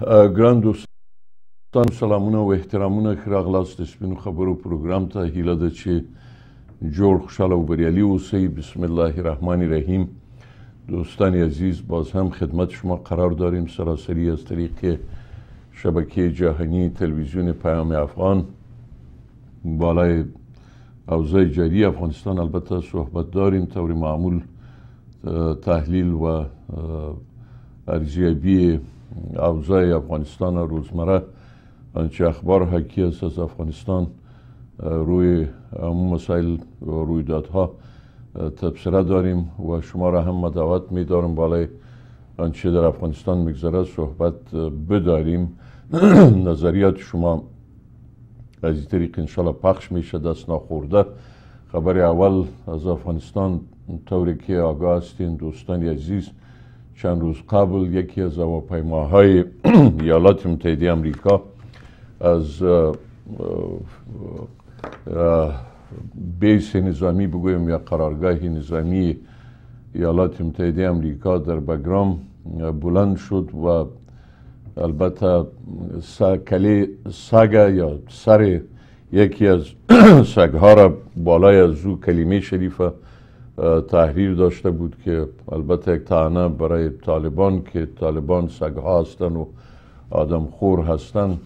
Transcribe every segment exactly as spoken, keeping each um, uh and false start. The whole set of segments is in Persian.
ګران دوستان، سلامونه او احترامونه، ښه راغلاست د سپینو خبرو پروګرام ته. هیله ده چې جوړ، خوشحاله او بریالي اوسئ. بسم الله الرحمن الرحیم. دوستان عزیز، باز هم خدمت شما قرار داریم سراسری از طریق شبکه جهانی تلویزیون پیام افغان. بالای اوضاع جاری افغانستان البته صحبت داریم، طور معمول تحلیل و ارزیابی اوضاع افغانستان روزمره، آنچه اخبار حاکی است از افغانستان روی عموم مسائل و رویدادها تبصره داریم و شما را هم دعوت می دارم بالای آنچه در افغانستان میگذره صحبت بداریم. نظریات شما از این طریق انشالله پخش میشه دست ناخورده. خبر اول از افغانستان، طوری که آگاه هستین دوستان عزیز، چند روز قبل یکی از هواپیماهای ایالات متحده امریکا از بیس نظامی بگویم یا قرارگاه نظامی ایالات متحده امریکا در بگرام بلند شد و البته کلی سگ یا سر یکی از سگها را بالای از او کلمه شریفه تحریر داشته بود که البته یک طعنه برای طالبان که طالبان سگها هستند و آدم خور هستند.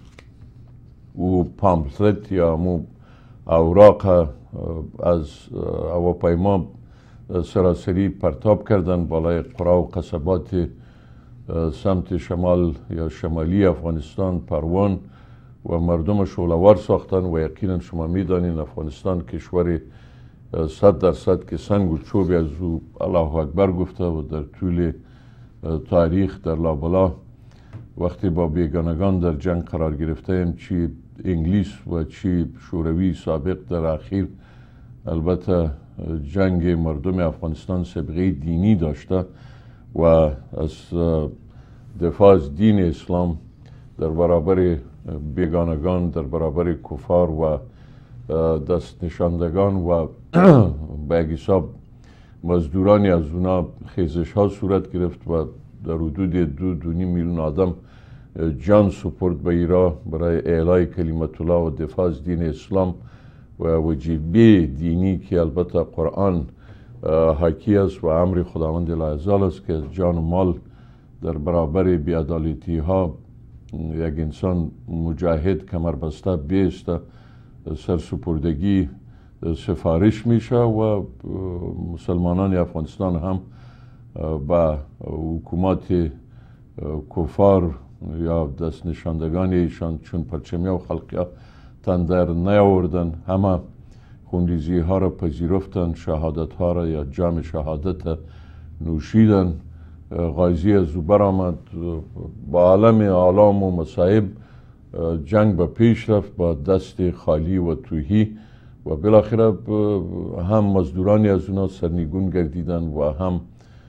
او پامفلت یا مو اوراق از هواپیما سراسری پرتاب کردن بالای قرا و قصبات سمت شمال یا شمالی افغانستان، پروان، و مردم شعله‌ور ساختن. و یقینا شما میدانین افغانستان کشور صد درصد که سنگ و چوبی از او الله اکبر گفته و در طول تاریخ در لابلا وقتی با بیگانگان در جنگ قرار گرفته ایم، چی انگلیس و چی شوروی سابق در اخیر، البته جنگ مردم افغانستان سابقه دینی داشته و از دفاع از دین اسلام در برابر بیگانگان، در برابر کفار و دست نشاندگان و به یک حساب مزدورانی از اونا خیزش ها صورت گرفت و در حدود دو دو نیم میلیون آدم جان سپرد به ایران برای اعلای کلمت الله و دفاع از دین اسلام و وجیبه دینی که البته قرآن حاکی است و امر خداوند لعزال است که جان و مال در برابر بی‌عدالتی ها یک انسان مجاهد کمربسته بیسته سرسپردگی سفارش میشه و مسلمانان افغانستان هم با حکومت کفار یا دست نشاندگان ایشان چون پرچمی و خلقیا تن در نیاوردن، همه خونریزی ها را پذیرفتن، شهادت ها را یا جام شهادت نوشیدن. غازی از او برآمد، با عالم آلام و مصائب جنگ به پیش رفت با دست خالی و توهی و بالاخره هم مزدورانی از اونا سرنگون گردیدن و هم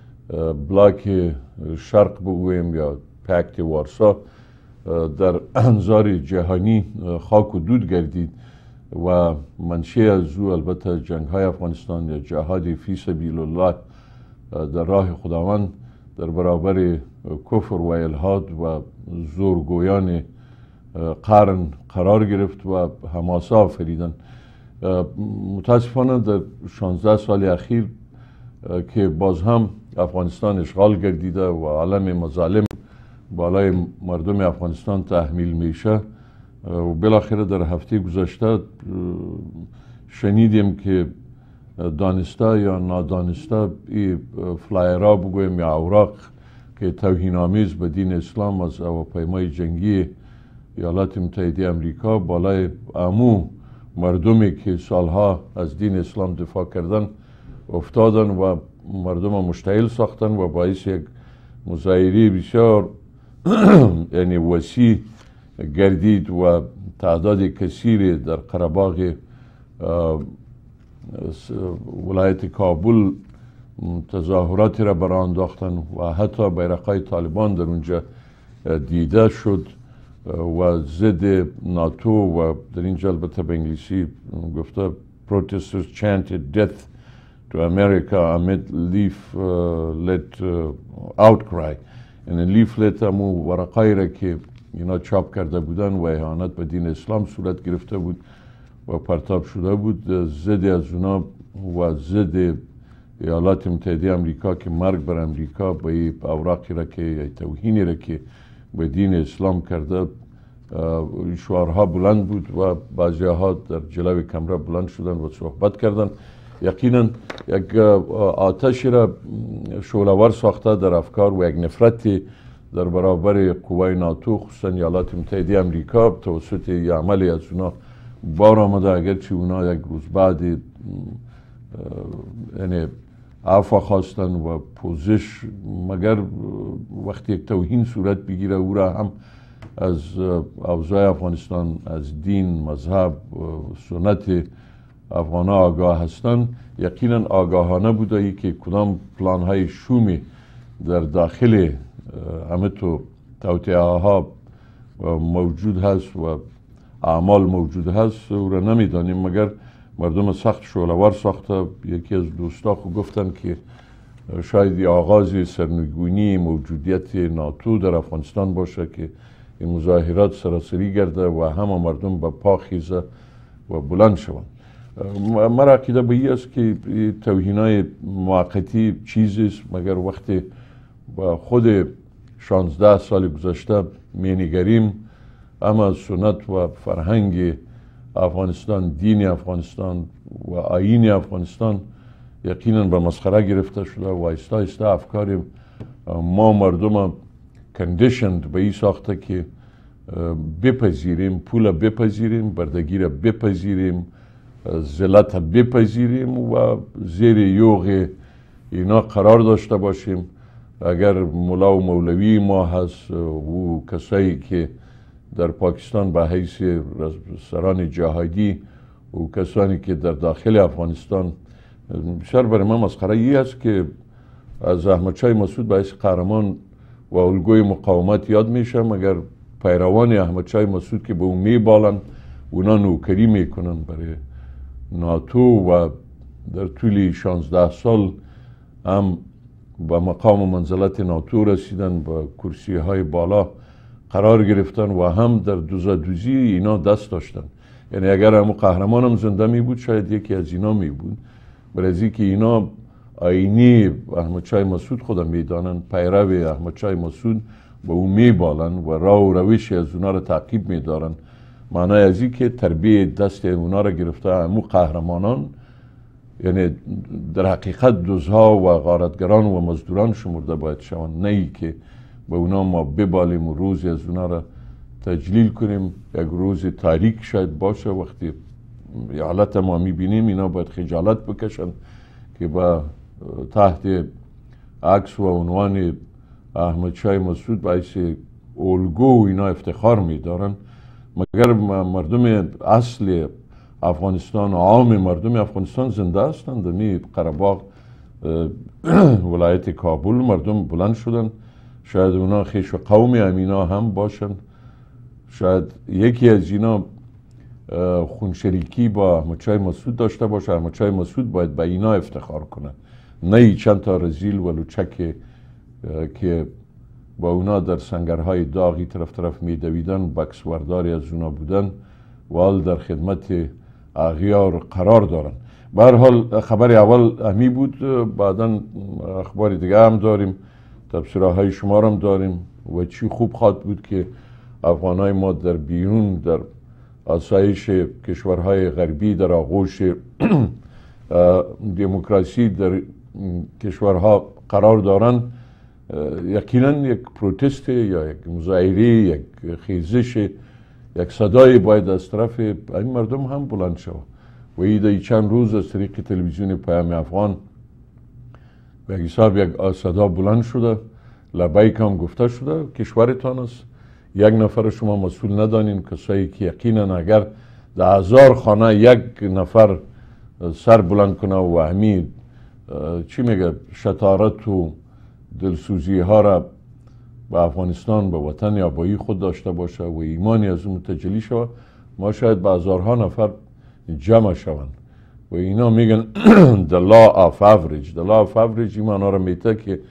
بلاک شرق بگویم یا پکت وارسا در انظار جهانی خاک و دود گردید و منشأ از او البته جنگ های افغانستان یا جهاد فی سبیل الله در راه خداوند در برابر کفر و الحاد و زورگویان قرن قرار گرفت و حماسه آفریدن. متاسفانه در شانزده سال اخیر که باز هم افغانستان اشغال گردیده و عالم مظالم بالای مردم افغانستان تحمیل میشه و بالاخره در هفته گذشته شنیدیم که دانسته یا نادانسته این فلایرها بگویم یا اوراق که توهین‌آمیز به دین اسلام از هواپیمای جنگی ایالات متحده امریکا بالای عموم مردمی که سالها از دین اسلام دفاع کردن افتادن و مردم مشتعل ساختن و باعث یک مظاهره بسیار یعنی وسیع گردید و تعداد کثیری در قره‌باغ ولایت کابل تظاهراتی را برآ انداختن و حتی بیرق‌های طالبان در اونجا دیده شد و ضد ناتو و در اینجا البته به انگلیسی گفته protesters chanted death to America amid leaflet outcry. یعنی لیفلت همو ورقایی را که اینا چاپ کرده بودن و اهانت به دین اسلام صورت گرفته بود و پرتاب شده بود. ضد از اونا و ضد ایالات متحده امریکا که مرگ بر امریکا به این اوراقی را که یا توهینی را که به دین اسلام کرده شعارها بلند بود و بعضی ها در جلوی کمره بلند شدن و صحبت کردن. یقینا یک آتشی را شعله‌ور ساخته در افکار و یک نفرتی در برابر قوای ناتو خصوصا ایالات متحده امریکا توسط یک عملی از اونا بار آمده، اگرچه اونا یک روز بعد یعنی عفو خواستن و پوزش، مگر وقتی یک توهین صورت بگیره او را هم از اوضاع افغانستان، از دین، مذهب، سنت افغانا آگاه هستند. یقینا آگاهانه بوده ای که کدام پلان های شومی در داخل همه تو توطئه ها موجود هست و اعمال موجود هست او را نمیدانیم، مگر مردم سخت شعله‌ور ساخته. یکی از دوستا خو گفتن که شاید آغاز سرنگونی موجودیت ناتو در افغانستان باشه که این مظاهرات سراسری گرده و همه مردم به پا خیزه و بلند شوند. مرا عقیده به این است که توهینای موقتی چیزی است، مگر وقتی با خود شانزده سال گذشته می‌نگریم، اما سنت و فرهنگ افغانستان، دین افغانستان و آیین افغانستان یقینا به مسخره گرفته شده و آهسته آهسته افکار ما مردم کندیشند به این ساخته که بپذیریم، پول بپذیریم، بردگی را بپذیریم، ذلت بپذیریم و زیر یوغ اینا قرار داشته باشیم. اگر مولا و مولوی ما هست و کسایی که در پاکستان به حیث سران جهادی و کسانی که در داخل افغانستان، بسیار برای من مسخره ای است که از احمد شاه مسعود به حیث قهرمان و الگوی مقاومت یاد میشه، مگر پیروان احمد شاه مسعود که به اون میبالن اونا نوکری میکنن برای ناتو و در طول شانزده سال هم به مقام و منزلت ناتو رسیدن، با کرسی های بالا قرار گرفتن و هم در دوزادوزی اینا دست داشتن. یعنی اگر همون قهرمان هم زنده می بود شاید یکی از اینا می بود، برای که اینا آینی احمد شاه مسعود خودم میدانن، پیرو احمد شاه مسعود به اون میبالن و راه و روش از اونا را تعقیب میدارن. معنای از این که تربیه دست اونا را گرفته همون قهرمانان، یعنی در حقیقت دزها و غارتگران و مزدوران شمرده باید شوند، نه ای که به اونا ما ببالیم و روزی از اونا را تجلیل کنیم. یک روز تاریک شاید باشه وقتی حالت ما میبینیم اینا باید خجالت بکشن که با تحت عکس و عنوان احمد شاه مسعود باعث الگو اینا افتخار میدارن، مگر مردم اصل افغانستان، عام مردم افغانستان زنده هستند. می قره‌باغ ولایت کابل مردم بلند شدن، شاید اونا خیش و قوم امینا هم باشن، شاید یکی از اینا خونشریکی با احمد شاه مسعود داشته باشه. احمد شاه مسعود باید به اینا افتخار کنه، نه چند تا رزیل و لوچک که با اونا در سنگرهای داغی طرف طرف می دویدن، بکسورداری از اونا بودن و حال در خدمت اغیار قرار دارن. به هر حال خبر اول همی بود، بعدا اخبار دیگه هم داریم، تبصره های شما هم داریم و چی خوب خواد بود که افغانای ما در بیرون در آسایش کشورهای غربی در آغوش دموکراسی در کشورها قرار دارن. یقینا یک پروتست یا یک مظاهره، یک خیزش، یک صدای باید از طرف این مردم هم بلند شود و این چند روز از طریق تلویزیون پیام افغان به حساب یک صدا بلند شده، لبیک هم گفته شده کشورتان است، یک نفر شما مسئول ندانین. کسایی که یقینا اگر ده هزار خانه یک نفر سر بلند کنه و همین چی میگه شطارت و دلسوزی ها را به افغانستان، به وطن آبایی خود داشته باشه و ایمانی از اون متجلی شود، ما شاید به هزارها نفر جمع شوند و اینا میگن the law of average. the law of average این معنا را میته که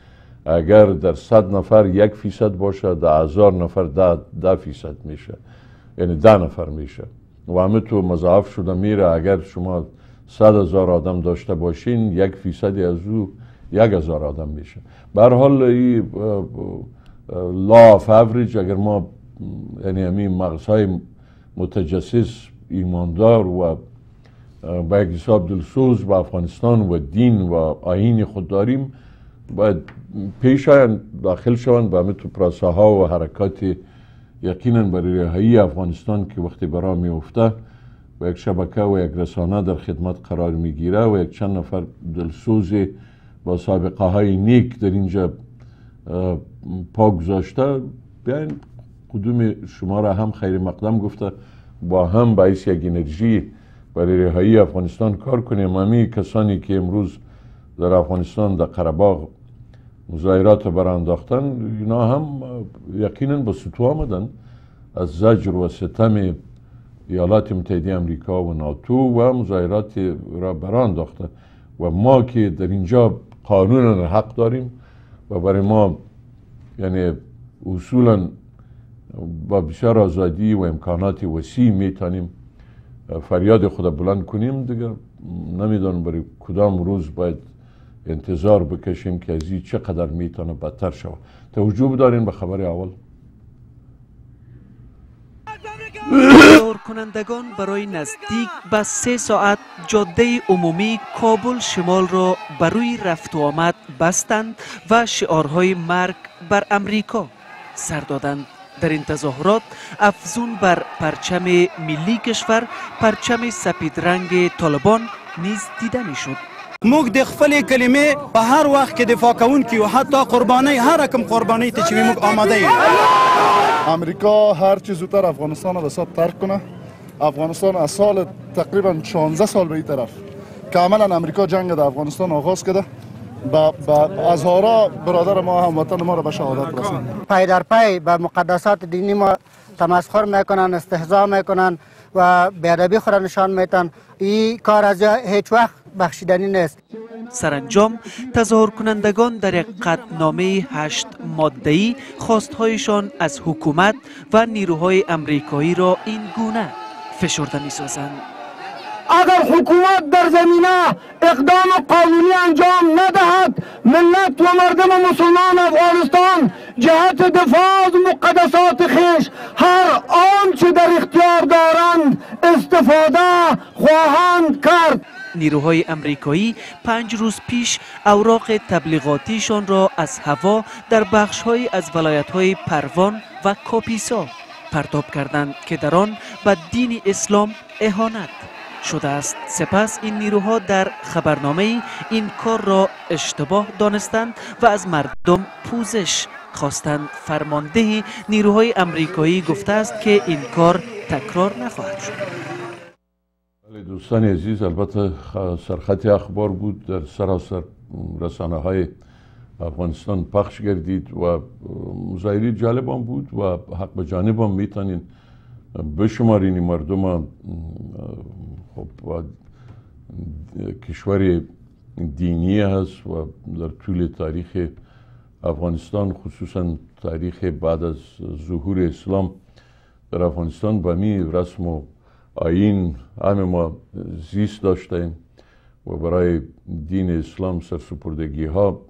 اگر در صد نفر یک فیصد باشه، در هزار نفر ده, ده فیصد میشه، یعنی ده نفر میشه و همه تو مضاعف شده میره. اگر شما صد هزار آدم داشته باشین، یک فیصدی از او یک هزار آدم میشه. به هر حال این لا آف اوریج، اگر ما یعنی همین مغزهای متجسس ایماندار و با یک حساب دلسوز به افغانستان و دین و آیین خود داریم، باید پیش آیند، داخل شوند به همه تو پراسه ها و حرکات یقینا برای رهایی افغانستان که وقتی برا می افته و یک شبکه و یک رسانه در خدمت قرار می گیره و یک چند نفر دلسوز با سابقه های نیک در اینجا پا گذاشته، بیاین کدوم شما را هم خیر مقدم گفته با هم باعث یک انرژی برای رهایی افغانستان کار کنیم. همین کسانی که امروز در افغانستان در قره‌باغ مظاهرات برانداختن، اینا هم یقینا با سطوح آمدن از زجر و ستم ایالات متحده امریکا و ناتو و مظاهرات را برانداخته و ما که در اینجا قانون حق داریم و برای ما یعنی اصولا با بسیار آزادی و امکانات وسیع میتونیم فریاد خود بلند کنیم، دیگه نمیدونم برای کدام روز باید انتظار بکشیم که از این چقدر میتونه بدتر شود. توجه بدارین به خبر اول. دور کنندگان برای نزدیک به سه ساعت جاده عمومی کابل شمال را بر روی رفت و آمد بستند و شعارهای مرگ بر امریکا سر دادند. در این تظاهرات افزون بر پرچم ملی کشور، پرچم سپید رنگ طالبان نیز دیده می شد. موږ د خپل کلمې په هر وخت کې دفاع کوونکي او حتی قرباني هر رقم قرباني ته چې موږ آماده یو. امریکا هر چیز زودتر افغانستان را به حساب ترک کنه. افغانستان از سال تقریبا شانزده سال به این طرف که عملا امریکا جنگ در افغانستان آغاز کرده، با از هارا برادر ما هموطن ما را به شهادت رساند. پای در پای به مقدسات دینی ما تمسخر میکنن، استهزا میکنن و بیادبی خود نشان میدن. این کار از هیچ وقت بخشیدنی نیست. سرانجام تظاهر کنندگان در یک قطعنامه هشت ماده‌ای خواستهایشان از حکومت و نیروهای امریکایی را این گونه فشرده می‌سازند. اگر حکومت در زمینه اقدام قانونی انجام ندهد، ملت و مردم مسلمان افغانستان جهت دفاع از مقدسات خیش هر آنچه در اختیار دارند استفاده خواهند کرد. نیروهای امریکایی پنج روز پیش اوراق تبلیغاتیشان را از هوا در بخش‌های از ولایت‌های پروان و کاپیسا پرتاب کردند که در آن به دین اسلام اهانت شده است. سپس این نیروها در خبرنامه این کار را اشتباه دانستند و از مردم پوزش خواستند. فرمانده نیروهای امریکایی گفته است که این کار تکرار نخواهد شد. دوستان عزیز، البته سرخط اخبار بود، در سراسر رسانه های افغانستان پخش گردید و مظاهره جالب هم بود و حق به جانب هم میتونین بشمارین. مردم خب کشور دینی هست و در طول تاریخ افغانستان، خصوصا تاریخ بعد از ظهور اسلام در افغانستان، با می رسم و آیین همه ما زیست داشتیم و برای دین اسلام سرسپردگی ها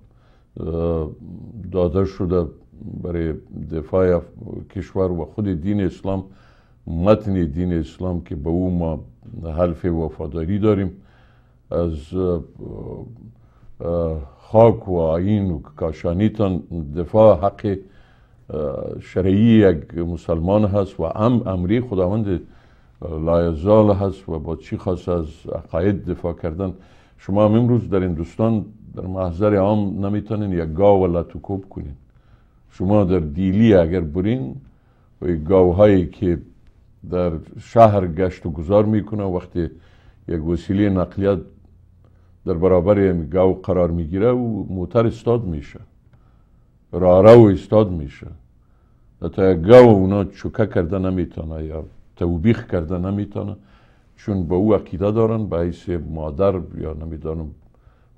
داده شده برای دفاع کشور و خود دین اسلام، متن دین اسلام که به او ما حلف وفاداری داریم. از خاک و آیین و کاشانیتان دفاع حق شرعی یک مسلمان هست و هم امری خداوند لایزال هست و با چی خاص از عقاید دفاع کردن. شما هم امروز در هندوستان در محضر عام نمیتونین یک گاو لطوکوب کنین. شما در دیلی اگر برین و گاوهایی که در شهر گشت و گذار میکنه، وقتی یک وسیله نقلیات در برابر گاو قرار میگیره و موتر استاد میشه، راه رو استاد میشه. حتی یک گاو اونا چوکه کرده نمیتونه یا توبیخ کرده نمیتونه، چون به او عقیده دارن به حیث مادر یا نمیدانم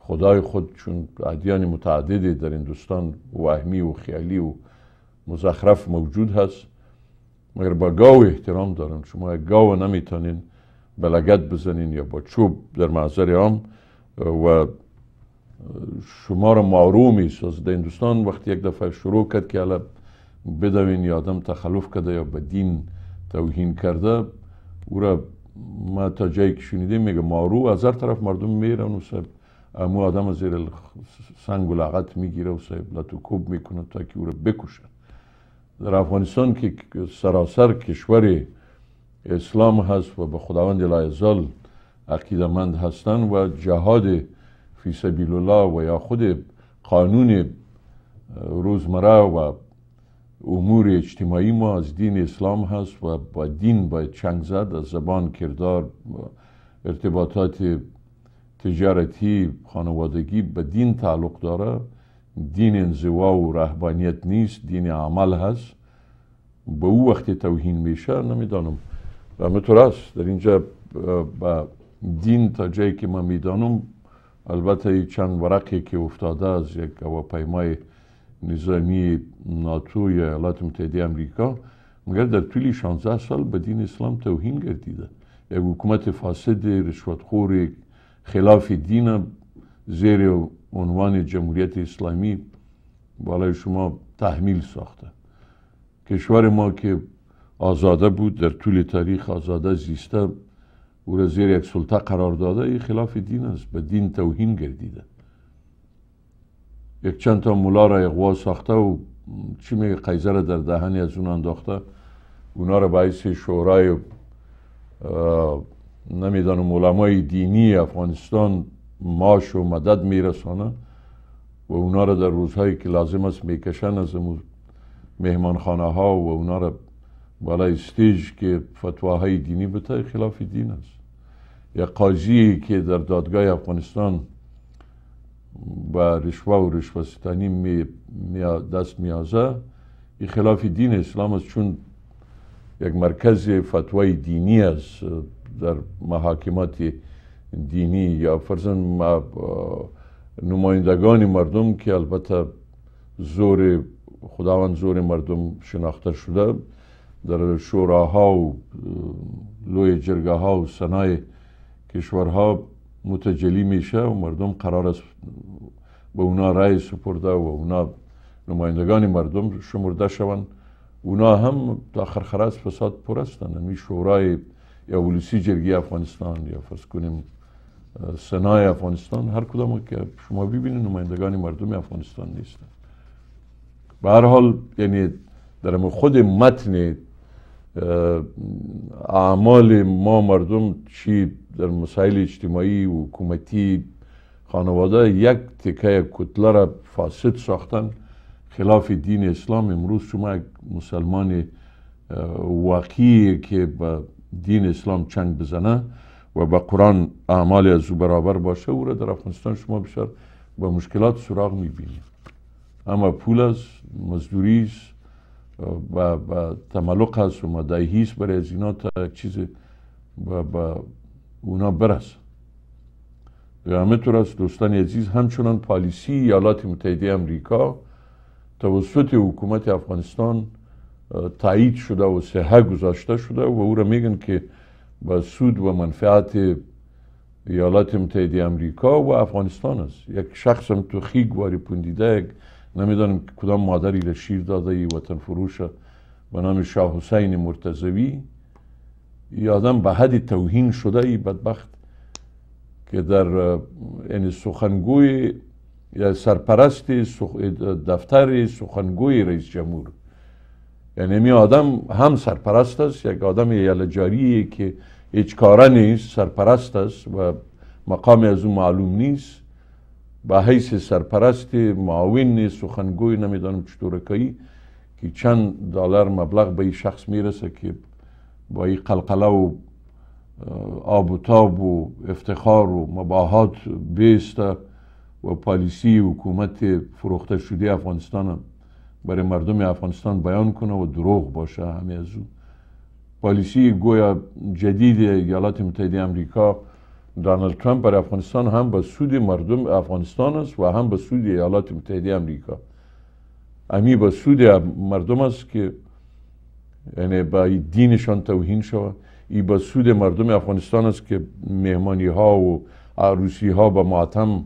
خدای خود، چون ادیان متعددی در هندوستان وهمی و خیالی و مزخرف موجود هست، مگر با گاو احترام دارن. شما گاو نمیتونین به لگد بزنین یا با چوب در محضر عام و شما را مارو میساز. در هندوستان وقتی یک دفعه شروع کرد که حالا بدوین یا آدم تخلف کرده یا به دین توهین کرده، او را ما تا جایی که شنیده میگه مارو. از هر طرف مردم میرن و سب امو آدم زیر سنگ و لغت میگیره و سب لطو کوب میکنه تا که او را بکشه. در افغانستان که سراسر کشور اسلام هست و به خداوند لایزال عقیدمند هستن و جهاد فی سبیل الله و یا خود قانون روزمره و امور اجتماعی ما از دین اسلام هست و با دین باید چنگ زد. از زبان، کردار، ارتباطات تجارتی، خانوادگی به دین تعلق داره. دین انزوا و رهبانیت نیست، دین عمل هست. به او وقتی توهین میشه نمیدانم و همینطور است در اینجا با دین تا جایی که من میدانم، البته چند ورقی که افتاده از یک هواپیمای نظامی ناتو یا ایالات متحده امریکا، مگر در طول شانزده سال به دین اسلام توهین گردیده. یک حکومت فاسد رشوتخور خلاف دین زیر عنوان جمهوریت اسلامی بالای شما تحمیل ساخته. کشور ما که آزاده بود، در طول تاریخ آزاده زیسته، او را زیر یک سلطه قرار داده، این خلاف دین است، به دین توهین گردیده. یک چند تا مولا را اغوا ساخته و چی میگه قیزر در دهنی از اون انداخته، اونا را باعث شورای نمیدانم علمای دینی افغانستان معاش و مدد میرسانه و اونا را در روزهایی که لازم است میکشن از مهمانخانه ها و اونا را بالای استیج که فتواهای دینی بته، خلاف دین است. یا قاضی که در دادگاه افغانستان با رشوه و رشوه‌ستانی می دست میازه، این خلاف دین اسلام است، چون یک مرکز فتوای دینی است در محاکمات دینی یا فرضاً نمایندگان مردم که البته زور خداوند زور مردم شناخته شده، در شوراها و لوی جرگه ها و سنای کشورها متجلی میشه و مردم قرار است به اونا رای سپرده و اونا نمایندگان مردم شمرده شوند. اونا هم تا خرخراس فساد پرستن. همی شورای یا ولسی جرگی افغانستان یا فرض کنیم سنای افغانستان، هر کدام که شما ببینید نمایندگان مردم افغانستان نیستن. به هر حال یعنی در خود متن اعمال ما مردم چی در مسائل اجتماعی و حکومتی خانواده یک تکه کتله را فاسد ساختن خلاف دین اسلام. امروز شما یک مسلمان واقعی که به دین اسلام چنگ بزنه و به قرآن اعمال از او برابر باشه، او را در افغانستان شما بسیار با مشکلات سراغ میبینید. اما پول است، مزدوری است و, و تملق هست و مدعی است برای از اینا تا یک چیز با اونا برسه. همینطور است دوستان عزیز، همچنان پالیسی ایالات متحده امریکا توسط حکومت افغانستان تایید شده و صحه گذاشته شده و او را میگن که با سود و منفعت ایالات متحده امریکا و افغانستان است. یک شخص هم تو خیگ واری پوندیده، نمیدانم کدام مادری را شیر داده، ای وطن فروش به نام شاه حسین مرتضوی. ای آدم به حد توهین شده، ای بدبخت که در یعنی سخنگوی یا سرپرست سخ... دفتر سخنگوی رئیس جمهور، یعنی می آدم هم سرپرست است، یک آدم یلجاریه که هیچ کاره نیست، سرپرست است و مقام از اون معلوم نیست، به حیث سرپرست معاون سخنگوی نمیدانم چطور کهی که چند دلار مبلغ به این شخص میرسه که با این قلقله و آب و تاب و افتخار و مباهات بیسته و پالیسی حکومت فروخته شده افغانستان برای مردم افغانستان بیان کنه و دروغ باشه. همه از اون پالیسی گویا جدید ایالات متحده امریکا دونالد ترامپ برای افغانستان هم به سود مردم افغانستان است و هم به سود ایالات متحده امریکا. امی به سود مردم است که یعنی به دینشان توهین شود، ای به سود مردم افغانستان است که مهمانی ها و عروسی ها به ماتم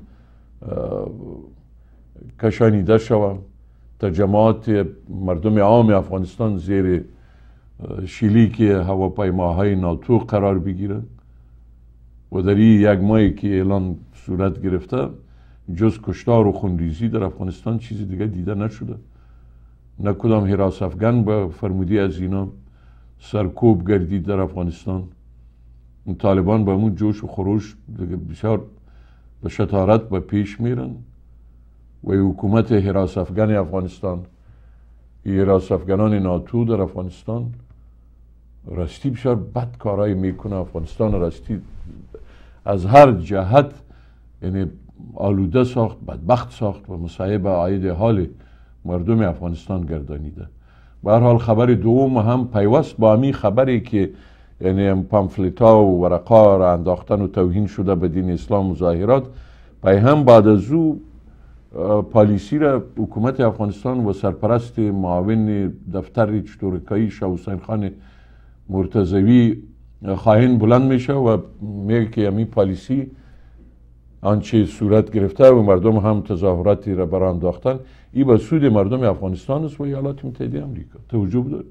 کشانیده شود، تا جماعت مردم عام افغانستان زیر شلیک هواپیماهای ناتو قرار بگیرند و در این یک ماهی که اعلان صورت گرفته جز کشتار و خونریزی در افغانستان چیزی دیگه دیده نشده. نه کدام حراس افغان به فرمودی از اینا سرکوب گردید در افغانستان. طالبان به همون جوش و خروش بسیار به شطارت به پیش میرن و حکومت حراس افغان افغانستان، حراس افغانان ناتو در افغانستان راستی بسیار بد کارایی میکنه. افغانستان راستی از هر جهت یعنی آلوده ساخت، بدبخت ساخت و مصائب عاید حال مردم افغانستان گردانیده. به هر حال خبر دوم هم پیوست با همین خبری که یعنی پامفلت ها و ورقا را انداختن و توهین شده به دین اسلام مظاهرات، پای هم بعد از او پالیسی را حکومت افغانستان و سرپرست معاون دفتر چطورکایی شاه حسین خان مرتضوی خواهین بلند میشه و میگه که همین پالیسی آنچه صورت گرفته و مردم هم تظاهراتی را برای انداختن، این به سود مردم افغانستان است و ایالات متحده امریکا. توجه بدارید.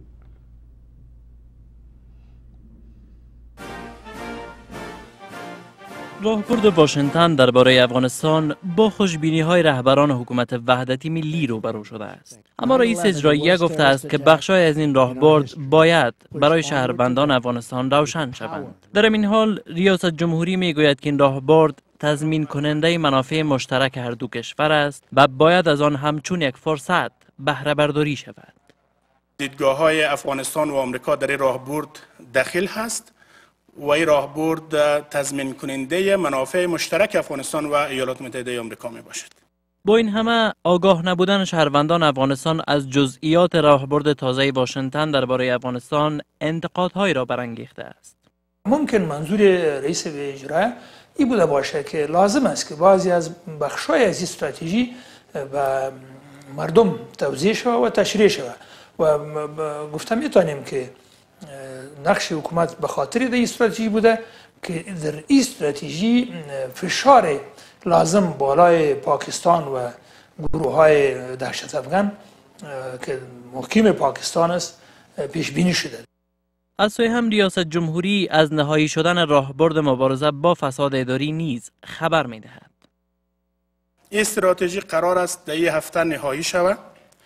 راهبرد واشنگتن درباره افغانستان با خوشبینی‌های رهبران حکومت وحدتی ملی روبرو شده است. اما رئیس اجراییه گفته است که بخش‌های از این راهبرد باید برای شهروندان افغانستان روشن شوند. در این حال ریاست جمهوری میگوید که این راهبرد تضمین کننده منافع مشترک هر دو کشور است و باید از آن همچون یک فرصت بهره برداری شود. دیدگاه‌های افغانستان و آمریکا در این راهبرد داخل هست و این راهبرد تضمین کننده منافع مشترک افغانستان و ایالات متحده آمریکا می باشد. با این همه آگاه نبودن شهروندان افغانستان از جزئیات راهبرد تازه واشنگتن درباره افغانستان انتقادهایی را برانگیخته است. ممکن منظور رئیس اجرا این بوده باشه که لازم است که بعضی از بخش‌های از این استراتژی به مردم توضیح شود و تشریح شود و گفتم میتونیم که نقش حکومت به خاطر این استراتژی بوده که در این استراتژی فشار لازم بالای پاکستان و گروه های دهشت افغان که محکم پاکستان است پیش بینی شده. از سوی هم ریاست جمهوری از نهایی شدن راهبرد مبارزه با فساد اداری نیز خبر می دهد. این استراتژی قرار است در این هفته نهایی شود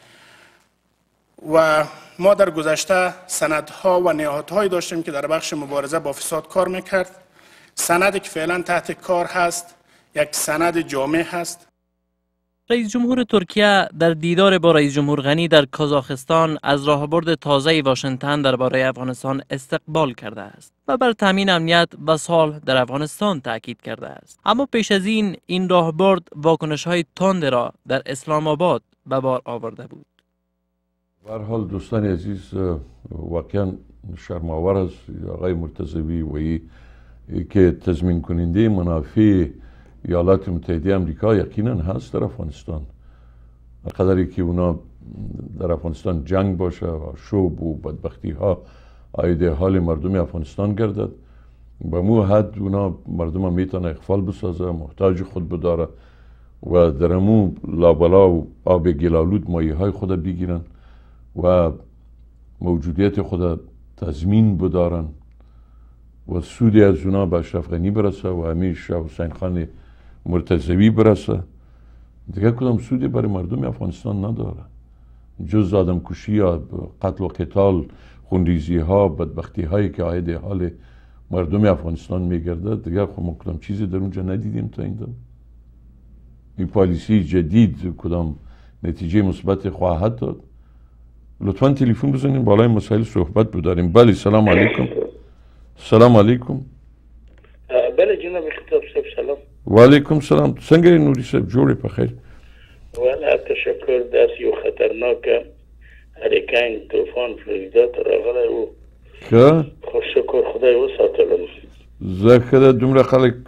و ما در گذشته سندها و نهادهایی داشتیم که در بخش مبارزه با فساد کار میکرد. سندی که فعلا تحت کار هست یک سند جامع هست. رئیس جمهور ترکیه در دیدار با رئیس جمهور غنی در کازاخستان از راهبرد تازه واشنگتن درباره افغانستان استقبال کرده است و بر تامین امنیت و صلح در افغانستان تاکید کرده است. اما پیش از این این راهبرد واکنش‌های تند را در اسلام آباد به بار آورده بود. به هر حال دوستان عزیز، واقعا شرم‌آور است آقای مرتضوی و ای که تضمین کننده منافع ایالات متحده آمریکا یقینا هست در افغانستان. قدری که اونا در افغانستان جنگ باشه و شوب و بدبختی ها عاید حال مردم افغانستان گردد، به مو حد اونا مردم هم میتونه اغفال بسازه، محتاج خود بداره و در امو لابلا و آب گلالود مایه های خود بگیرن و موجودیت خود تضمین بدارن و سودی از اونا به اشرف غنی برسه و همیشه شاه حسین خان مرتضوی برسه. دیگه کدام سودی برای مردم افغانستان نداره جز آدم کشی یا قتل و قتال، خونریزی ها، بدبختی هایی که عاید حال مردم افغانستان میگرده. دیگه خب ما کدام چیزی در اونجا ندیدیم تا این دم. این پالیسی جدید کدام نتیجه مثبت خواهد داد؟ لطفا تلفن بزنین بالای مسائل صحبت بداریم. بله، سلام علیکم. سلام علیکم. بله جناب خطاب صاحب سلام. و علیکم سلام. څنګه نوري صاحب جوړې په خیر؟ ولا تشکر. داسې یو خطرناک هریکین طوفان فلوریدا ته راغلی و. ښه خو شکر خدای وساتلم. زه ښه ده، دومره خلک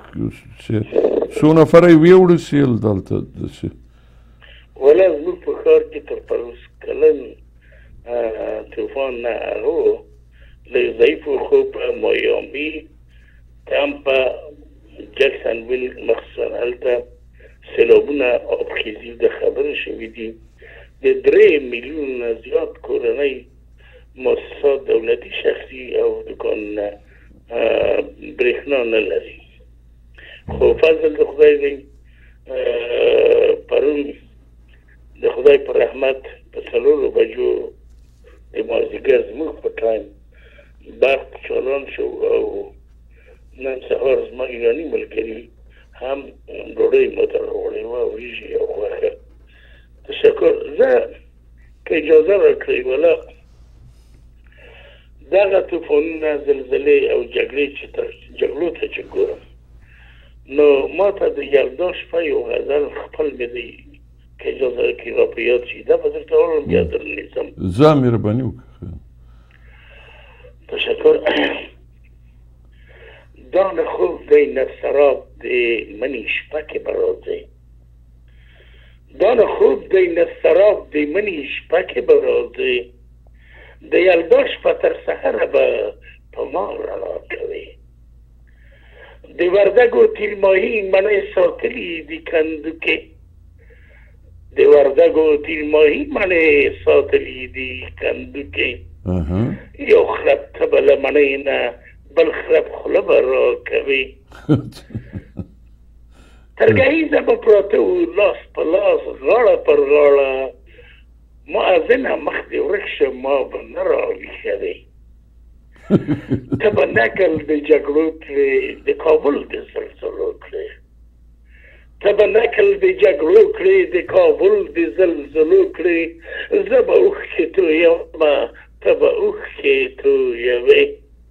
څو نفره یې ویوړسېل دلته داسې ولا زموږ په ښار کې تر پروس کلن طوفان نه هغه و لږ ضعیف و خو په مایامي تامپا جکسنویل مخصوصا هلته سیلابونه آبخیزي د خبرې شوي دي د درې میلیون نه زیات کورنۍ مؤسسات دولتي شخصي او دوکانونه برېښنا نه لري خو فضل د خدای دی پرون د خدای په رحمت په څلورو بجو د مازدیګر زموږ په ټایم برق چالان شو او نن سهار زما ایراني ملګري هم ډوډۍ ماته راوړې وه وریژې او غوښه تشکر زه که اجازه راکړئ ولا دغه طوفانونه زلزلې او جګړې چې تر جګړو ته چې ګورم نو ما ته د یلدا شپه یو غزل خپل مې دی که اجازه راکړئ را په یاد شي دا به درته واورم بیا درنیسم زه مهرباني وکړه تشکر دان خوب دی نه سراب دی منی شپه کې به راځي دان خوب دی نه سراب دی منی شپه کې به راځي د یلدا شپه تر سحره به په ما رڼا کوي د وردګو تیرماهي منې ساتلي دي کندو کې د وردګو تیرماهي منې ساتلي دي کندو کې یو خرب ته به له منې نه بل خرب خوله به راکوي ترګهیزه به پراته وو لاس په لاس غاړه پر غاړه مؤذنه مخ دې ورک شه ما به نه راویښوي ته به نکل د جګړو کړې د کابل د زلزلو کړې ته به نکل د جګړو کړې د کابل د زلزلو کړې زه به اوښکې تویمه ته به اوښکې تویوې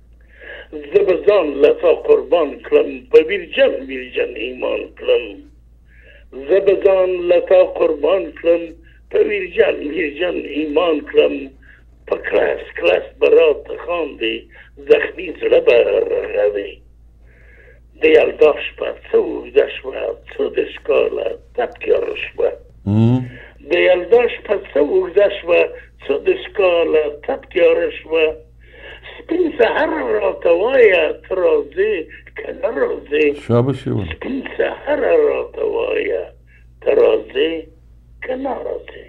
زه به ځان له تا قربان کړم په ویرجن ویرجن ایمان کړم زه به ځان له تا قربان کړم په ویرجن ویرجن ایمان کړم په کلاس کلاس به راته خاندې زخمي زړه به رغوي د یلدا شپه څه اوږده شوه څه د ښکاله تبکیاره شوه د یلدا شپه څه اوږده شوه څه د ښکاله تبکیاره شوه سپین سهر راته وایه ته راځې که نه راځې سپین سهر راته وایه ته راځې که نه راځې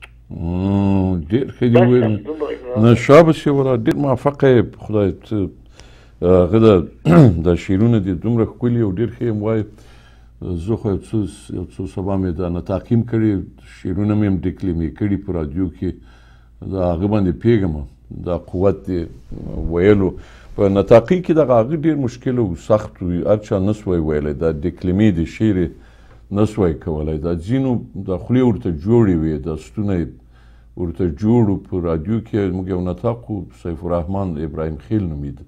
ډېر ښه دي ویل نه شابه شي ولا ډېر موفقه یې خدای ته هغه دا شعرونه دي دومره ښکلي او ډېر ښه یې وایي زه خو یو څو یو څو سبا مې دا نتاقیم کړي شعرونه مې هم ډیکلیمې کړي په راډیو کې د هغه باندې پوهېږم دا قوت دی ویلو په نطاقي کې دغه هغه ډېر مشکل او سخت وي هر چا نه سوی ویلی دا ډیکلیمې د شعر یې نه سوی کولی دا ځینو د خولې ورته جوړې وې دا ستونه یې ورته جوړ و په راډیو کې موږ یو نطاق و سیف الرحمن ابراهیم خیل نومیده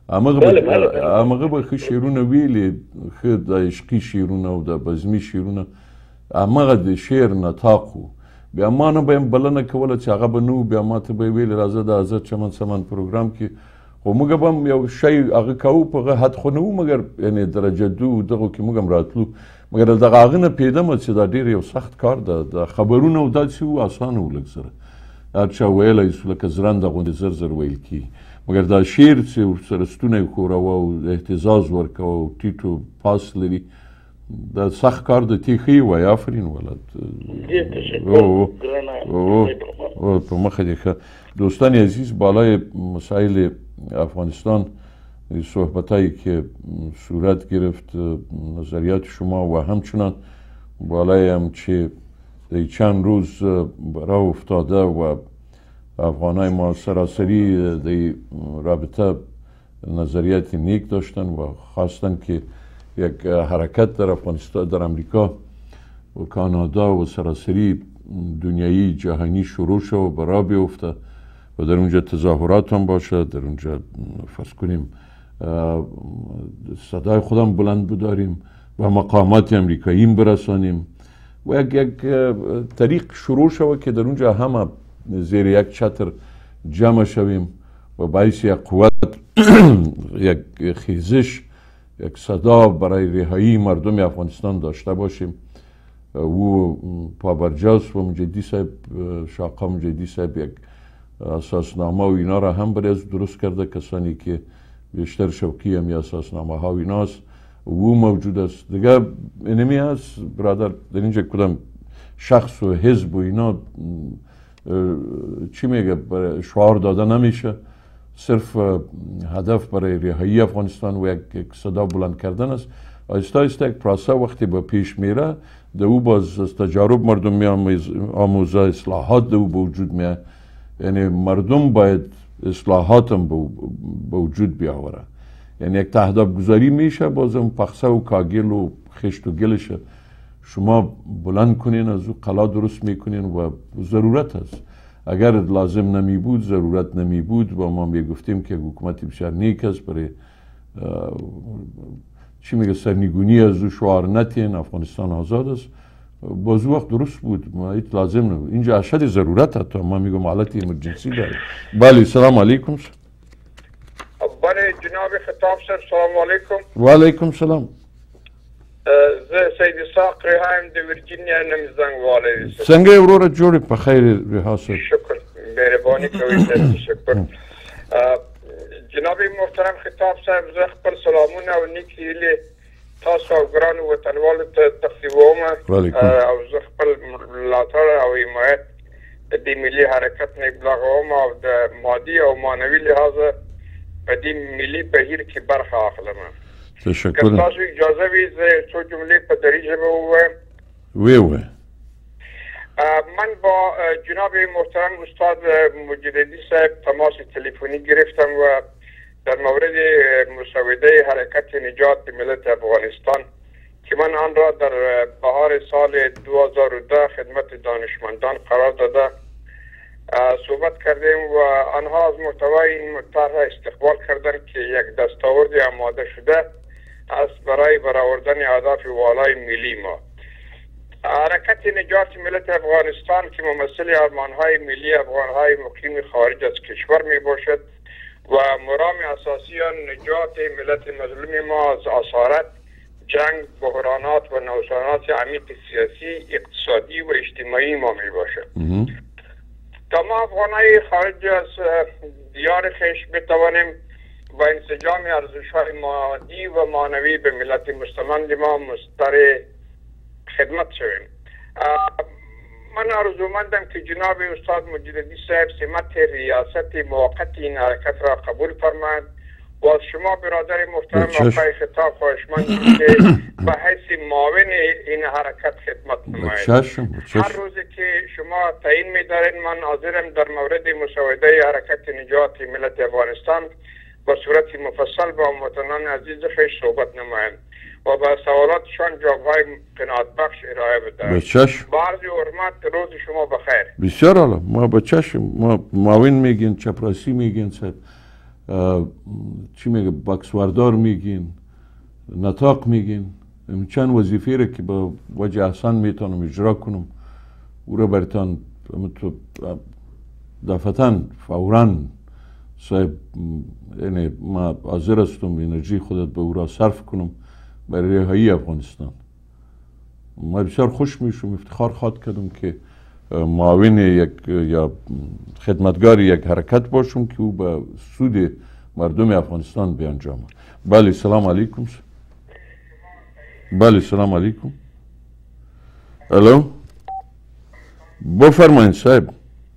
همغه به ښه شعرونه ویلې ښه د عشقي شعرونه او د بزمي شعرونه همغه د شعر نطاق و بیا ما نه به یم بلنه کوله چې هغه به نه و بیا ما ته به یې ویلې راځه د آزاد چمن سمن پروګرام کې خو موږ به هم یو شی هغه کوو په هغه حد خو نه وو مګر یعنې درجه دو دغو کې موږ هم راتلو مګر دغه هغه نه پوهېدم چې دا ډېر یو سخت کار ده د خبرونه او داسې وو اسانه وو لږ سره هر چا ویلی سو لکه زرنده غوندې زر زر ویل کېږي مګر دا شعر چې ورسره ستونه یې ښوروه او اهتزاز ورکوه او ټیټ و پاس لري دا سخت کار د تی ښه یې وایي آفرین ولد په مخه دې ښه دوستان عزیز بالای مسائل افغانستان صحبتایی که صورت گرفت نظریات شما و همچنان بالای هم که در چند روز راه افتاده و افغانای ما سراسری در رابطه نظریات نیک داشتن و خواستن که یک حرکت در افغانستان در امریکا و کانادا و سراسری دنیایی جهانی شروع شد و برا بیفته و در اونجا تظاهرات هم باشه در اونجا فرض کنیم صدای خودم بلند بداریم و مقامات امریکاییم برسانیم و یک یک طریق شروع شود که در اونجا همه زیر یک چتر جمع شویم و باعث یک قوت یک خیزش یک صدا برای رهایی مردم افغانستان داشته باشیم. و پابرجاست و مجدی صاحب شاقا مجدی صاحب یک اساسنامه و اینا را هم برای درست کرده، کسانی که بیشتر شوقی همی اساسنامه ها و ایناست و موجود است دیگه. اینمی هست برادر در اینجا کدام شخص و حزب و اینا چی میگه شعار داده نمیشه، صرف هدف برای رهایی افغانستان و یک صدا بلند کردن است. آیسته آیسته یک پروسه وقتی به پیش میره ده او باز از تجارب مردم می آموزه، اصلاحات ده او به وجود میه. یعنی مردم باید اصلاحات هم به وجود بیاوره. یعنی یک تهداب گذاری میشه، بازم پخصه و کاگل و خشت و گلش شما بلند کنین، از او قلا درست میکنین و ضرورت هست. اگر لازم نمی بود، ضرورت نمی بود و ما میگفتیم که حکومت بسیار نیک است برای چی میگه سرنگونی از او شعار نتین افغانستان آزاد است، باز وقت درست بود، ما ایت لازم نبود. اینجا اشد ضرورت حتی ما میگم حالت امرجنسی داره. بله سلام علیکم. بله جناب خطاب سر سلام علیکم. و علیکم سلام. زه سید اسحاق ریحایم د ورجینیا نمیزنگ والی. څنګه ورور جوړ په خیر ریحا صاحب؟ شکر مهربانی کوي تشکر. جناب محترم خطاب صاحب زه خپل سلامونه او نیک هیلې تاسو او ګرانو وطنوالو ته تقدیموم او زه خپل ملاتړ او حمایت د دې ملي حرکت نه ابلاغوم او د مادي او معنوي لحاظه په دې ملي بهیر کې برخه اخلم. تشکر. که تاسو اجازه وي زه څو جملې په دري ژبه ووایم. وی وی. من با جناب محترم استاد مجددی صاحب تماس تلفنی گرفتم و در مورد مسوده حرکت نجات ملت افغانستان که من آن را در بهار سال دو هزار و ده خدمت دانشمندان قرار داده صحبت کردیم و آنها از محتوای این طرح استقبال کردند که یک دستاورد آماده شده است برای برآوردن اهداف والای ملی ما. حرکت نجات ملت افغانستان که ممثل ارمانهای ملی افغانهای مقیم خارج از کشور می باشد و مرام اساسی آن نجات ملت مظلوم ما از اسارت، جنگ، بحرانات و نوسانات عمیق سیاسی، اقتصادی و اجتماعی ما می باشد. تا ما افغانهای خارج از دیار خیش بتوانیم با انسجام ارزش‌های مادی و معنوی به ملت مستمند ما مستر خدمت شویم. من آرزومندم که جناب استاد مجددی صاحب سمت ریاست موقت این حرکت را قبول فرمایند و از شما برادر محترم آقای خطاب خواهشمندم که به حیث معاون این حرکت خدمت نمایید. هر روزی که شما تعیین می‌دارید من حاضرم در مورد مسوده حرکت نجات ملت افغانستان با صورت مفصل با هموطنان عزیز خویش صحبت نمایم و با سوالاتشان جوابهای قناعت بخش ارائه بدهیم. به چشم. با عرض حرمت روز شما بخیر. بسیار عالی. ما به چشم. ما معاون میگین، چپراسی میگین، چی میگه باکسوردار میگین، نطاق میگین. چند وظیفه را که با وجه احسان میتونم اجرا کنم او را برتان دفتن فوراً صاحب، یعنی ما حاضر هستم انرژی خودت به او را صرف کنم برای رهایی افغانستان. ما بسیار خوش میشم، افتخار خواهد کردم که معاون یک یا خدمتگار یک حرکت باشم که او به سود مردم افغانستان بیانجامه. بله سلام علیکم. بله سلام علیکم. الو بفرمایید صاحب.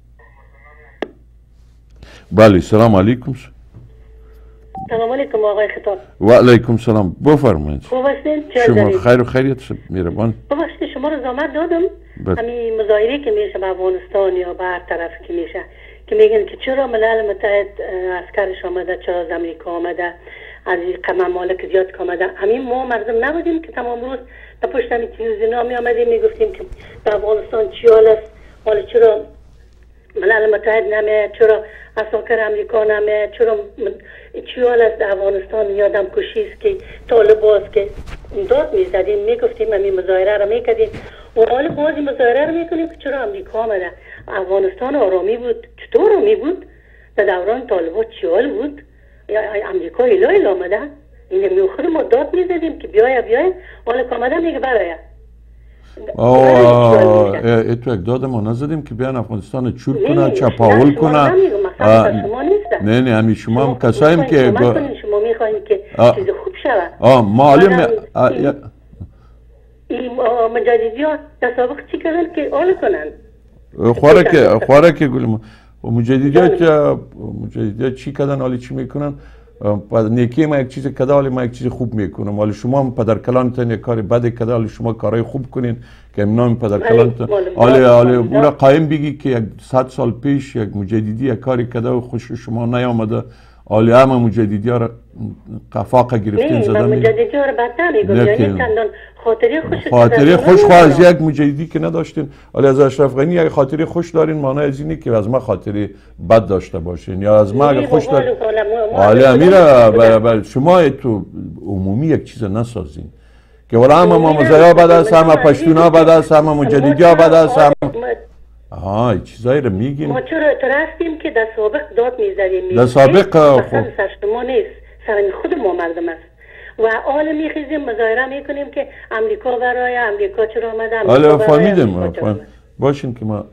بله سلام علیکم. سلام علیکم آقای خطاب. و علیکم سلام. بفرمایید. خوب هستین؟ شما خیر و خیریت مهربان. ببخشید شما رو زحمت دادم. همین مظاهره که میشه به افغانستان یا به هر طرف که میشه که میگن که چرا ملل متحد عسکرش آمده، چرا از امریکا آمده، از این ممالک زیاد که آمده. همین ما مردم نبودیم که تمام روز در پشت همین تلویزیون می آمدیم میگفتیم که به افغانستان چی حال است، حالا چرا ملل متحد نمیه، چرا عساکر امریکا نمیه، چرا چی حال است در افغانستان، یادم کشی است که طالباست که داد میزدیم میگفتیم همین مظاهره رو میکردیم و حال بازی مظاهره رو میکنیم که چرا امریکا آمده. افغانستان آرامی بود، چطور آرامی بود؟ در دوران طالبات چی حال بود؟ یا امریکا الهی آمده؟ این می خود ما داد میزدیم که بیایا بیایا حالا که آمده میگه برایا آه تو یک داد ما نزدیم که بیان افغانستان چور کنه چپاول کنه نه نه همی شما هم کساییم که شما میخواهیم که چیز خوب شود آه معلوم این مجددی ها تصابق چی کردن که آل کنن خواره که خواره که گلیم مجددی ها مجددی ها چی کردن حالی چی میکنن نیکی ما یک چیز کده حالی ما یک چیز خوب میکنم حالی شما هم پدر کلانتان یک کاری بد کده حالی شما کارهای خوب کنین که امنام پدر کلانتان حالی حالی بورا قایم بگی که یک صد سال پیش یک مجددی یک کاری کده و خوش شما نیامده حالی همه مجددی ها را قفاق گرفتین زدن نه مجددی ها را بدتر میگم یعنی چندان خاطری خوش خاطری خوش خواه از یک مجددی که نداشتین ولی از اشرف غنی یک خاطری خوش دارین معنی از اینه که از ما خاطری بد داشته باشین یا از ما اگه خوش دارین حالی امیره شما تو عمومی یک چیز نسازین که ولی همه ما مزایا بد است همه پشتونا بد است همه مجددی ها بد است همه آها چیزایی رو میگین ما چرا ترستیم که در سابق داد میزدیم در سابق خب سر شما نیست سر خود ما مردم است و آل میخیزیم مظاهره میکنیم که امریکا برای امریکا چرا آمده حالا فهمیدم باشین که ما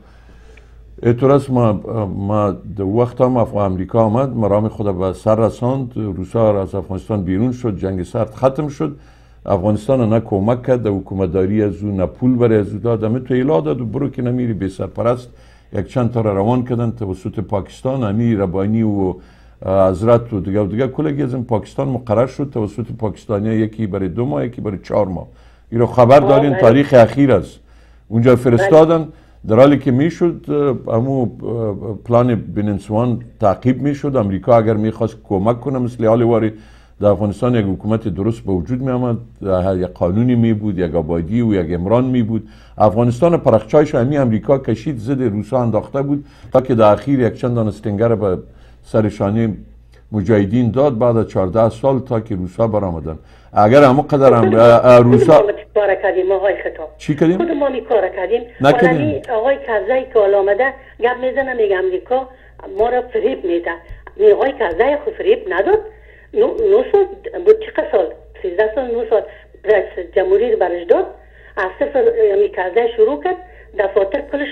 اعتراض ما ما در وقت هم امریکا آمد مرام خود به سر رساند روسا از افغانستان بیرون شد جنگ سرد ختم شد افغانستان نه کمک کرد حکومتداری از او نه پول برای از او داد همه تو ایلا داد و برو که نمیری بی سرپرست یک چند تا روان کردن توسط پاکستان امیر ربانی و حضرت و دیگه و دیگه کلگی از این پاکستان مقرر شد توسط پاکستانی یکی برای دو ماه یکی برای چهار ماه این رو خبر دارین تاریخ اخیر است اونجا فرستادن در حالی که میشد همو پلان بننسوان تعقیب میشد امریکا اگر میخواست کمک کنه مثل حال واری در افغانستان یک حکومت درست به وجود می آمد یک قانونی می بود یک آبادی و یک امران می بود افغانستان پرخچایش همی امریکا کشید زد روسا انداخته بود تا که در اخیر یک چند دانه استنگر به سرشانی مجاهدین داد بعد از چهارده سال تا که روسا برآمدن اگر همه قدر هم روسا کار کردیم آقای خطاب چی کردیم؟ خود ما می کار کردیم نکردیم آقای کرزی که حالا آمده گپ میزنه میگه امریکا ما را فریب میده می آقای کرزی خود فریب نداد نو سال بود چقدر سال سیزده سال نو سال رئیس جمهوری برش داد از صفر می کرزی شروع کرد دفاتر کلش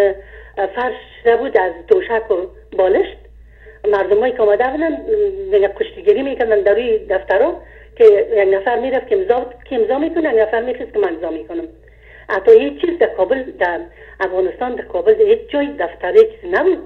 فرش نبود از توشک و بالشت مردم هایی که آمده بودن کشتیگیری میکردن در روی دفترها که یک نفر میرفت که امضا که امضا میکنه یک نفر میخواست که من امضا میکنم حتی هیچ چیز در کابل در افغانستان در کابل در هیچ جای دفتری چیز نبود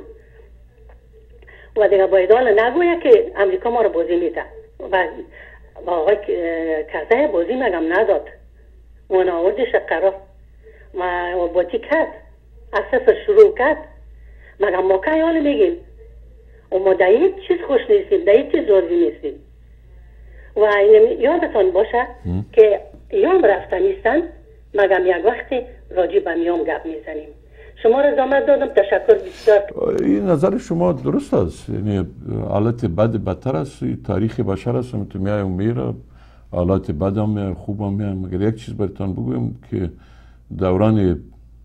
و دیگه باید حالا نگویه که امریکا ما رو بازی میده و آقای کرزی بازی مگم نداد و آوردش قرار و بازی کرد از صفر شروع کرد مگم ما که حالا میگیم و ما در هیچ چیز خوش نیستیم در هیچ چیز راضی نیستیم و یادتان باشه که یام رفته نیستن مگم یک وقتی راجع به میام گپ میزنیم شما را زحمت دادم تشکر بسیار این نظر شما درست است یعنی حالت بد بدتر است تاریخ بشر است تو میای و میره حالات بد هم میای خوب هم میای مگر یک چیز براتون بگویم که دوران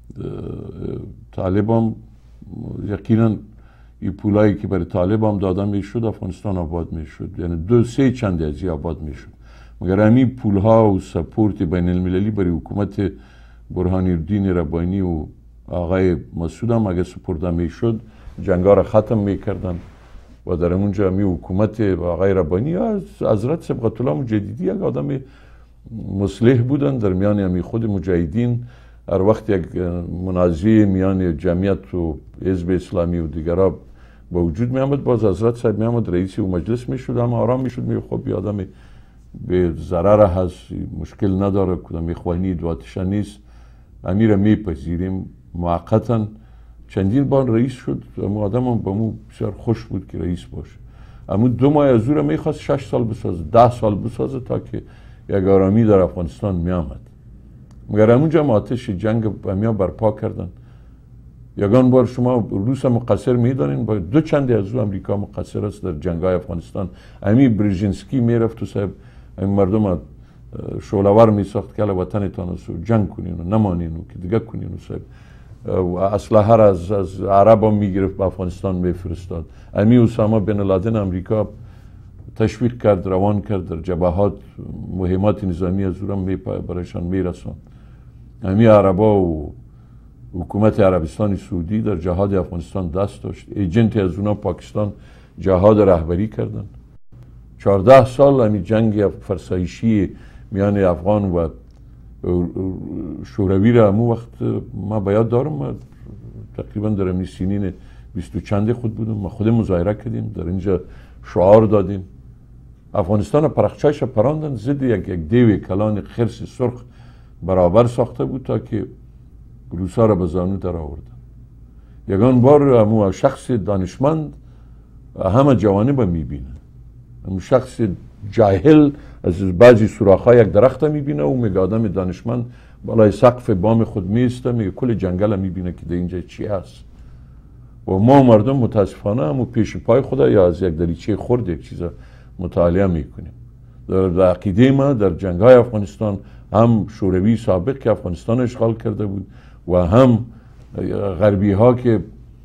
طالب هم یقینا این پولایی که برای طالب هم داده میشد افغانستان آباد میشد یعنی دو سه چند ازی آباد میشد مگر همین پولها و سپورت بین المللی برای حکومت برهانی الدین ربانی و آقای مسعود هم اگه سپرده میشد جنگا را ختم میکردن و در اونجا همی حکومت آقای ربانی از حضرت سبقت الله مجددی یک آدم مصلح بودن در میان همی خود مجاهدین هر وقت یک منازعه میان جمعیت و حزب اسلامی و دیگرها با وجود می آمد باز حضرت صاحب می آمد رئیسی و مجلس می شد اما آرام می شد می خب یه آدم به ضرر هست مشکل نداره کدام اخوانی دواتش نیست امیر می پذیریم موقتا چندین بار رئیس شد اما آدم هم با مو بسیار خوش بود که رئیس باشه اما دو ماه از او را می خواست شش سال بسازه ده سال بسازه تا که یک آرامی در افغانستان می آمد مگر همونجا هم آتش جنگ همیا برپا کردن یگان بار شما روس مقصر میدانین با دو چندی از او امریکا مقصر است در جنگای افغانستان امی برژینسکی میرفت و صاحب مردم شعله‌ور میساخت که وطنتان است جنگ کنین و نمانین و که دیگه کنین و صاحب و اسلحه از از عرب هم میگرفت به افغانستان میفرستاد امی اسامه بن لادن امریکا تشویق کرد، روان کرد، در جبهات مهمات نظامی از او را می برایشان میرساند. همین عربا و حکومت عربستان سعودی در جهاد افغانستان دست داشت. ایجنتی از اونا پاکستان جهاد رهبری کردند. چهارده سال همین جنگ فرسایشی میان افغان و شوروی را همون وقت ما باید دارم، تقریبا در همین سینین بیست و چند خود بودم، ما خود مظاهره کردیم، در اینجا شعار دادیم. افغانستان پرخچایش پراندن، ضد یک یک دیو کلان خرس سرخ برابر ساخته بود تا که روسا را به زانو در آوردن. یگان بار همون شخص دانشمند همه جوانب میبینه، همون شخص جاهل از بعضی سوراخ‌ها یک درخت میبینه و میگه آدم دانشمند بالای سقف بام خود میسته، میگه کل جنگل میبینه که در اینجا چی هست. و ما مردم متاسفانه همون پیش پای خدا یا از یک دریچه خرد یک چیز مطالعه میکنیم. در عقیده ما در جنگ‌های افغانستان هم شوروی سابق که افغانستان اشغال کرده بود و هم غربی ها که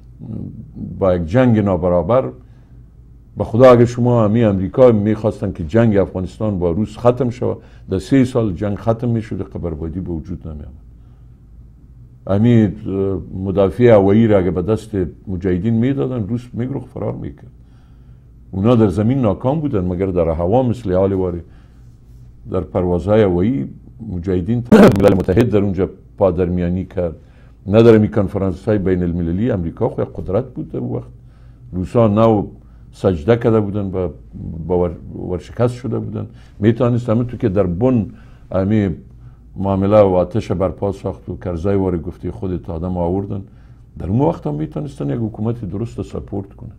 با یک جنگ نابرابر، به خدا اگر شما همین امریکا میخواستن که جنگ افغانستان با روس ختم شود، در سه سال جنگ ختم میشد، بربادی به وجود نمی آمد. همین مدافع هوایی را اگر به دست مجاهدین میدادن، روس میگرخت فرار میکرد. اونا در زمین ناکام بودن، مگر در هوا مثل حال واری در پروازهای هوایی مجاهدین ملل متحد در اونجا پادرمیانی کرد. نه در می کنفرانس های بین المللی امریکا خو قدرت بود در وقت. روسا نو سجده کرده بودن و با ورشکست شده بودن. میتونست همه تو که در بن امی معامله و آتش برپا ساخت و کرزای واری گفتی خودت آدم آوردن، در اون وقت هم میتونستن یک حکومت درست سپورت کنن،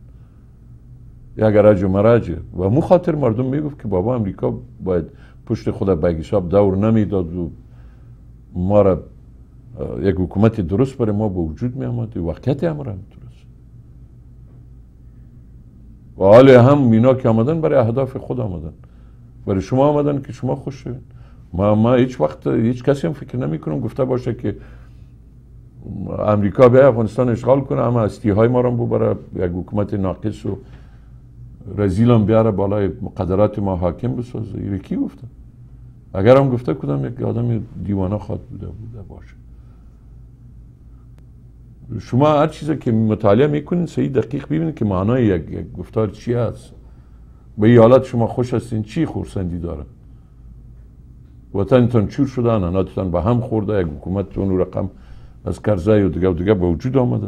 یک رج و مرج. و مو خاطر مردم میگفت که بابا امریکا باید پشت خود به حساب دور نمیداد و ما را یک حکومت درست برای ما به وجود می آمد. واقعیت امر هم درست. و حال هم اینا که آمدن برای اهداف خود آمدن، برای شما آمدن که شما خوش شوید. ما ما هیچ وقت هیچ کسی هم فکر نمی کنم گفته باشه که امریکا به افغانستان اشغال کنه اما استیهای ما رو ببره، یک حکومت ناقص و رزیل هم بیاره بالای مقدرات ما حاکم بسازه. این کی گفته؟ اگر هم گفته کدام یک آدم دیوانه خواد بوده بوده باشه. شما هر چیزی که مطالعه میکنین صحیح دقیق ببینید که معنای یک, یک گفتار چی است. به این حالت شما خوش هستین، چی خورسندی داره؟ وطنتان چور شده، اناناتتان به هم خورده، یک حکومتتون رو رقم از کرزای و دیگه و دیگه به وجود آمده.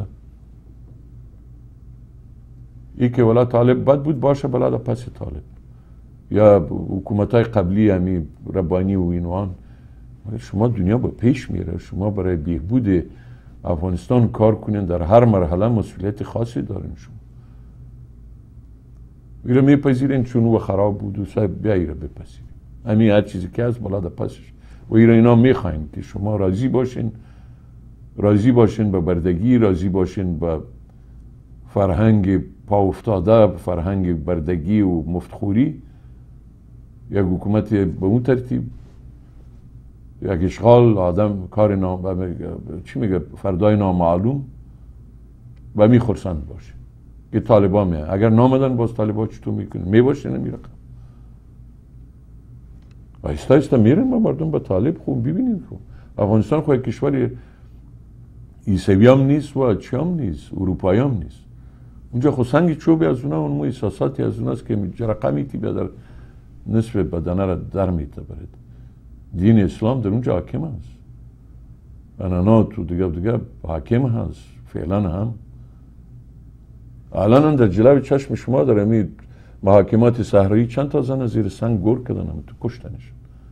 ای که ولا طالب بد بود باشه بلد پس طالب، یا حکومت های قبلی همی ربانی و اینوان. شما دنیا با پیش میره، شما برای بهبود افغانستان کار کنین، در هر مرحله مسئولیت خاصی دارین. شما ایره میپذیرین چون او خراب بود و صاحب بیا ایره بپذیرین، همین هر چیزی که از بلد پسش. و ایره اینا میخواین که شما راضی باشین، راضی باشین به بردگی، راضی باشین به فرهنگ پا افتاده، فرهنگ بردگی و مفتخوری. یک حکومت به اون ترتیب، یک اشغال، آدم کار نام چی میگه فردای نامعلوم و میخورسند باشه که طالبان میه. اگر نامدن باز طالبان چطور میکنه؟ میباشه نمیرقم و ایستا ایستا میرن ما مردم به طالب. خوب ببینید خوب افغانستان خود کشور عیسوی هم نیست و چی هم نیست، اروپایی هم نیست. اونجا خود سنگ چوبی از اونا، اون احساساتی از اوناست که جرقمی تی بیادر نصف بدنه را در میته برد. دین اسلام در اونجا حاکم هست، انانات و دیگه دیگه حاکم هست فعلا. هم الان در جلوی چشم شما در همین محاکمات صحرایی چند تا زن زیر سنگ گور کردن، هم تو کشتنش.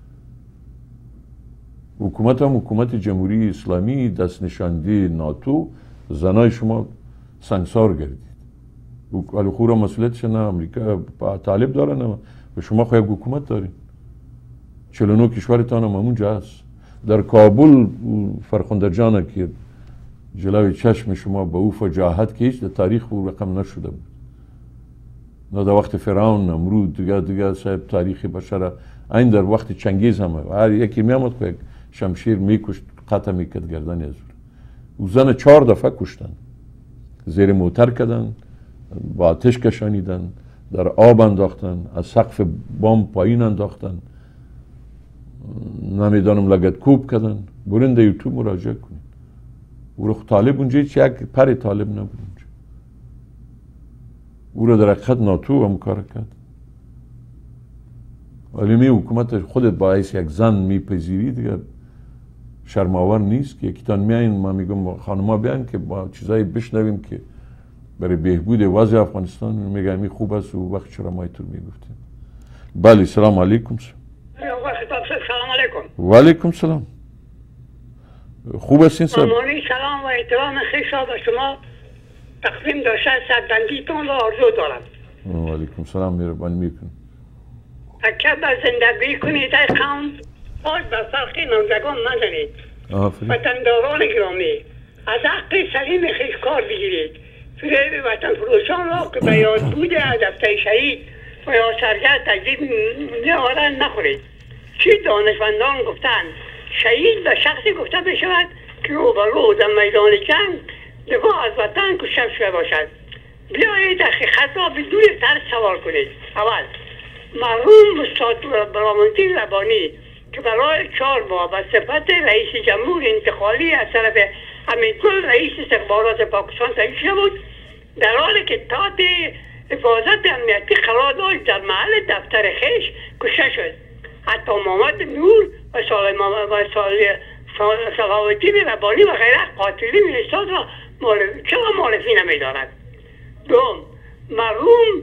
حکومت هم حکومت جمهوری اسلامی دست نشانده ناتو، زنای شما سنگسار گردید. ولی خورا مسئولیتش نه امریکا طالب داره نه و شما خواهی حکومت دارین. چهل و نه کشورتان هم همونجا هست. در کابل فرخنده جانه که جلوی چشم شما به او فجاحت که هیچ در تاریخ او رقم نشده بود. نه در وقت فرعون، نمرود، دیگه دیگه صاحب تاریخ بشر. این در وقت چنگیز هم هر یکی میامد که شمشیر میکشت، قطع میکرد گردن از او. زن چهار دفعه کشتن، زیر موتر کردن، با آتش کشانیدن، در آب انداختن، از سقف بام پایین انداختن، نمیدانم لگت کوب کردن. برین در یوتیوب مراجعه کنید. او رو طالب اونجا هیچ یک پر طالب نبود اونجا. او رو در حقیقت ناتو هم کار کرد. ولی می حکومت خودت باعث یک زن میپذیری دیگه شرماور نیست که یکیتان میاین. ما میگم خانما بیان که با چیزایی بشنویم که برای بهبود وضع افغانستان میگه می خوب است و وقت چرا ما اینطور میگفتیم. بله سلام علیکم. سلام علیکم. و علیکم سلام. خوب هستین صاحب؟ مامانی سلام و احترام خیشا به شما تقدیم داشته سربندیتون را آرزو دارم. و علیکم سلام مهربانی میکنم. اگر به زندگی کنید ای قوم پای به فرق نامزدگان نزنید. وطنداران گرامی از حق سلیم خویش کار بگیرید. فریب وطن فروشان را که به یاد بود دفتر شهید و یا سرگرد تجدید نیارن نخورید. چی دانشمندان گفتند شهید به شخصی گفته بشود که روبرو در میدان جنگ دفاع از وطن کشته شده باشد. بیایید حقیقت را بدون ترس سوال کنید. اول مرحوم استاد برامونتی ربانی که برای چهار ماه به صفت رئیس جمهور انتقالی از طرف حمیدگل رئیس استخبارات پاکستان تعیین شده بود، در حالی که تحت حفاظت امنیتی قرار داشت در محل دفتر خویش کشته شد. حتی محمد نور و صلاح‌الدین ربانی و غیره قاتلین استاد را چرا معرفی نمی‌دارد؟ دوم مرحوم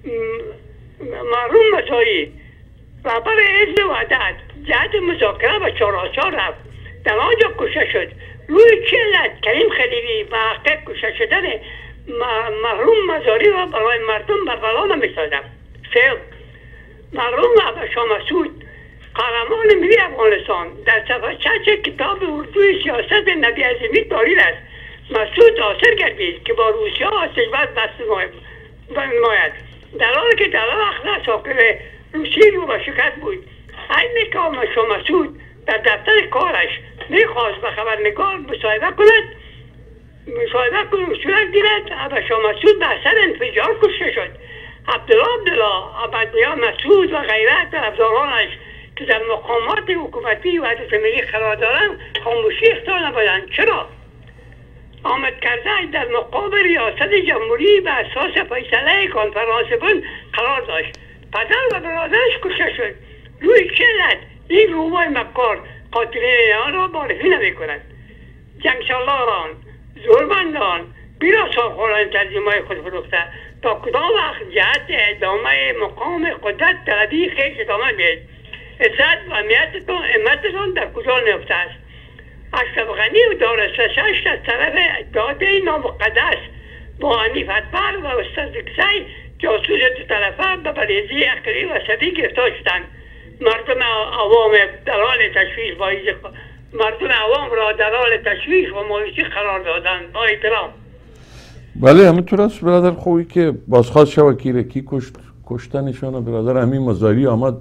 مرحوم مسایی رهبر حزب وحدت جهت مذاکره و چهارآچار رفت، در آنجا کشته شد. روی چه علت کریم خلیلی و حقیق کشته شدن مرحوم مزاری را برای مردم برقرار نمی‌سازد؟ سوم مرحوم شاه مسعود قهرمان ملی افغانستان در صفحه شش کتاب اردوی سیاست نبی عظیمی دارید است. مسعود حاصل گردید که با روسیه و ثروت بست نماید، در حالی که در وقت ساکن روسیه رو به شکست بود. این که شاه مسعود در دفتر کارش میخواست به خبرنگار مصاحبه کند مصاحبه کند صورت گیرد و شاه مسعود به اثر انفجار کشته شد. عبدالله عبدالله عبدالله مسعود و غیره طرفدارانش که در مقامات حکومتی و حزب ملی قرار دارند خاموشی اختیار نبودند. چرا؟ آمد کرزی در مقام ریاست جمهوری به اساس فیصله کنفرانس بن قرار داشت. پدر و برادرش کشته شد. روی چه علت این رومای مکار قاتلین آن را معرفی نمی کند؟ جنگسالاران زورمندان بیرا ساخوران تنظیم‌های خود فروخته تا کدام وقت جهت ادامه مقام قدرت طلبی خویش ادامه دهید؟ عزت و امنیتتان امتتان در کجا نهفته است؟ اشرف غنی و دارالسرشش از طرف اتحاد نامقدس با حنیف اتبر و استاد زکزی جاسوس دو طرفه به بریزی عقلی و صدی گرفتار شدند. مردم عوام در حال تشویش مردم عوام را در حال تشویش و مایوسی قرار دادند. با احترام. بله همینطور است برادر خوبی که بازخواست شود که کی کشت کشتنشان. برادر همین مزاری آمد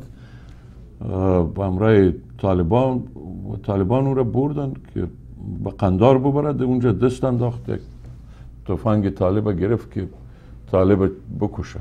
با همراه طالبان و طالبان او را بردن که به قندار ببرد. اونجا دست انداخت، یک تفنگ طالب گرفت که طالب بکشه.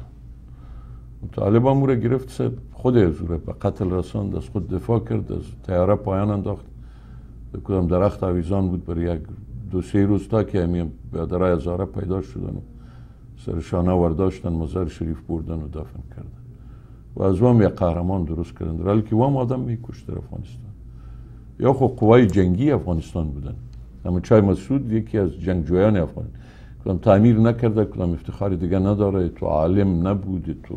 طالبان او را گرفت خود از او را به قتل رساند، از خود دفاع کرد، از طیاره پایان انداخت. کدام درخت آویزان بود برای یک دو سه روز تا که همین برادرای هزاره پیدا شدن و سرشان آورداشتن مزار شریف بردن و دفن کردن و از وام یک قهرمان درست کردن، در حالی که وام آدم میکشت در افغانستان. یا خب قوای جنگی افغانستان بودن. اما چای مسعود یکی از جنگجویان افغان، کدام تعمیر نکرده، کدام افتخار دیگه نداره، تو عالم نبوده، تو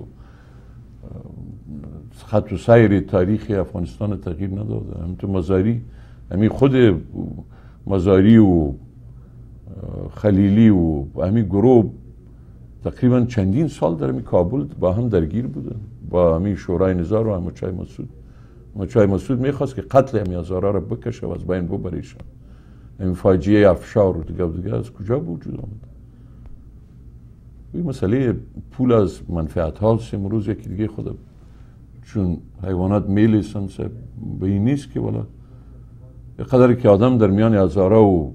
خط و سیر تاریخی افغانستان تغییر نداده. همین تو مزاری، همین خود مزاری و خلیلی و همین گروه تقریبا چندین سال در همین کابل با هم درگیر بودن، با همین شورای نظار و همین چای مسعود. همین چای مسعود میخواست که قتل همین هزاره را بکشه و از بین ببریشن. همین فاجعه افشار و دیگه دیگه از کجا وجود آمد؟ این مسئله پول از منفعت هاست امروز یکی دیگه خود، چون حیوانات میلیسن به این نیست که والا یه قدری که آدم در میان هزاره و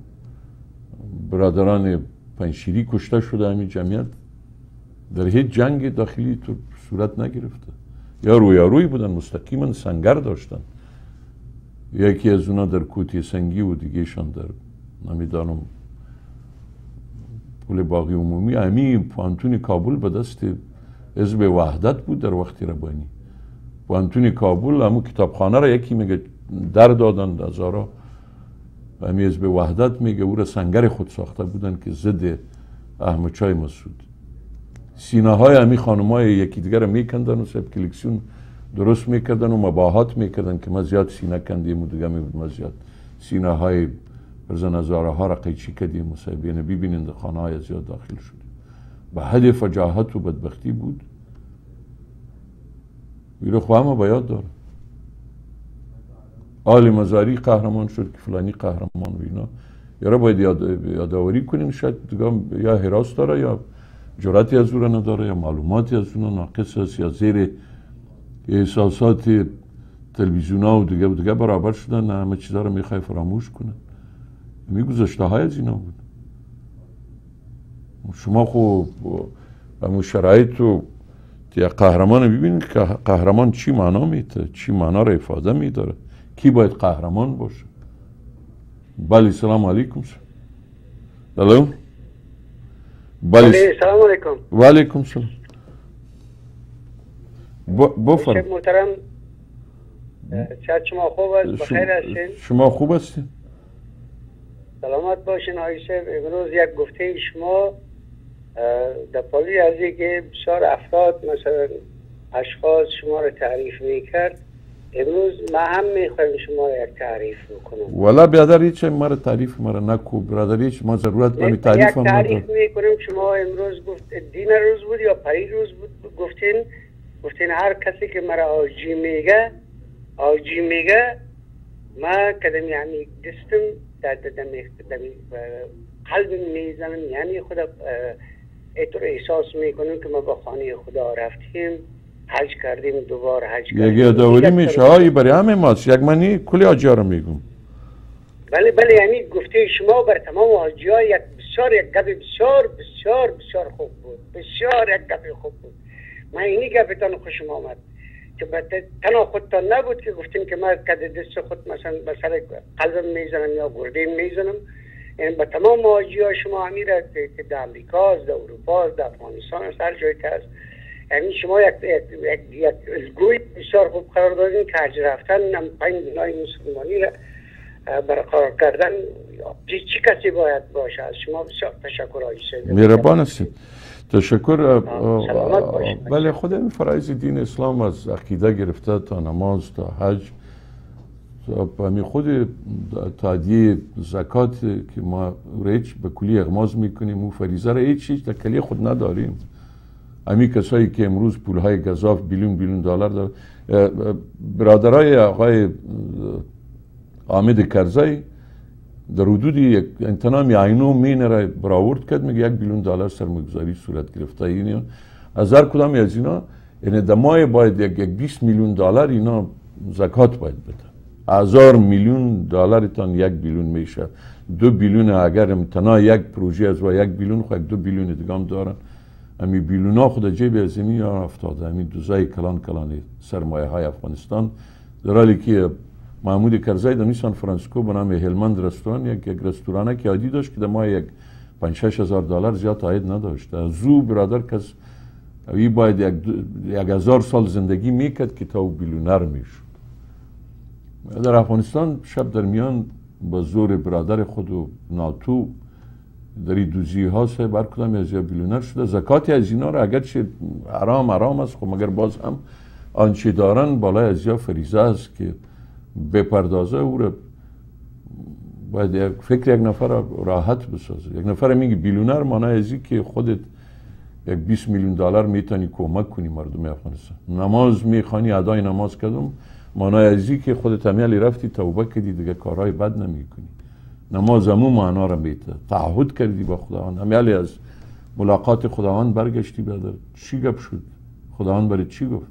برادران پنشیری کشته شده همین جمعیت در هیچ جنگ داخلی تو صورت نگرفته. یا رویارویی بودن، مستقیما سنگر داشتن. یکی از اونا در کوتی سنگی و دیگهشان در نمیدانم پول باقی عمومی. امی پوانتون کابل به دست حزب وحدت بود در وقت ربانی. پوانتون کابل همون کتابخانه را یکی میگه در دادن هزارا، امی حزب وحدت میگه او را سنگر خود ساخته بودن که ضد احمد چای مسعود. سینه های امی خانم های یکی دیگر میکندن و سب کلکسیون درست میکردن و مباهات میکردن که ما زیاد سینه کندیم و دیگه میبود ما زیاد سینه های برزن هزاره ها را قیچی کردیم و صاحبین ببینند خانه های زیاد داخل شد. به حد فجاحت و بدبختی بود. ویرو خواه ما باید داره. آل مزاری قهرمان شد که فلانی قهرمان و اینا. یارا باید یاد، یادآوری کنیم. شاید دیگه یا حراس داره یا جرأتی از اون نداره یا معلوماتی از اون ناقص است یا زیر احساسات تلویزیون ها و دیگه و دیگه برابر شدن. نه همه چیزا رو میخوای فراموش کنه. میگذاشته های از اینا بود. شما خو همون شرایط رو که قهرمان ببینید که قهرمان چی معنا میده، چی معنا رو افاده میداره، کی باید قهرمان باشه. بله سلام علیکم. الو بله سلام علیکم. و علیکم سلام. بفرم محترم، شاید شما خوب است، بخیر هستین؟ شما خوب هستین؟ سلامت باشین آقای صاحب. امروز یک گفته شما در پالی از اینکه بسیار افراد مثلا اشخاص شما رو تعریف میکرد، امروز ما هم میخوایم شما رو یک تعریف بکنم. والا برادر هیچ ما رو تعریف ما رو نکو برادر، هیچ ما ضرورت به تعریف هم نداریم. یک تعریف میکنیم. شما امروز گفت دین روز بود یا پری روز بود، گفتین گفتین هر کسی که مرا آجی میگه آجی میگه ما کدام یعنی دستم در دمی قلب میزنم، یعنی خدا اینطور احساس میکنم که ما با خانه خدا رفتیم، حج کردیم، دوباره حج کردیم. یک یادآوری میشه هایی برای همه ماست. یک منی کلی حاجی ها رو میگم. بله بله، یعنی گفته شما بر تمام حاجی ها یک بسیار یک گپ بسیار بسیار بسیار خوب بود، بسیار یک گپ خوب بود. من اینی گپتان خوشم آمد که تنها خودتان نبود که گفتین که من کد دست خود مثلا به سر قلبم میزنم یا گردیم میزنم. یعنی به تمام حاجی ها شما همین را که در امریکا است، در اروپا است، در افغانستان است، هر جایی که هست، یعنی شما یک یک یک الگوی بسیار خوب قرار دادین که حج رفتن هم پنج بنای مسلمانی را برقرار کردن. چی کسی باید باشه؟ از شما بسیار تشکر آقای صاحب. مهربان هستید. تشکر. بله، خود این فرایض دین اسلام از عقیده گرفته تا نماز تا حج تا همین خود تادیه زکات که ما ریچ به کلی اغماز میکنیم و فریضه را هیچ چیز در کلی خود نداریم. همین کسایی که امروز پولهای گزاف بیلیون بیلیون دلار دارن، برادرای آقای حامد کرزی در حدود یک انتنامی عینو مین را براورد کرد، میگه یک بیلیون دلار سرمایه‌گذاری صورت گرفته. این از هر کدام از اینا یعنی دمای باید یک بیست میلیون دلار اینا زکات باید بده. هزار میلیون دلارتان یک بیلیون میشه. دو بیلیون اگر امتنا یک پروژه از و یک بیلیون خود دو بیلیون دیگه هم دارن. امی بیلیون ها خود جیب از زمین ها افتاده. امی دوزای کلان کلان سرمایه های افغانستان، در حالی که محمود کرزی در سان فرانسیسکو به نام هلمند رستوران یک یک رستورانه که عادی داشت که در ماه یک پنج شش هزار دلار زیاد عاید نداشت. زو برادر کس ای باید یک, یک هزار سال زندگی میکرد که تا او بیلیونر میشد. در افغانستان شب در میان با زور برادر خود و ناتو در این دوزی ها سه بر کدام از یا بیلیونر شده. زکاتی از اینا را اگرچه حرام حرام است، خب مگر باز هم آنچه دارن بالای از یا فریضه است که بپردازه. او را باید یک فکر یک نفر راحت بسازه. یک نفر میگه بیلیونر معنی ازی که خودت یک بیست میلیون دلار میتونی کمک کنی مردم افغانستان. نماز میخوانی، ادای نماز کردم معنی ازی که خودت همیالی رفتی توبه کردی دیگه کارهای بد نمی کنی. نماز همون معنا را میده. تعهد کردی با خداوند، همیالی از ملاقات خداوند برگشتی. برادر چی گپ شد؟ خداوند برای چی گفت؟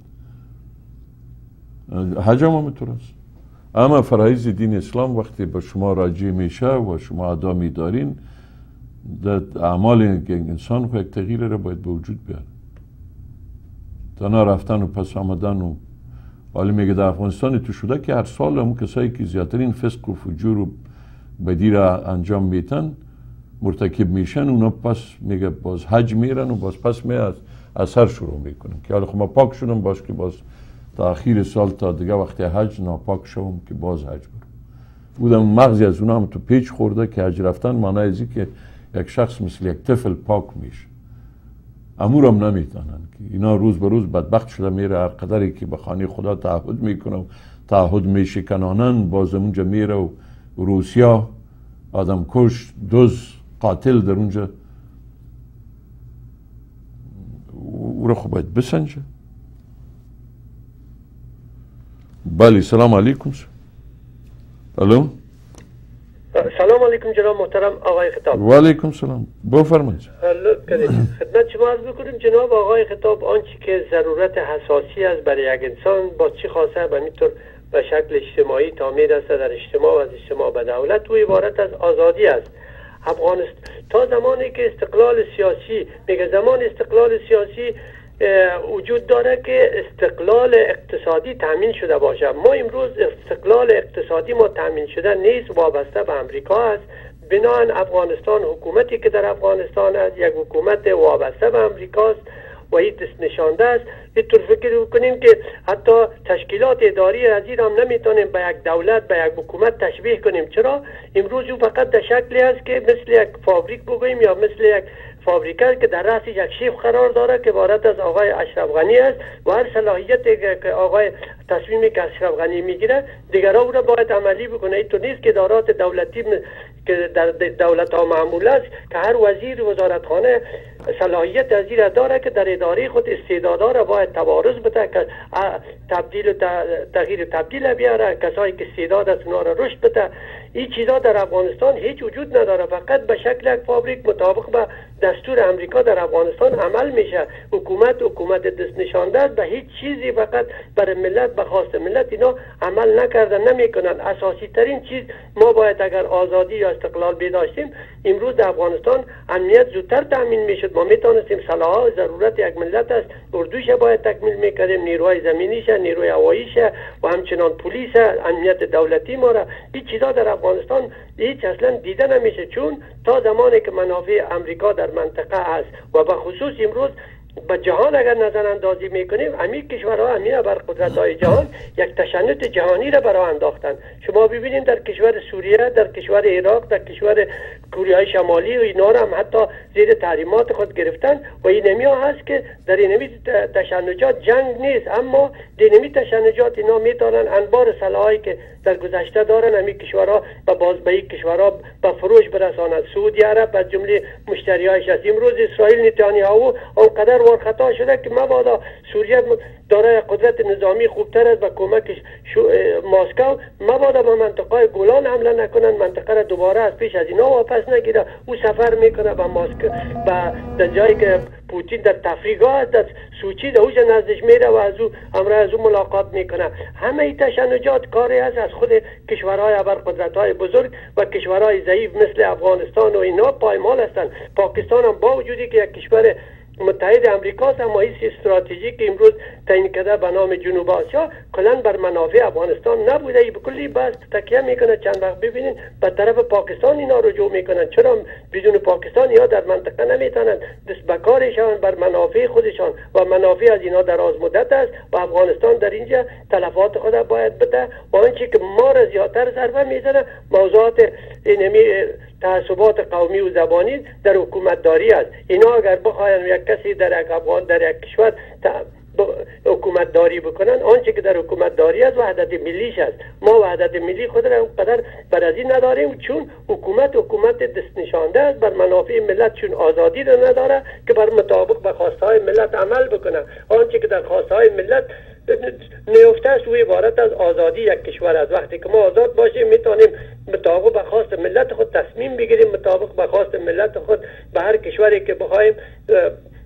حج هم همینطور است. اما فرایض دین اسلام وقتی به شما راجع میشه و شما ادا میدارین، در اعمال انسان خود یک تغییر را باید به وجود بیاره. تنها رفتن و پس آمدن و حالا میگه در افغانستان تو شده که هر سال هم کسایی که زیادترین فسق و فجور و بدی را انجام میتن مرتکب میشن، اونا پس میگه باز حج میرن و باز پس می از اثر شروع میکنن که حالا خب ما پاک شدم باش که باز تا اخیر سال تا دیگه وقتی حج ناپاک شوم که باز حج برم. بودم مغزی از اونا هم تو پیچ خورده که حج رفتن معنی ازی که یک شخص مثل یک طفل پاک میشه. امورم نمیتونن که اینا روز به روز بدبخت شده میره، هر قدری که به خانه خدا تعهد میکنه و تعهد میشکنانن باز اونجا میره و روسیا آدم کش دز قاتل در اونجا او را خب باید بسنجه. بله سلام علیکم. الو سلام علیکم جناب محترم آقای خطاب. و علیکم سلام، بفرمایید. خدمت شما عرض بکنیم جناب آقای خطاب، آنچه که ضرورت حساسی است برای یک انسان با چی خاصه و همینطور به شکل اجتماعی تعمیر است در اجتماع و از اجتماع به دولت و عبارت از آزادی است. افغانستان تا زمانی که استقلال سیاسی، میگه زمان استقلال سیاسی وجود داره که استقلال اقتصادی تامین شده باشه. ما امروز استقلال اقتصادی ما تامین شده نیست، وابسته به امریکا است. بنابراین افغانستان حکومتی که در افغانستان است یک حکومت وابسته به امریکاست و این دست نشانده است. اینطور فکر کنیم که حتی تشکیلات اداری از این هم نمیتونیم به یک دولت به یک حکومت تشبیه کنیم. چرا؟ امروز او فقط در شکلی است که مثل یک فابریک بگوییم یا مثل یک فابریکه که در رأس یک شیف قرار داره که عبارت از آقای اشرف غنی است و هر صلاحیتی که آقای تصمیمی که اشرف غنی میگیره دیگرها او را باید عملی بکنه. این تو نیست که ادارات دولتی که در دولت ها معمول است که هر وزیر وزارتخانه صلاحیت از این داره که در اداره خود استعدادها را باید تبارز بده که تبدیل و تغییر تبدیل بیاره، کسایی که استعداد است اونا را رشد بده. این چیزا در افغانستان هیچ وجود نداره، فقط به شکل یک فابریک مطابق به دستور امریکا در افغانستان عمل میشه. حکومت حکومت دست نشانده است، به هیچ چیزی فقط برای ملت به خواست ملت اینا عمل نکردن نمیکنن. اساسی ترین چیز ما باید اگر آزادی یا استقلال بداشتیم امروز در افغانستان امنیت زودتر تامین میشد. ما میتونستیم سلاح ضرورت یک ملت است، اردوش باید تکمیل میکردیم، نیروهای زمینیش، نیروی هواییش و همچنان پلیس، امنیت دولتی ما را. این چیزا در افغانستان هیچ اصلا دیده نمیشه، چون تا زمانی که منافع امریکا در منطقه است و به خصوص امروز به جهان اگر نظر اندازی میکنیم همین کشورها همین بر قدرت های جهان یک تشنج جهانی را برای انداختن. شما ببینید در کشور سوریه، در کشور عراق، در کشور کره شمالی و اینا هم حتی زیر تحریمات خود گرفتن و این نمی هست که در این تشنجات جنگ نیست، اما در این تشنجات اینا میتونن انبار سلاحی که در گذشته دارن همین کشورها و باز به این کشورها به فروش برسانند. سعودی عرب از جمله مشتریایش است. امروز اسرائیل نتانیاهو اونقدر وارخطا شده که مبادا سوریه دارای قدرت نظامی خوبتر است و کمک ماسکو مبادا به منطقه گولان حمله نکنن، منطقه را دوباره از پیش از اینا واپس نگیره. او سفر میکنه به ماسکو، به در جایی که پوتین در تفریحگاه است در سوچی در اوجه نزدش میره و از او امر از او ملاقات میکنه. همه این تشنجات کاری است از خود کشورهای ابرقدرت‌های بزرگ و کشورهای ضعیف مثل افغانستان و اینا پایمال هستند. پاکستان هم با وجودی که یک کشور متحد امریکاست اما این استراتژی که امروز تعیین کرده به نام جنوب آسیا کلا بر منافع افغانستان نبوده. ای بکلی بس تکیه میکنه. چند وقت ببینین به طرف پاکستان اینا رجوع میکنن. چرا بدون پاکستان یا در منطقه نمیتونن دست به کارشان بر منافع خودشان و منافع از اینا دراز مدت است و افغانستان در اینجا تلفات خود باید بده و آنچه که ما را زیادتر ضربه میزنه موضوعات اینمی تعصبات قومی و زبانی در حکومت داری است. اینا اگر بخواین یک کسی در یک افغان در یک کشور حکومت داری بکنن، آنچه که در حکومت داری است وحدت ملیش است. ما وحدت ملی خود را اونقدر بر از این نداریم چون حکومت حکومت دست نشانده است بر منافع ملت، چون آزادی را نداره که بر مطابق به خواستهای ملت عمل بکنه. آنچه که در خواستهای ملت نیفته است و عبارت از آزادی یک کشور است. وقتی که ما آزاد باشیم میتونیم مطابق به خواست ملت خود تصمیم بگیریم، مطابق به خواست ملت خود به هر کشوری که بخوایم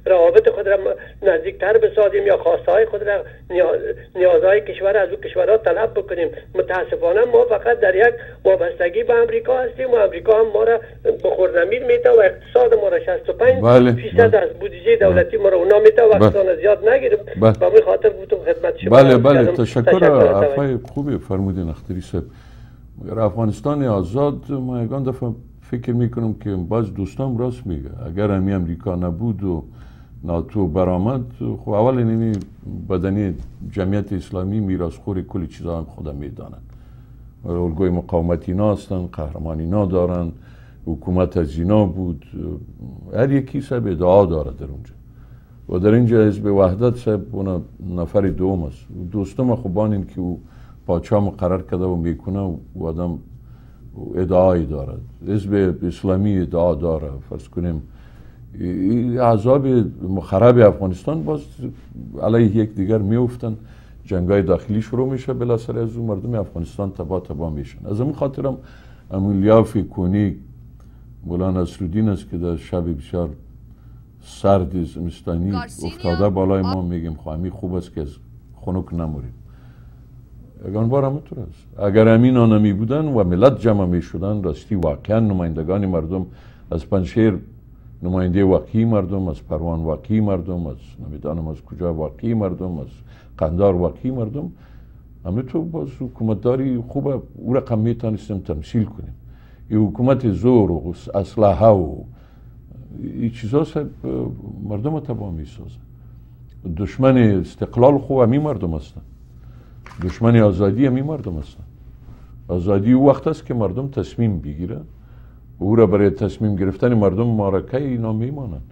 روابط خود را نزدیکتر بسازیم یا خواسته های خود را نیازهای کشور از او کشورها طلب بکنیم. متاسفانه ما فقط در یک وابستگی به امریکا هستیم و امریکا هم ما را به خرزمین میته و اقتصاد ما را شصت و پنج فیصد از بودجه دولتی ما را اونا میته و اقتصاد زیاد نگیریم. به همین خاطر بودم خدمت شما. بله بله تشکر. حرفای خوبی فرمودین اختری صاحب. اگر افغانستان آزاد، ما یگان دفعه فکر میکنم که باز دوستان راست میگه، اگر همی امریکا نبود و ناتو برآمد، خب اول اینی بدنی جمعیت اسلامی میراثخوری کلی چیزا هم خودم میدانن، الگوی مقاومت اینا هستن، قهرمان اینا دارن، حکومت از اینا بود، هر یکی سب ادعا داره در اونجا و در اینجا حزب وحدت سب اون نفر دوم است. دوستم خوبان این که او پاچا مقرر کرده و میکنه و آدم ادعایی دارد، حزب اسلامی ادعا داره، فرض کنیم احزاب مخرب افغانستان باز علیه یک دیگر میافتن، جنگای داخلی شروع میشه، بلاسر از اون مردم افغانستان تبا تبا میشن. از همین خاطرم همون لیاف کونی مولانا نصرالدین است که در شب بسیار سرد زمستانی افتاده بالای ما، میگیم خواهمی خوب است که از خنک نموریم. یگان بار همونطور است. اگر همین ها نمی بودن و ملت جمع می شدن، راستی واقعا نمایندگان مردم از پنجشیر نماینده واقعی مردم، از پروان واقعی مردم، از نمیدانم از کجا واقعی مردم، از قندار واقعی مردم، همه تو باز حکومتداری خوبه او رقم میتونستیم تمثیل کنیم. این حکومت زور و اسلحه و این چیزا مردم تباه میسازن. دشمن استقلال خوب همی مردم هستن، دشمن آزادی همی مردم هستن. آزادی او وقت است که مردم تصمیم بگیره، او را برای تصمیم گرفتن مردم معرکه اینا میمانند.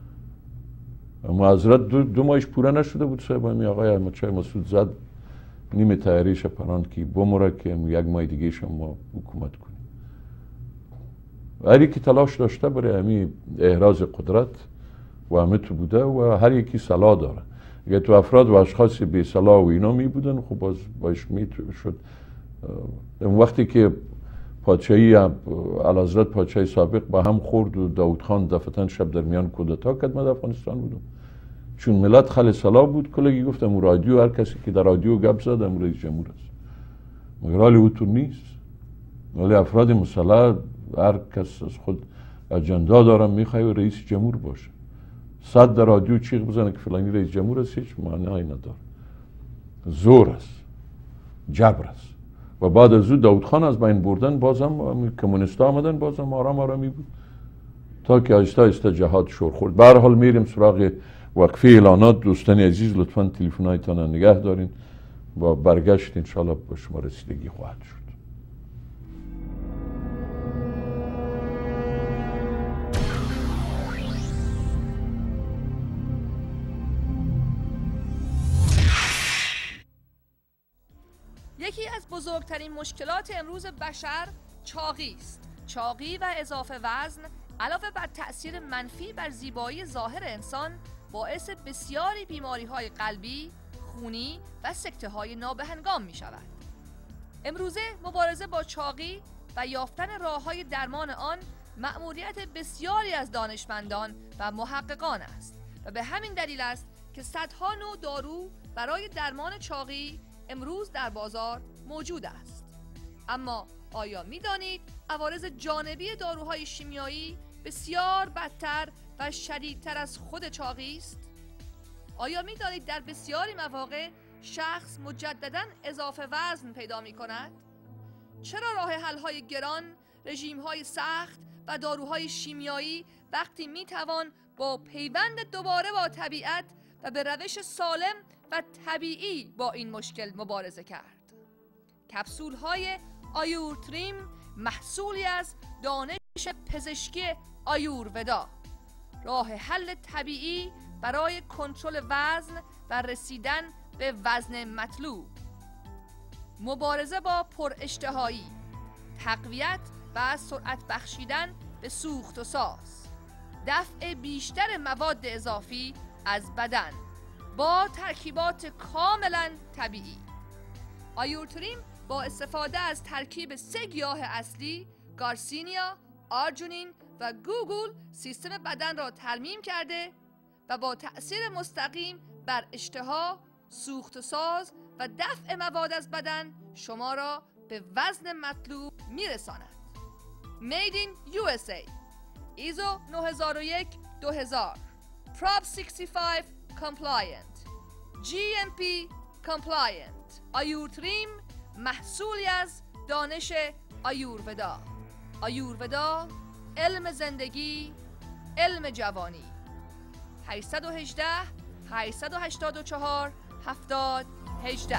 معذرت دو, دو ماهش پوره نشده بود صاحب همی آقای احمد شاه مسعود زد نیمه تیاریش پراند که بمره که یک ماه دیگه شما ما حکومت کنیم. هر یکی تلاش داشته برای همی احراز قدرت و همه تو بوده و هر یکی صلاح داره. اگه تو افراد و اشخاص بی صلاح و اینا می بودن، خب باز باش می شد. اون وقتی که پادشاهی اعلیحضرت پادشاه سابق با هم خورد و داود خان دفعتاً شب در میان کودتا کرد، من در افغانستان بودم، چون ملت خل صلاح بود کلگی گفتم رادیو هر کسی که در رادیو گپ زد ام رئیس جمهور است، مگر حال او تو نیست. ولی افراد مسلح هر کس از خود اجندا دارم میخواه رئیس جمهور باشه، صد در رادیو چیغ بزنه که فلانی رئیس جمهور است، هیچ معنی نداره. زور است، جبر است. و بعد از او داود خان از بین بردن، بازم کمونیستا آمدن، بازم آرام آرامی بود تا که آهسته آهسته جهاد شور خورد. به هر حال میریم سراغ وقفه اعلانات. دوستان عزیز لطفاً تلفن‌هایتان نگه دارین، با برگشت انشاءالله به شما رسیدگی خواهد شد. یکی از بزرگترین مشکلات امروز بشر چاقی است. چاقی و اضافه وزن علاوه بر تأثیر منفی بر زیبایی ظاهر انسان، باعث بسیاری بیماری‌های قلبی، خونی و سکته‌های نابهنگام می‌شود. امروزه مبارزه با چاقی و یافتن راه‌های درمان آن مأموریت بسیاری از دانشمندان و محققان است و به همین دلیل است که صدها نوع دارو برای درمان چاقی امروز در بازار موجود است. اما آیا می دانید عوارض جانبی داروهای شیمیایی بسیار بدتر و شدیدتر از خود چاقی است؟ آیا می دانید در بسیاری مواقع شخص مجدداً اضافه وزن پیدا می کند؟ چرا راه حل های گران، رژیم های سخت و داروهای شیمیایی وقتی می توان با پیوند دوباره با طبیعت و به روش سالم و طبیعی با این مشکل مبارزه کرد؟ کپسول های آیورتریم محصولی از دانش پزشکی آیورودا، راه حل طبیعی برای کنترل وزن و رسیدن به وزن مطلوب، مبارزه با پراشتهایی، تقویت و سرعت بخشیدن به سوخت و ساز، دفع بیشتر مواد اضافی از بدن با ترکیبات کاملا طبیعی. آیورتریم با استفاده از ترکیب سه گیاه اصلی، گارسینیا، آرجونین و گوگل، سیستم بدن را ترمیم کرده و با تأثیر مستقیم بر اشتها، سوخت و ساز و دفع مواد از بدن شما را به وزن مطلوب میرساند. Made in یو اس ای، ایزو نه هزار و یک دو هزار، Prop شصت و پنج Compliant، جی ام پی Compliant. آیورتریم محصولی از دانش آیورودا. آیورودا، علم زندگی، علم جوانی. هشت یک هشت هشت هشت چهار هفتاد هجده.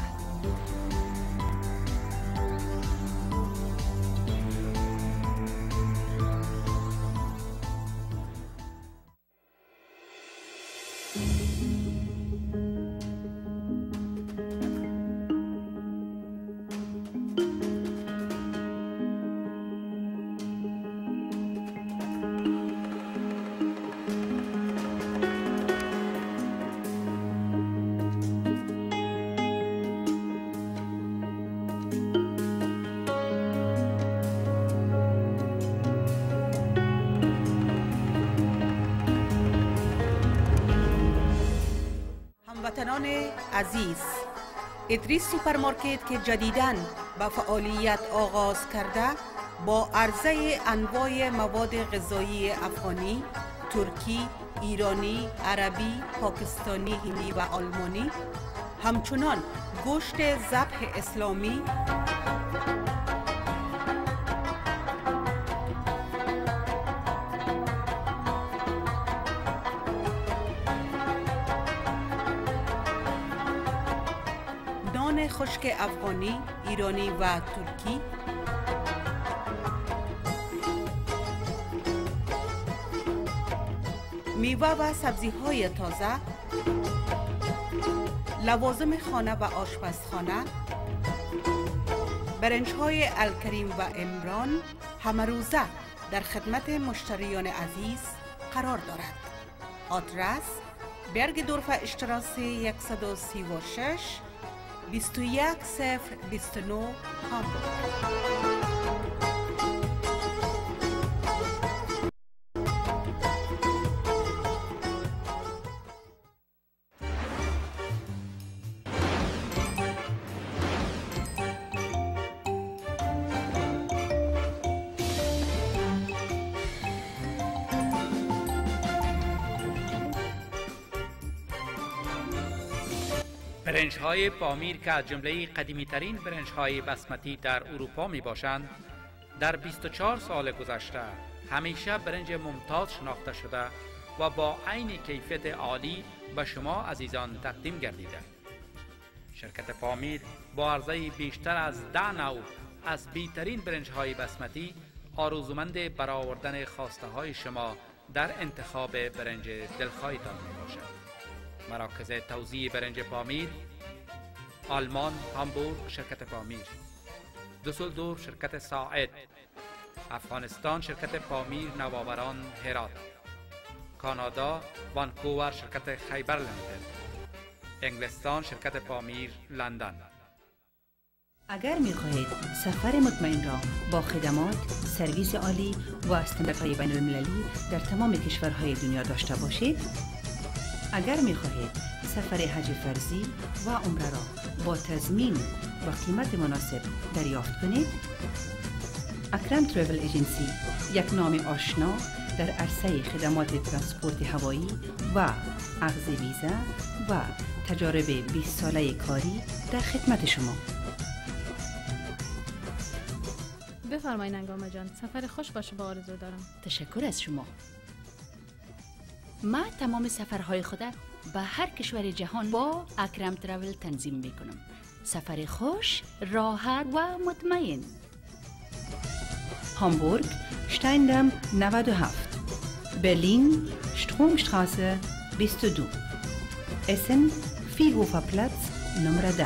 هموطنان عزیز، ادریس سوپرمارکت که جدیداً به فعالیت آغاز کرده با عرضه انواع مواد غذایی افغانی، ترکی، ایرانی، عربی، پاکستانی، هندی و آلمانی، همچنان گوشت ذبح اسلامی، نان خشک افغانی، ایرانی و ترکی، میوه و سبزی های تازه، لوازم خانه و آشپزخانه، برنج های الکریم و امران همه روزه در خدمت مشتریان عزیز قرار دارد. آدرس برگدورف اشتراسی صد و سی و شش بیست و یک صفر بیست و نه هامبورگ. برنج های پامیر که از جمله قدیمی ترین برنج های بسمتی در اروپا می باشند، در بیست و چهار سال گذشته همیشه برنج ممتاز شناخته شده و با عین کیفیت عالی به شما عزیزان تقدیم گردیده. شرکت پامیر با عرضه بیشتر از ده نوع از بهترین برنج های بسمتی آرزومند برآوردن خواسته های شما در انتخاب برنج دلخواهتان می باشد. مراکز توزیع برنج پامیر: آلمان هامبورگ شرکت پامیر، دوسلدورف شرکت ساعد، افغانستان شرکت پامیر نوآوران هرات، کانادا وانکوور شرکت خیبر لندن، انگلستان شرکت پامیر لندن. اگر می خواهید سفر مطمئن را با خدمات، سرویس عالی و استانداردهای بین المللی در تمام کشورهای دنیا داشته باشید، اگر می خواهید سفر حج فرضی و عمره را با تضمین و قیمت مناسب دریافت کنید، اکرم تریول ایجنسی یک نام آشنا در عرصه خدمات ترانسپورت هوایی و اخذ ویزا و تجارب بیست ساله کاری در خدمت شما. بفرمایید انگامه جان، سفر خوش باشه با آرزو دارم. تشکر از شما. من تمام سفرهای خود به هر کشور جهان با اکرم تراول تنظیم میکنم. سفر خوش، راحت و مطمئن. هامبورگ شتایندام نود و هفت، برلین شترومشتراسه بیست و دو، اسن فیگوفا پلاتز نمره ده.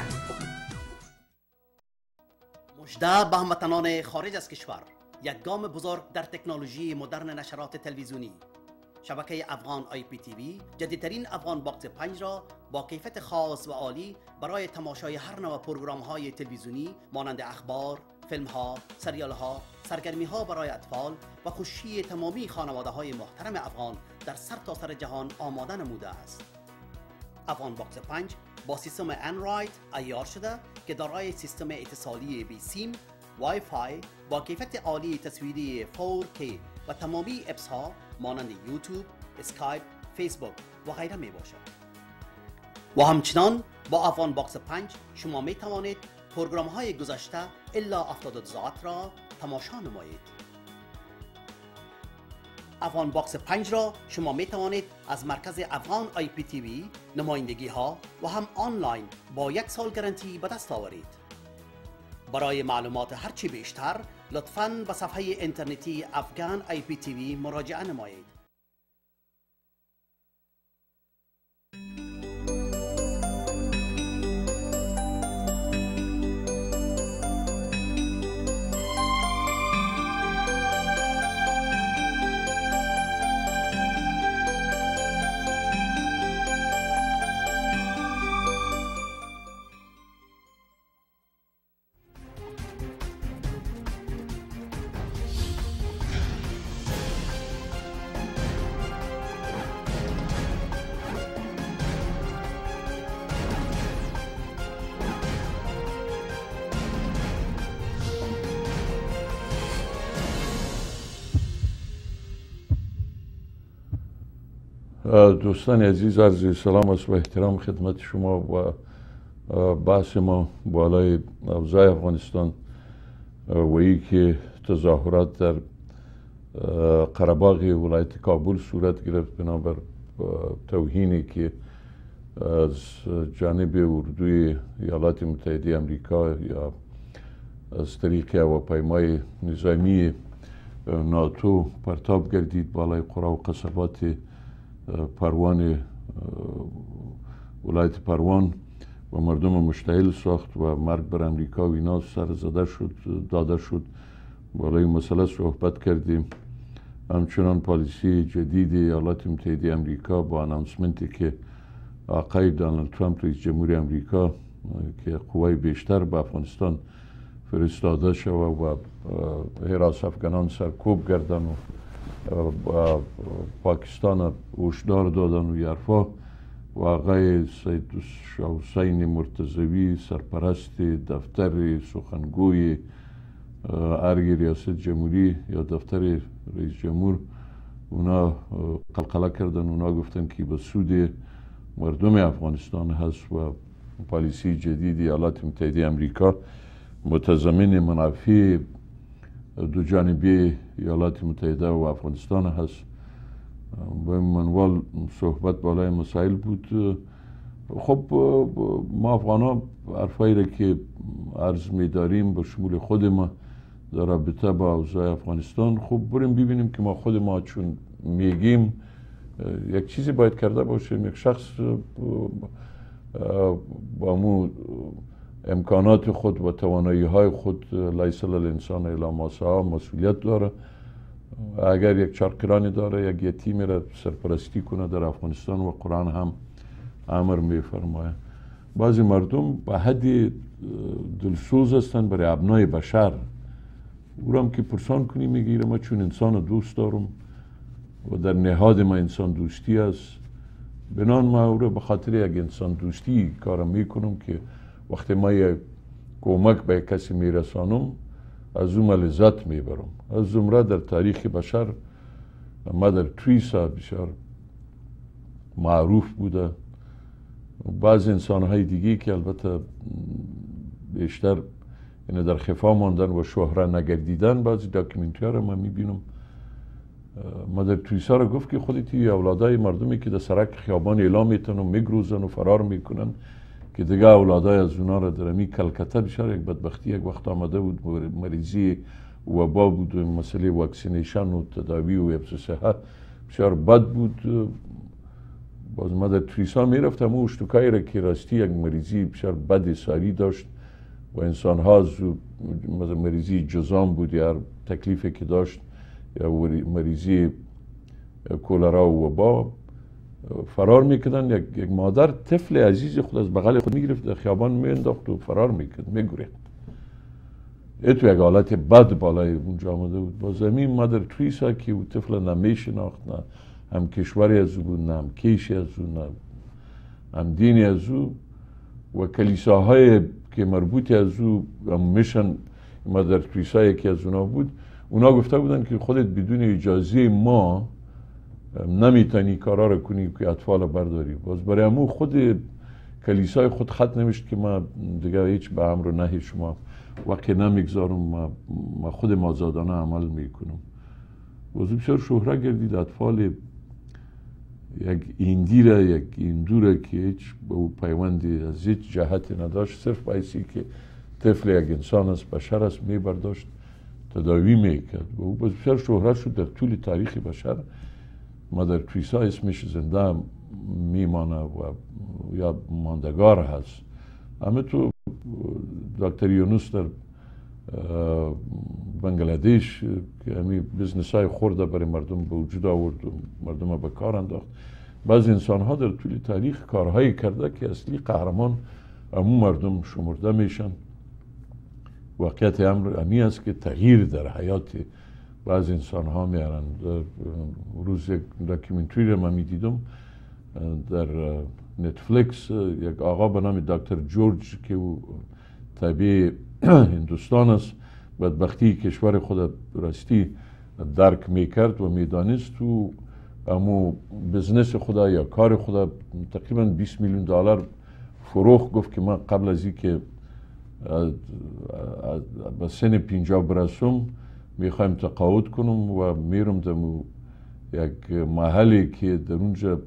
مژده به هموطنان خارج از کشور، یک گام بزرگ در تکنولوژی مدرن نشرات تلویزیونی. شبکه افغان آی پی تی وی جدیدترین افغان باکس پنج را با کیفیت خاص و عالی برای تماشای هر نوع پروگرام های تلویزیونی مانند اخبار، فیلم ها، سریال ها، سرگرمی ها برای اطفال و خوشی تمامی خانواده های محترم افغان در سرتاسر سر جهان آماده نموده است. افغان باکس پنج با سیستم اندروید عیار شده که دارای سیستم اتصالی بی سیم، وای فای با کیفیت عالی تصویری فور کی و تمامی اپس ها مانند یوتیوب، اسکایپ، فیسبوک و غیره می باشد. و همچنان با افغان باکس پنج شما می توانید پروگرام های گذشته الا هفتاد و دو ساعت را تماشا نمایید. افغان باکس پنج را شما می توانید از مرکز افغان آی پی تی وی نمایندگی ها و هم آنلاین با یک سال گارانتی به دست آورید. برای معلومات هرچی بیشتر لطفاً به صفحه اینترنتی افغان آی پی تی وی مراجعه نمایید. دوستان عزیز، عرض سلام و احترام خدمت شما و بحث ما بالای اوضاع افغانستان و ای که تظاهرات در قره‌باغ ولایت کابل صورت گرفت بنابر توهینی که از جانب اردوی ایالات متحده امریکا یا از طریق هواپیمای نظامی ناتو پرتاب گردید بالای قرى و قصبات پروان ولایت پروان و مردم مشتعل ساخت و مرگ بر امریکا و اینا سر زده شد داده شد. بالای مسئله صحبت کردیم. همچنان پالیسی جدید ایالات متحده امریکا با اناونسمنتی که آقای دونالد ترامپ رئیس جمهور امریکا که قوای بیشتر به افغانستان فرستاده شود و حراس افغانان سرکوب گردن و پاکستان هشدار دادن و یارفا و آقای سید حسین مرتضوی سرپرست دفتر سخنگوی ارگ ریاست جمهوری یا دفتر رئیس جمهور اونا قلقله کردن. اونا گفتن که به سود مردم افغانستان هست و پالیسی جدید ایالات متحده امریکا متضمن منافع دو جانبی ایالات متحده و افغانستان هست. با این منوال صحبت بالای مسائل بود. خب ما افغان ها حرفایی را که عرض می داریم به شمول خود ما در رابطه با اوضاع افغانستان، خب بریم ببینیم که ما خود ما چون میگیم یک چیزی باید کرده باشیم. یک شخص با مو امکانات خود و توانایی های خود لیس الانسان الا ما سعی مسئولیت داره. اگر یک چارکرانی داره یک یتیمی را سرپرستی کنه در افغانستان و قرآن هم امر میفرماید. بعضی مردم به حد دلسوز هستن برای ابنای بشر. او هم که پرسان کنی میگیره ما چون انسان دوست دارم و در نهاد ما انسان دوستی است، بنان ما او را به خاطر یک انسان دوستی کارم میکنم که وقتی ما یک کمک به کسی میرسانم از اون لذت میبرم. از زمره در تاریخ بشر مادر تریسا بسیار معروف بوده. بعض انسان های دیگه که البته بیشتر یعنی در خفا ماندن و شهره نگردیدن، بعضی داکیومنتری ها رو من میبینم. مادر تریسا رو گفت که خودتی اولادای مردمی که در سرک خیابان اعلام میتن و میگروزن و فرار میکنن که دیگه اولادای از اونا را در امی کلکته بشار یک بدبختی یک وقت آمده بود، مریضی وبا بود و مسئله واکسینیشن و تداوی و حفظ صحت بسیار بد بود. باز مادر تریسا میرفت همون اشتکایی را که راستی یک مریضی بسیار بد ساری داشت و انسان ها مریضی جزام بود یا تکلیفی که داشت یا مریضی کولرا و وبا فرار میکردن. یک, یک مادر طفل عزیز خود از بغل خود میگرفت در خیابان میانداخت و فرار میکرد میگرفت. تو یک حالت بد بالای اونجا آمده بود. با زمین مادر تریسا که او طفل نمیشناخت، نه هم کشوری از او بود، نه هم کیشی از او، نه هم دینی از او، و کلیساهای که مربوطی از او هم میشن مادر تریسا یکی از اونا بود. اونا گفته بودن که خودت بدون اجازه ما نمیتونی کارا رو کنی که اطفال برداری. باز برای امو خود کلیسای خود خط نمیشت که ما دیگه هیچ به امر و نهی شما وقتی نمیگذارم، ما, ما خود مازادانه عمل میکنم. باز بسیار شهره گردید اطفال یک ایندیره، یک ایندوره که هیچ به او پیوندی از هیچ جهتی نداشت، صرف بایسی که طفل یک انسان است، بشر است، میبرداشت تداوی میکرد و او بسیار شهرت شد در طول تاریخ بشر. مادر تریسا اسمش زنده میمانه و یا ماندگار هست. همه تو دکتر یونس در بنگلادیش که همی بزنس های خورده برای مردم به وجود آورد و مردم به کار انداخت. بعض انسان ها در طول تاریخ کارهایی کرده که اصلی قهرمان همون مردم شمرده میشن. واقعیت امر امی است که تغییر در حیات بعض انسان ها میارن. روز یک داکیومنتری رو من میدیدم در نتفلیکس، یک آقا به نام دکتر جورج که او طبیع هندوستان است، بدبختی کشور خود راستی درک میکرد و میدانست و امو بزنس خدا یا کار خدا تقریبا بیست میلیون دلار فروخت. گفت که من قبل از اینکه به سن پنجاه برسم میخوایم تقاعد کنم و میرم در یک محلی که در اونجا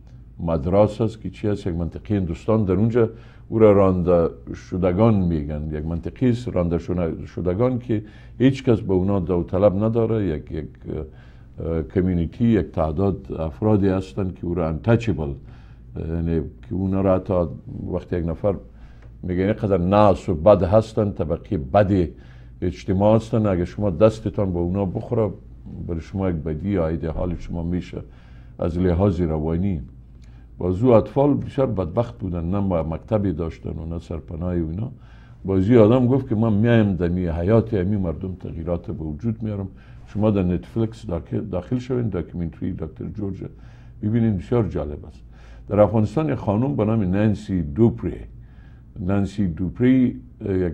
مدرسه است که چی هست، یک منطقه هندوستان، در اونجا او را رانده شدگان میگن. یک منطقه است رانده شدگان که هیچ کس به اونا داوطلب نداره. یک یک کمیونیتی، یک تعداد افرادی هستند که او را انتچبل، یعنی که اونا را حتی وقتی یک نفر میگه اینقدر ناس و بد هستن، طبقه بد اجتماع هستن، اگه شما دستتان با اونا بخوره برای شما یک بدی عاید حال شما میشه از لحاظ روانی. بازو اطفال بسیار بدبخت بودن، نه مکتبی داشتن و نه سرپناهی و اینا. بازی آدم گفت که من میایم در حیات امی مردم تغییرات به وجود میارم. شما در نتفلیکس داخل شوین، داکیومنتری دکتر جورج ببینید، بسیار جالب است. در افغانستان یک خانم به نام نانسی دوپری، نانسی دوپری یک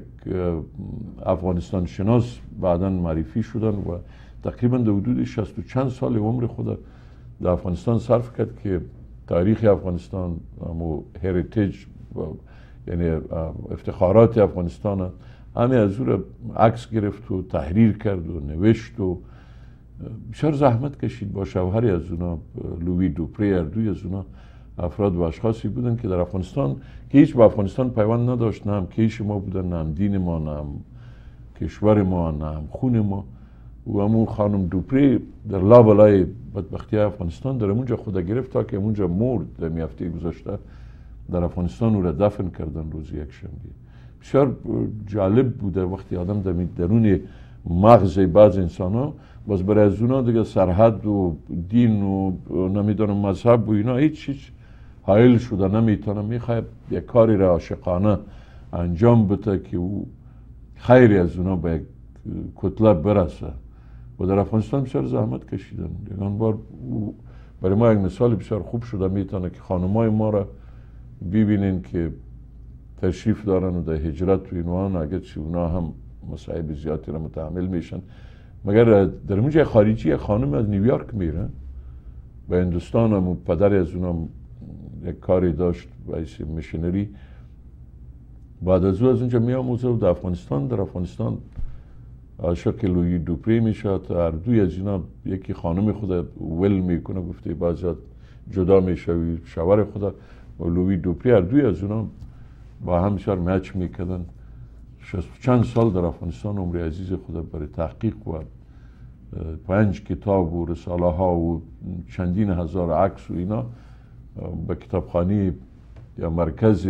افغانستان شناس بعداً معرفی شدن و تقریبا در حدود شصت و چند سال عمر خود در افغانستان صرف کرد که تاریخ افغانستان و هریتیج یعنی افتخارات افغانستان همه از او را عکس گرفت و تحریر کرد و نوشت و بسیار زحمت کشید. با شوهری از اونا لوی دوپری، اردوی از اونا افراد و اشخاصی بودن که در افغانستان که هیچ با افغانستان پیوند نداشت، نه هم کیش ما بودن، نه هم دین ما، نه هم کشور ما، نه هم خون ما. و همون خانم دوپری در لابلای بدبختی افغانستان در اونجا خدا گرفت تا که اونجا مرد. در می هفته گذشته در افغانستان او را دفن کردن روز یک شنبه. بسیار جالب بوده وقتی آدم در درون مغز بعض انسان ها باز برای از اونا دیگه سرحد و دین و نمیدونم مذهب و اینا هیچ هیچ حائل شده نمیتونه. میخواه یک کاری را عاشقانه انجام بده که او خیری از اونا به یک کتله برسه و در افغانستان بسیار زحمت کشیدن. یکان بار برای ما یک مثال بسیار خوب شده میتونه که خانمای ما را ببینین که تشریف دارن و در هجرت و اینوان، اگر چی اونا هم مصائب زیادی را متحمل میشن. مگر در اونجا خارجی یک خانم از نیویورک میره به هندوستان هم پدر از اونا یک کاری داشت باعث میشنری، بعد از او از اونجا میاموزه و در افغانستان در افغانستان عاشق لوی دوپری میشه. تا هر دوی از اینا یکی خانم خود ول میکنه، گفته بعضیات جدا میشه شوهر خود و لوی دوپری، هر دوی از اونا با هم بسیار مچ میکردن. شصت چند سال در افغانستان عمر عزیز خود برای تحقیق و پنج کتاب و رساله ها و چندین هزار عکس و اینا به کتابخانه یا مرکز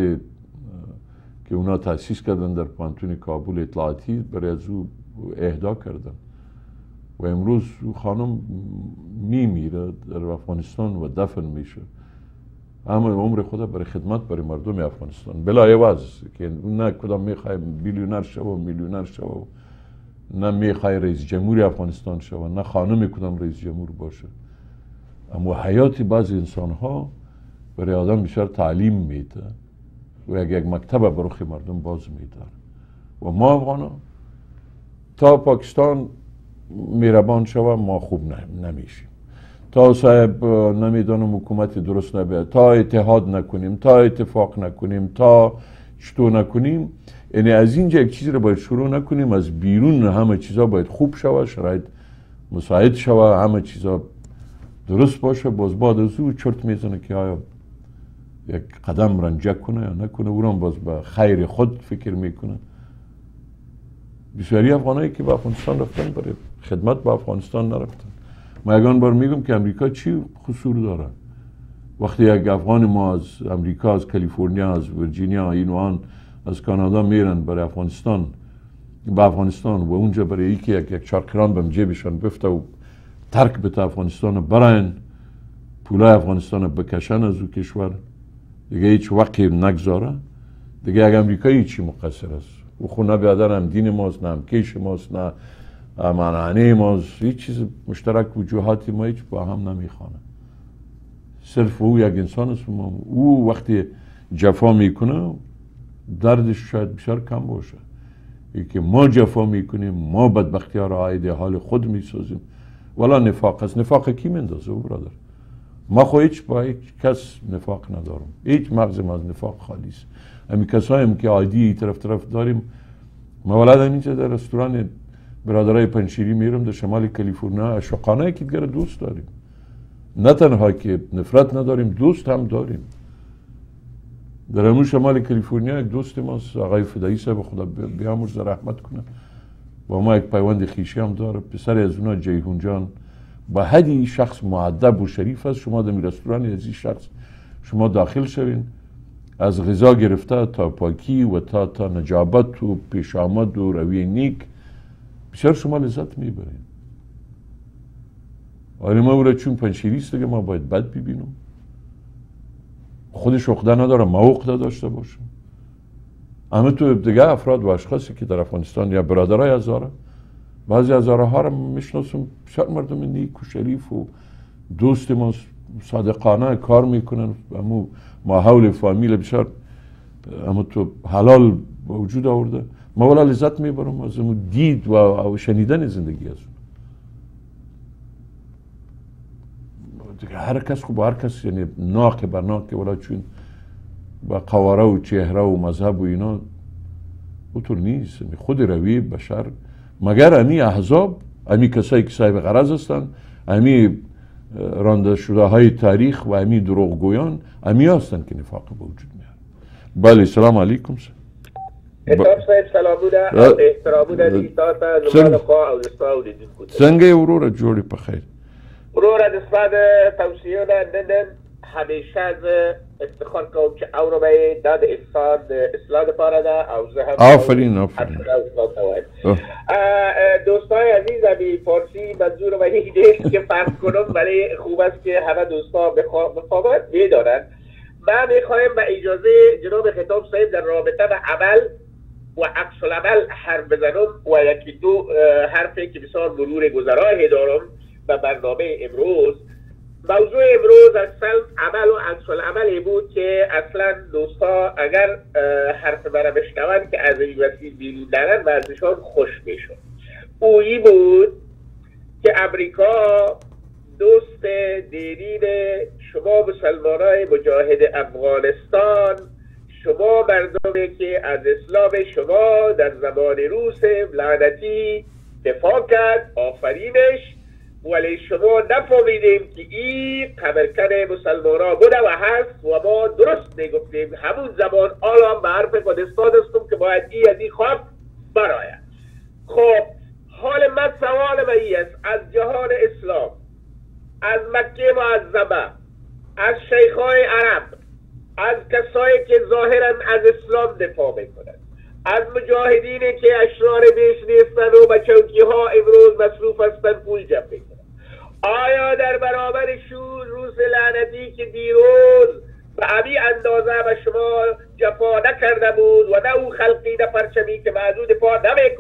که اونا تأسیس کردن در پانتون کابل اطلاعاتی برای از او اهدا کردن و امروز خانم میمیره در افغانستان و دفن میشه. اما عمر خود برای خدمت برای مردم افغانستان بلا عوض که نه کدام میخوایم بیلیونر شو و میلیونر شو نه میخوای رئیس جمهور افغانستان شوه، نه خانم کدام رئیس جمهور باشه. اما حیات بعض انسان ها برای آدم بسیار تعلیم میده و یک یک مکتب بروخ مردم باز میدار. و ما افغانا تا پاکستان میربان شوه ما خوب نمیشیم، تا صاحب نمیدانم حکومت درست نبید، تا اتحاد نکنیم، تا اتفاق نکنیم، تا چطور نکنیم. یعنی از اینجا یک چیزی رو باید شروع نکنیم، از بیرون همه چیزا باید خوب شوه، شرایط مساعد شوه، همه چیزا درست باشه. باز بعد از او چرت میزنه که آیا یک قدم رنجک کنه یا نکنه، او هم باز به خیر خود فکر میکنه. بسیاری افغانایی که به افغانستان رفتن برای خدمت به افغانستان نرفتن. ما یگان بار میگم که امریکا چی قصور داره؟ وقتی یک افغان ما از امریکا، از کالیفرنیا، از ویرجینیا، این و آن، از کانادا میرن برای افغانستان، به افغانستان و اونجا برای یکی یک یک چارکران بم جیبشان بفته و ترک بته افغانستان براین، پولای افغانستان بکشن از او کشور، دیگه هیچ وقتی نگذاره. دیگه یک امریکایی چی مقصر است؟ او خود نه بیادر هم دین ماست، نه هم کیش ماست، نه منعنه ماست، هیچ چیز مشترک وجوهاتی ما هیچ با هم نمیخوانه. صرف او یک انسان است. او وقتی جفا میکنه دردش شاید بسیار کم باشه. ای که ما جفا میکنیم، ما بدبختی ها را عاید حال خود میسازیم. ولا نفاق است. نفاق کی مندازه او برادر؟ ما خو هیچ با هیچ کس نفاق ندارم، هیچ مغزم از نفاق خالی است. همین کساییم که عادی طرف طرف داریم. ما ولادم اینجا در رستوران برادرای پنشیری میرم در شمال کالیفرنیا، اشقانه که دیگر دوست داریم. نه تنها که نفرت نداریم، دوست هم داریم. در همون شمال کالیفرنیا یک دوست ماست، آقای فدایی صاحب، خدا بیامرز رحمت کنه، با ما یک پیوند خویشی هم داره. پسر از اونا جیهون جان با حدی شخص مؤدب و شریف است. شما در رستوران از این شخص شما داخل شوین، از غذا گرفته تا پاکی و تا تا نجابت و پیش آمد و روی نیک بسیار شما لذت میبرین. آره ما او را چون پنشیری است دیگه ما باید بد ببینم؟ خودش عقده نداره، ما عقده داشته باشم؟ اما تو دیگه افراد و اشخاصی که در افغانستان یا برادرای هزاره، بعضی هزاره ها را میشناسم، بسیار مردم نیک و شریف و دوست ما، صادقانه کار میکنن، اما ماحول فامیل بسیار اما تو حلال وجود آورده. ما ولی لذت میبرم از اون دید و شنیدن زندگی از اون. دیگه هر کس خوب، هر کس یعنی ناک بر ناک، ولی چون با قواره و چهره و مذهب و اینا اونطور نیست. خود روی بشر، مگر امی احزاب، امی کسایی که صاحب غرض هستن، امی رانده شده های تاریخ و امی دروغ گویان، امی هستن که نفاق به وجود میاد. بله، سلام علیکم. اتاب صاحب سلامونه او احترامونه دیتا تا زمان خواه او دستا و دیدیم کتر سنگه ورور جوری پخیر ورور دستا توصیه نندن همیشه از افتخار کنم که او رو به داد احسان اصلاح پاره ده او زهم آفرین آفرین دوستای عزیز امی فارسی منظور و هی نیست که فرق کنم، ولی خوب است که همه دوستا مفاهمت میدارن. من میخوایم به اجازه جناب خطاب صاحب در رابطه به عمل و عکس العمل حرف بزنم و یکی دو حرفی که بسیار مرور گذرای دارم به برنامه امروز. موضوع امروز اصلا عمل و عکس العملی بود که اصلا دوستا اگر حرف مرا بشنون که از این وسیل بیرون دارن و ازشان خوش میشون. اویی بود که امریکا دوست دیرین شما مسلمانای مجاهد افغانستان، شما مردمی که از اسلام شما در زمان روس لعنتی دفاع کرد، آفرینش، ولی شما نفهمیدیم که این قبرکن مسلمانان بوده و هست و ما درست میگفتیم همون زمان. حالا به حرف خودستان هستم که باید این از این خواب براید. خب حال من سوال به این است، از جهان اسلام، از مکه معظمه، از شیخای عرب، از کسایی که ظاهرا از اسلام دفاع میکنند، از مجاهدینی که اشرار بیش نیستن و به چوکی ها امروز مصروف هستن پول جمع میکنن، آیا در برابرشون روس لعنتی که دیروز به امی اندازه به شما جفا نکرده بود و نه او خلقی نه پرچمی که بعدو دفاع نمیکنه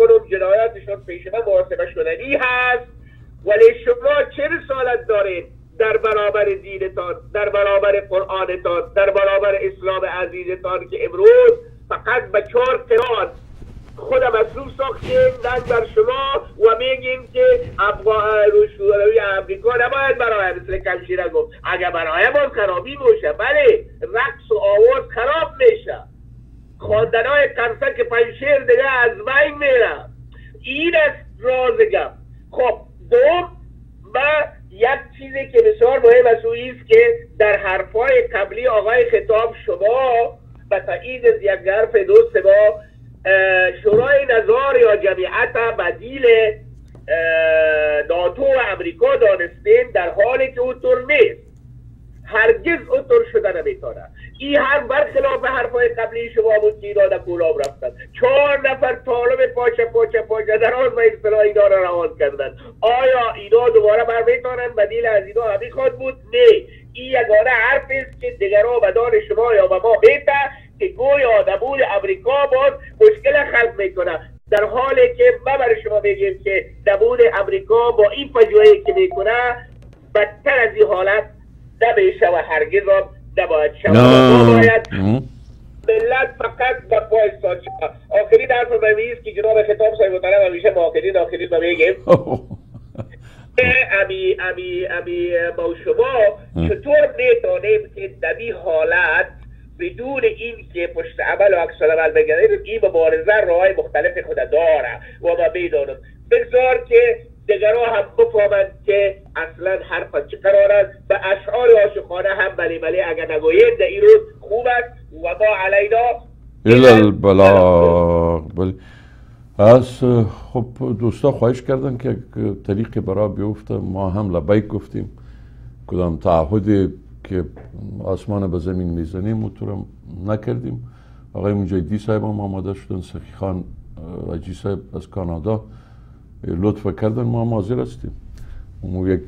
کنم جنایاتشان پیش من محاسبه شدنی هست، ولی شما چه رسالت دارید در برابر دینتان، در برابر قرآنتان، در برابر اسلام عزیزتان که امروز فقط به چهار قرآن خود مصروف ساختیم نزد بر شما و میگیم که افغان روشوروی امریکا نباید برای مثل کمشیره گفت. اگر برای ما خرابی باشه، بله رقص و آواز خراب میشه، خواندن های قرصک پنشیر دیگه از بین میره. این است راز گم. خب دوم و یک چیزی که بسیار مهم است است که در حرفای قبلی آقای خطاب شما به تایید از یک حرف دوست با شورای نظار یا جمعیت بدیل ناتو و امریکا دانستین، در حالی که اونطور نیست، هرگز اونطور شده نمیتونه. این هم برخلاف حرفای قبلی شما بود که اینا در کولاب رفتن، چهار نفر طالب پاچه پاچه پاچه در آن و اصطلاح اینا را روان کردن. آیا اینا دوباره برمیتونن بدیل از اینا همی خواد بود؟ نه. این یگانه حرف است که دیگرها به دان شما یا به ما بیته که گویا دبول امریکا باز مشکل خلق میکنه، در حالی که ما برای شما میگیم که دبول امریکا با این فجوهی که میکنه بدتر از این حالت نمیشه و هرگز هم نباید شود. باید ملت فقط به پای استاد شد. آخرین حرف ممیز که جناب خطاب صاحب محترم همیشه ما آخرین آخرین ما میگیم امی امی امی با شما چطور میتونیم که در این حالت بدون این که پشت عمل و عکس العمل بگیریم این مبارزه راههای مختلف خود داره و ما میدانم. بگذار که دیگرها هم بفهمند که اصلا حرف چه قرار است. به اشعار عاشقانه هم بلی بلی اگر نگوییم در این روز خوب است و ما علینا الالبلاغ. بلی از خب دوستا خواهش کردن که طریق برا بیفته، ما هم لبیک گفتیم، کدام تعهدی که آسمان به زمین میزنیم اونطورم نکردیم. آقای مجیدی صاحب هم آماده شدن، سخی خان عجی صاحب از کانادا لطف کردن، ما حاضر هستیم. اون یک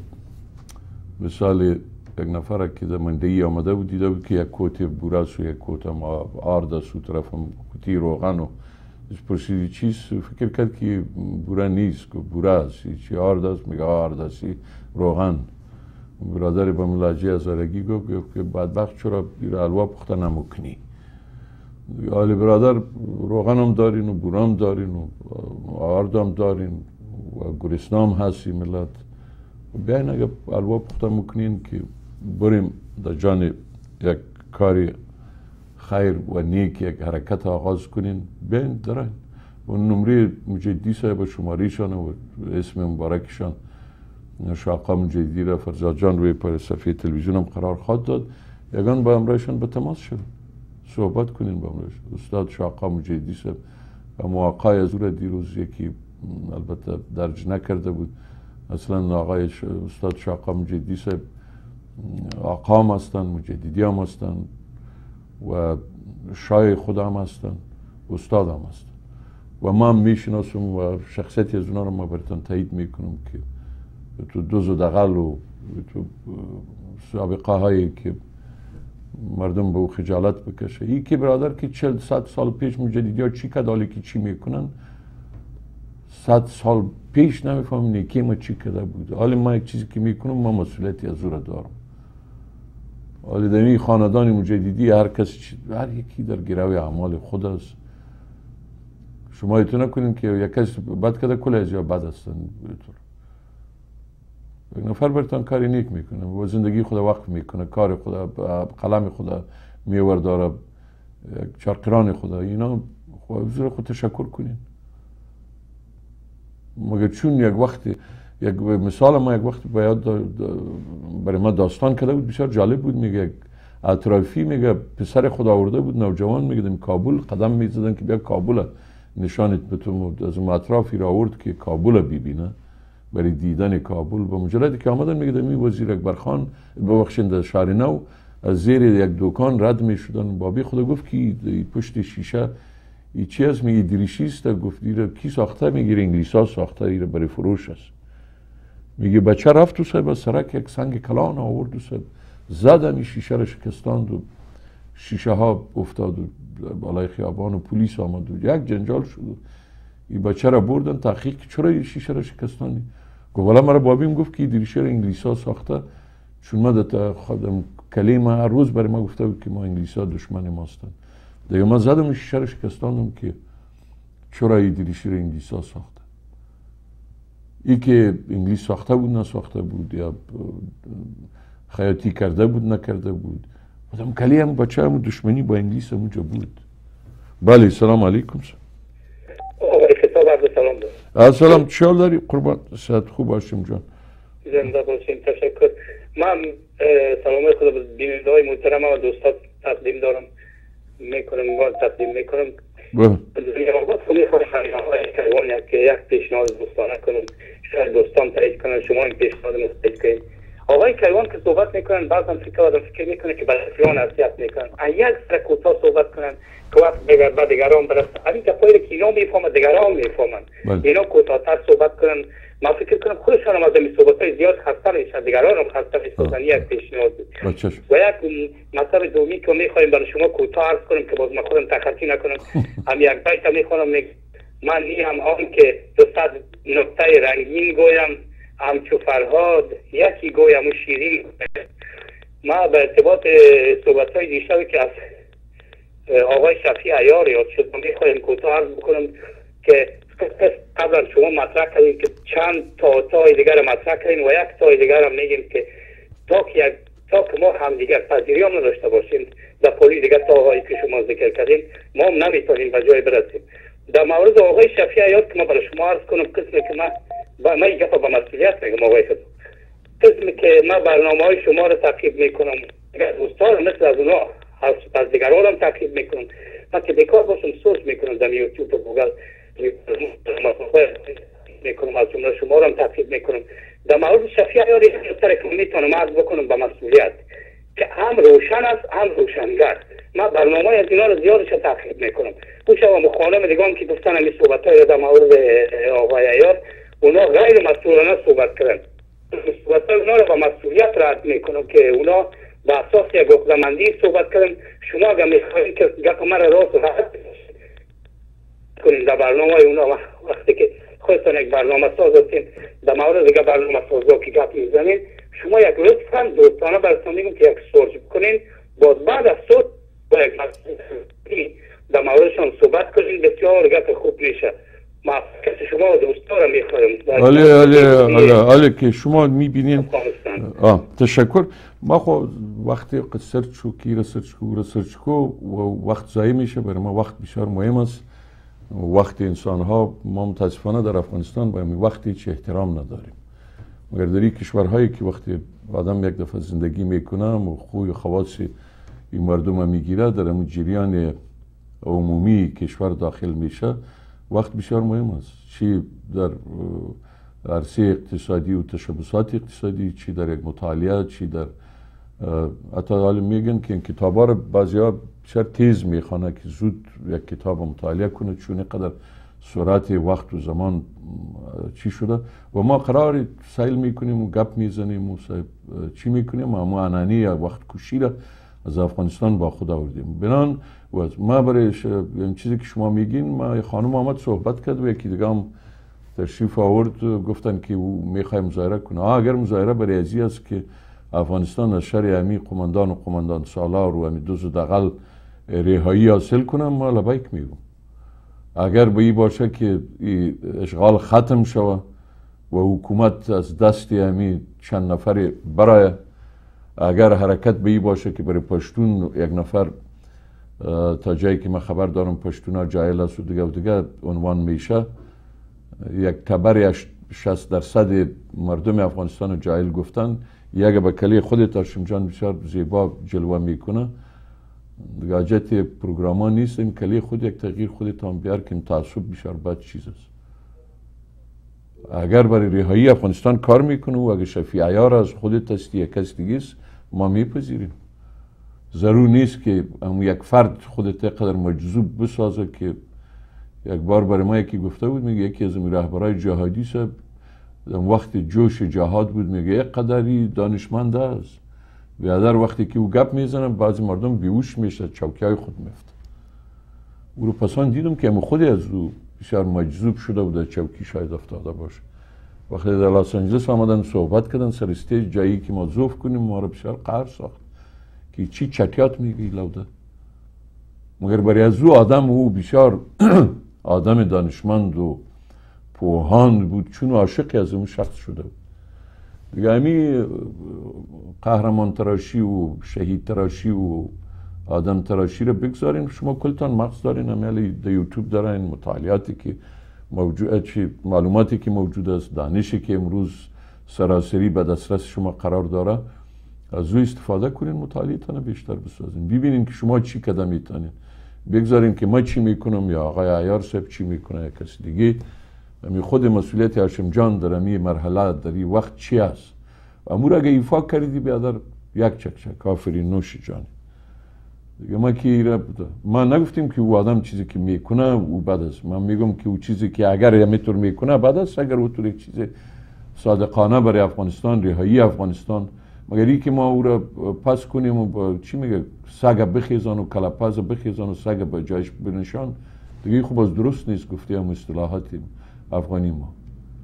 مثال یک نفر که در مندهی آمده بود دیده بود که یک کوت بوراس و یک کوت آرد است و طرف هم کوتی روغن و پرسیدی چیست؟ فکر کرد که بورا نیست، که بورا است. چی آرد است؟ میگه آرد است روغن. برادر با ملاجه هزارگی گفت که بدبخت چرا الوا پخته نمکنی؟ حالی برادر روغن هم دارین و بورا هم دارین و آرد هم دارین و گرسنه هم هستی ملت. بیاین اگه الوا پخته مکنین که بریم در جان یک کاری خیر و نیک یک حرکت آغاز کنین، بیاین درین. و نمره مجیدی صاحب شماریشان و اسم مبارکشان شاقا مجیدی را فرزاد جان روی پر صفحه تلویزیون هم قرار خواهد داد. یگان با امرایشان به تماس شد، صحبت کنین با امرایشان. استاد شاقا مجیدی صاحب و مواقعی از او را دیروز یکی البته درج نکرده بود، اصلا آقای استاد شاقا مجیدی صاحب آقا هم هستن، مجددی هم هستن و شای خدا هم هستن، استاد هم هستن و ما هم میشناسم و شخصیتی از اونا رو ما براتون تایید میکنم که تو دوز و دغل و تو سابقه هایی که مردم به او خجالت بکشه. این که برادر که چل صد سال پیش مجددی ها چی کدالی که چی میکنن، صد سال پیش نمیفهم نیکی ما چی کده بود. حالی ما یک چیزی که میکنم ما مسئولیتی از او را دارم. حالی در این خاندان مجددی هر کسی هر یکی در گروه اعمال خود است. شما ایتون نکنین که یک کسی بد کده کل از یا بد هستن. یک نفر برتان کاری نیک میکنه و زندگی خدا وقف میکنه، کار خدا، قلم خدا میور داره، چرقران خدا، اینا خود خود تشکر کنین. مگر چون یک وقتی یک مثال ما یک وقتی باید برای ما داستان کرده بود بسیار جالب بود. میگه یک اطرافی میگه پسر خدا آورده بود نوجوان، میگه در کابل قدم میزدن که بیا کابل نشانت بتون، از اون اطرافی را آورد که کابل ببینه برای دیدن کابل. با مجردی که آمدن میگه در می وزیر اکبر خان ببخشید در شهر نو از زیر یک دکان رد میشدن. بابی خدا گفت که پشت شیشه ای چی هست؟ میگه دریشی است. گفت دیره کی ساخته؟ میگه انگلیس ها ساخته، ایره برای فروش است. میگه بچه رفت و صاحب سرک یک سنگ کلان آورد و صاحب زدن این شیشه را شکستاند و شیشه ها افتاد و بالای خیابان و پلیس آمد و یک جنجال شد. این بچه را بردن تحقیق چرا این شیشه را شکستانی؟ گفت والا مرا بابیم گفت که دریشه را انگلیس ها ساخته، چون ما در خودم کلمه هر روز برای ما گفته بود که ما انگلیس ها دشمن ما هستن. دیگه من زدم شیشه را شکستاندم که چرا این دریشه را انگلیس ها ساخته. ای که انگلیس ساخته بود نساخته بود یا خیاطی کرده بود نکرده بود، بودم کلی هم بچه هم دشمنی با انگلیس همونجا بود. بله سلام علیکم. آقای خطاب عرض سلام دارم. السلام، چه حال داری قربان؟ صحت خوب باشیم جان. زنده باشیم، تشکر. من سلام خدا به بیننده های محترم و دوستان تقدیم دارم میکنم و تقدیم میکنم. بله. آقا میخوایم آقای کیوان که یک پیشنهاد دوستانه کنم، شاید دوستان تایید کنن، شما این پیشنهاد رو تایید کنید. آقای کیوان که صحبت میکنن بعضا فکر آدم فکر میکنه که برای نصیحت میکنن، یک سر کوتاه صحبت کنن که وقت بگر بعد دیگران برسه. همین که پایین که اینا میفهمن دیگران میفهمن، اینا کوتاه‌تر صحبت کنن. من فکر کنم خودشان هم از این صحبت‌های زیاد خسته میشن، دیگران هم خسته میشن. یک پیشنهاد و یک مطلب دومی که میخوایم برای شما کوتاه عرض کنم که باز من خودم تخطی نکنم. هم یک بیت میخوام، من این هم آن که دو صد نکته رنگین گویم همچو فرهاد یکی گویم و شیرین. ما به ارتباط صحبت‌های دیشبی که از آقای شفیع عیار یاد شد، من میخوایم کوتاه عرض بکنم که قبلا شما مطرح کردین که چند تا تای دیگر مطرح کردین و یک تای دیگر هم میگیم که تا که یک تا که ما هم دیگر پذیری هم نداشته باشیم در پولی دیگر تاهایی که شما ذکر کردین ما هم نمیتونیم به جای برسیم. در مورد آقای شفیع عیار که ما برای شما عرض کنم، قسمی که من با من یک با مسئولیت میگم آقای خدا، قسمی که من برنامه های شما رو تعقیب میکنم، دوستان مثل از اونا از دیگران هم تعقیب میکنم. من که بیکار باشم سرچ میکنم در یوتیوب و گوگل میکنم، از جمله شما رو هم تعقیب میکنم. در مورد شفیع عیار یک نکته که میتونم عرض بکنم با مسئولیت که هم روشن است هم روشنگر. من برنامه از اینا رو زیادش تعقیب میکنم. اون شب مخانم دیگان که گفتن همی صحبت های در مورد آقای عیار، اونا غیر مسئولانه صحبت کردن. صحبت های اونا رو با مسئولیت رد میکنم که اونا با اساس یک عقده‌مندی صحبت کردن. شما اگر میخواهید که گپ من راست راحت کنید در برنامه های اونا، وقتی که خودتون یک برنامه ساز هستین در مورد دیگه برنامه سازا که گپ میزنین، شما یک لطفاً دوستانه براتون میگم که یک سرچ بکنین، باز بعد از سرچ با یک مسئولیت در موردشان صحبت کنین، بسیار گپ خوب میشه. ما کسی شما دوستا رو میخوایم. عالی عالی عالی عالی که شما میبینین. آه تشکر. ما خو وقتی سرچ کو کی ریسرچ کو ریسرچ کو و وقت ضایع میشه. برای ما وقت بسیار مهم است. وقت انسان ها ما متاسفانه در افغانستان با همین وقتی هیچ احترام نداریم. مگر در این کشورهایی که وقتی آدم یک دفعه زندگی میکنه و خوی و خواص این مردم میگیره، در همون جریان عمومی کشور داخل میشه، وقت بسیار مهم است. چی در عرصه اقتصادی و تشبسات اقتصادی، چی در یک مطالعه، چی در حتی حالا میگن که این کتاب ها رو بعضی ها بسیار تیز میخوانه که زود یک کتاب مطالعه کنه، چون اینقدر سرعت وقت و زمان چی شده و ما قرار سیل میکنیم و گپ میزنیم و چی میکنیم، اما انانی یا وقت کشی را از افغانستان با خود آوردیم. بنان و ما برای این چیزی که شما میگین، ما خانم آمد صحبت کرد و یکی دیگه هم تشریف آورد گفتن که او میخوای مظاهره کنه. اگر مظاهره برای ازی است که افغانستان از شر امی قماندان و قماندان سالار و امی دوز و دغل رهایی حاصل کنم، ما لبیک میگم. اگر به این باشه که اشغال ختم شوه و حکومت از دست امی چند نفر برای، اگر حرکت به این باشه که برای پشتون یک نفر تا جایی که من خبر دارم پشتون ها جایل است و دیگه و دیگه عنوان میشه، یک تبر شصت درصد مردم افغانستان جایل گفتن، یک به کلی خودت هاشم جان بسیار زیبا جلوه میکنه. دیگه حاجت پروگرام ها نیست، این کلی خود یک تغییر خودت هم بیار که تعصب بسیار بد چیز است. اگر برای رهایی افغانستان کار میکنه و اگر شفیع عیار از خودت هستی یک کس دیگه است، ما میپذیریم. ضرور نیست که هم یک فرد خودت قدر مجذوب بسازه که یک بار برای ما یکی گفته بود، میگه یکی از این رهبرای جهادی است، وقت جوش جهاد بود، میگه یک قدری دانشمند است، بیادر وقتی که او گپ میزنه بعضی مردم بیهوش میشه، چوکی های خود میفته. او رو پسان دیدم که همه خودی از او بسیار مجذوب شده و در چوکی شاید افتاده باشه. وقتی در لس آنجلس آمدن صحبت کردن سر استیج، جایی که ما ظوف کنیم ما رو بسیار قهر ساخت که چی چټیات میگی لوده. مگر برای از او آدم او بسیار آدم دانشمند و پوهان بود، چون عاشقی از اون شخص شده بود دیگه. همی قهرمان تراشی و شهید تراشی و آدم تراشی رو بگذارین. شما کلتان مغز دارین، همی در یوتیوب دارین مطالعاتی که موجود، معلوماتی که موجود است، دانشی که امروز سراسری به دسترس شما قرار داره، از او استفاده کنین، مطالعه تانه بیشتر بسازین، ببینین که شما چی قدم میتونین. بگذارین که ما چی میکنم یا آقای عیار صاحب چی میکنه یا کسی دیگه. همی خود مسئولیت هاشم جان در همی مرحله در این وقت چی است. امور اگه ایفا کردی بیادر یک چک چک آفرین نوش جانی دیگه. ما که ما نگفتیم که او آدم چیزی که میکنه او بد است، من میگم که او چیزی که اگر همینطور میکنه بد است، اگر او طور یک چیز صادقانه برای افغانستان، رهایی افغانستان، مگر ای که ما او را پس کنیم و با چی میگه سگ بخیزان و کلپاز بخیزان و سگ به جایش بنشان دیگه، خوب از درست نیست گفته هم اصطلاحات افغانی ما.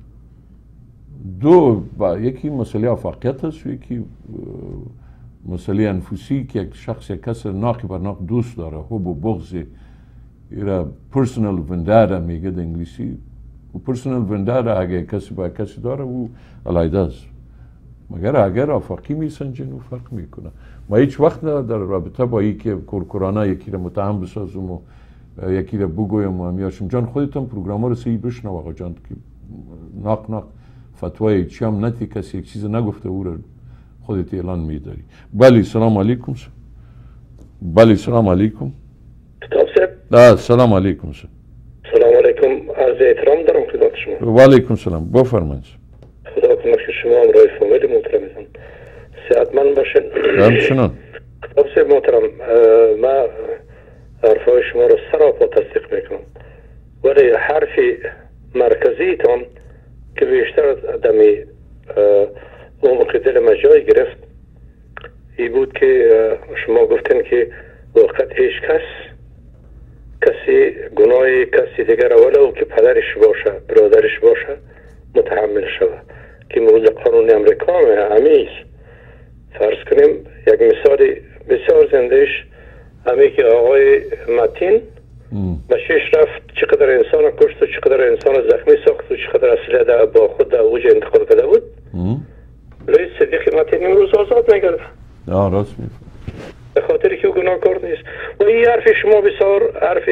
دو با یکی مسئله افاقیت است و یکی مسئله انفوسی که یک شخص یک کس ناقی بر ناق دوست داره، حب و بغض، ایرا پرسونال وندادا میگه در انگلیسی. و پرسونال وندادا اگه کسی با کسی داره او علیده است، مگر اگر افاقی میسنجن و فرق میکنه. ما هیچ وقت در رابطه با ای که کورکورانه یکی را متهم بسازم و یکی را بگویم و همیاشم جان خودتان پروگرام ها رو سی بشنو آقا جان که ناق ناق فتوای چی هم نتی کسی یک چیز نگفته او را خودت اعلان میداری. بله سلام علیکم. بله سلام علیکم. کتاب صاحب. نه سلام علیکم. سلام علیکم، عرض احترام دارم خدمت شما. و علیکم سلام، بفرمایید. خدا کنه که شما همراه فامیل محترمتان صحتمند باشین. همچنان. کتاب صاحب محترم، ما حرفای شما رو سراپا تصدیق میکنم، ولی حرف مرکزی تان که بیشتر دمی عمق دل ما جای گرفت ای بود که شما گفتین که وقت هیچ کس کسی گناه کسی دیگر ولو که پدرش باشه برادرش باشه متحمل شود، که موضوع قانون امریکا همیش فرض کنیم یک مثال بسیار زندهش همی که آقای متین به شش رفت چقدر انسان کشت و چقدر انسان زخمی ساخت و چقدر اسلحه با خود در اوج انتقال کرده بود. رئیس صدیق متین امروز آزاد میگرده. آه راست میگه. به خاطری که او گناهکار نیست. و این حرف شما بسیار حرف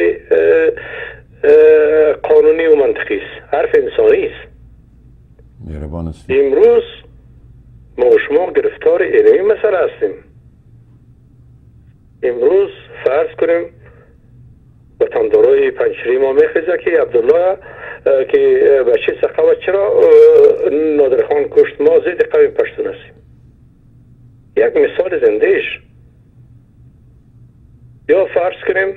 قانونی و منطقی است، حرف انسانی است. مهربان است. امروز ما و شما گرفتار اینمی مسئله هستیم. امروز فرض کنیم وطندارای پنجشیری ما میخیزه که عبدالله که بچه سقاوت چرا نادرخان کشت، ما زید قوم پشتون هستیم. یک مثال زندهش. یا فرض کنیم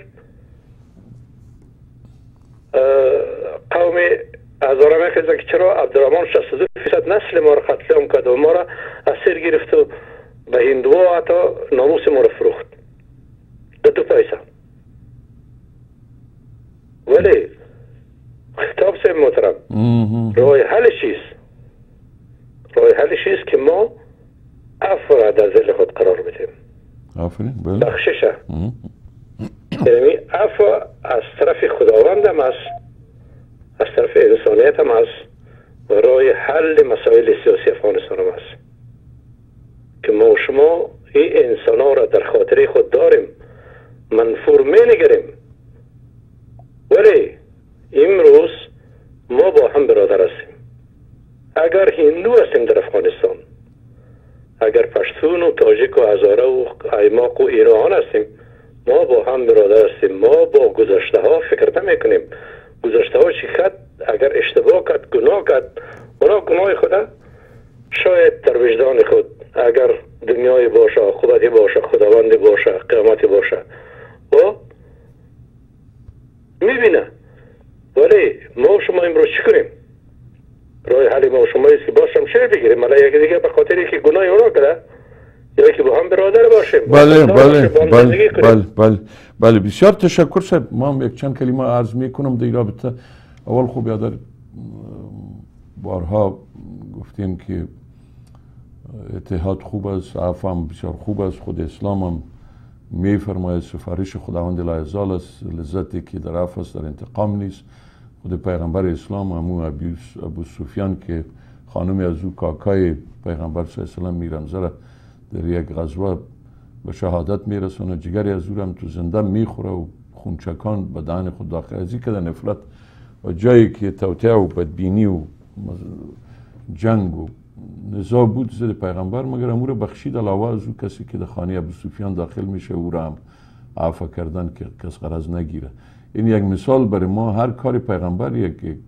قوم هزاره میخیزه که چرا عبدالرحمن شصت و دو فیصد نسل ما را قتل عام کرد و ما را اسیر گرفت و به هندوها حتی ناموس ما را فروخت به دو پیسه. ولی خطاب صاحب محترم راه حل چیست؟ راه حل چیست که ما عفو را در ذل خود قرار بدیم. آفرین بله. بخششه. یعنی عفو از طرف خداوند هم است، از طرف انسانیت هم است و راه حل مسائل سیاسی افغانستان هم است که ما و شما این انسان ها را در خاطر خود داریم، منفور می نگریم. ولی امروز ما با هم برادر هستیم. اگر هندو هستیم در افغانستان، اگر پشتون و تاجیک و هزاره و ایماق و ایران هستیم، ما با هم برادر هستیم. ما با گذشته ها فکر نمی کنیم. گذشته ها چی کرد، اگر اشتباه کرد، گناه کرد، اونا گناه خدا شاید در وجدان خود اگر دنیای باشه، عاقبتی باشه، خداوندی باشه، قیامتی باشه و میبینه. ولی ما شما امروز چی کنیم؟ راه حل ما شما است که باشم شیر بگیریم، مالا یکی دیگه به خاطری که گناه اونا کرده یا که با هم برادر باشیم. بله بله بله بله بله بله بسیار تشکر صاحب. ما هم یک چند کلمه عرض میکنم در رابطه. اول خوب یادر بارها گفتیم که اتحاد خوب است، عفو هم بسیار خوب است. خود اسلام هم میفرماید سفارش خداوند لایزال است، لذتی که در عفو است در انتقام نیست. خود پیغمبر اسلام همون ابو سفیان که خانمی از او کاکای پیغمبر صلی الله علیه و میرمزه را در یک غزوه به شهادت میرسونه، جگری از او هم تو زنده میخوره و خونچکان به دهن خود داخل. از این که در نفرت و جایی که توطئه و بدبینی و جنگ و نزاع بود زد پیغمبر، مگر امور بخشید علاوه از او کسی که در خانه ابو سفیان داخل میشه او را هم عفو کردن که کس غرض نگیره. این یک مثال برای ما، هر کار پیغمبر یک, یک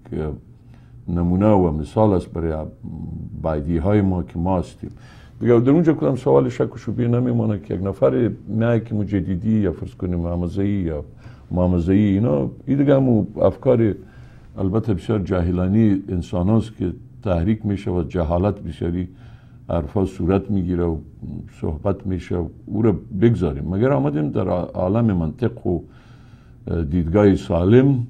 نمونه و مثال است برای بعدی های ما که ما هستیم. بگه در اونجا کدام سوال شک و شبهه نمیمانه که یک نفر نه که مجددی یا فرض کنیم محمدزئی یا محمدزئی اینا، این دیگه هم افکار البته بسیار جاهلانی انسان هاست که تحریک میشه و جهالت بسیاری حرفا صورت میگیره و صحبت میشه و او رو بگذاریم. مگر آمدیم در عالم منطق و دیدگاه سالم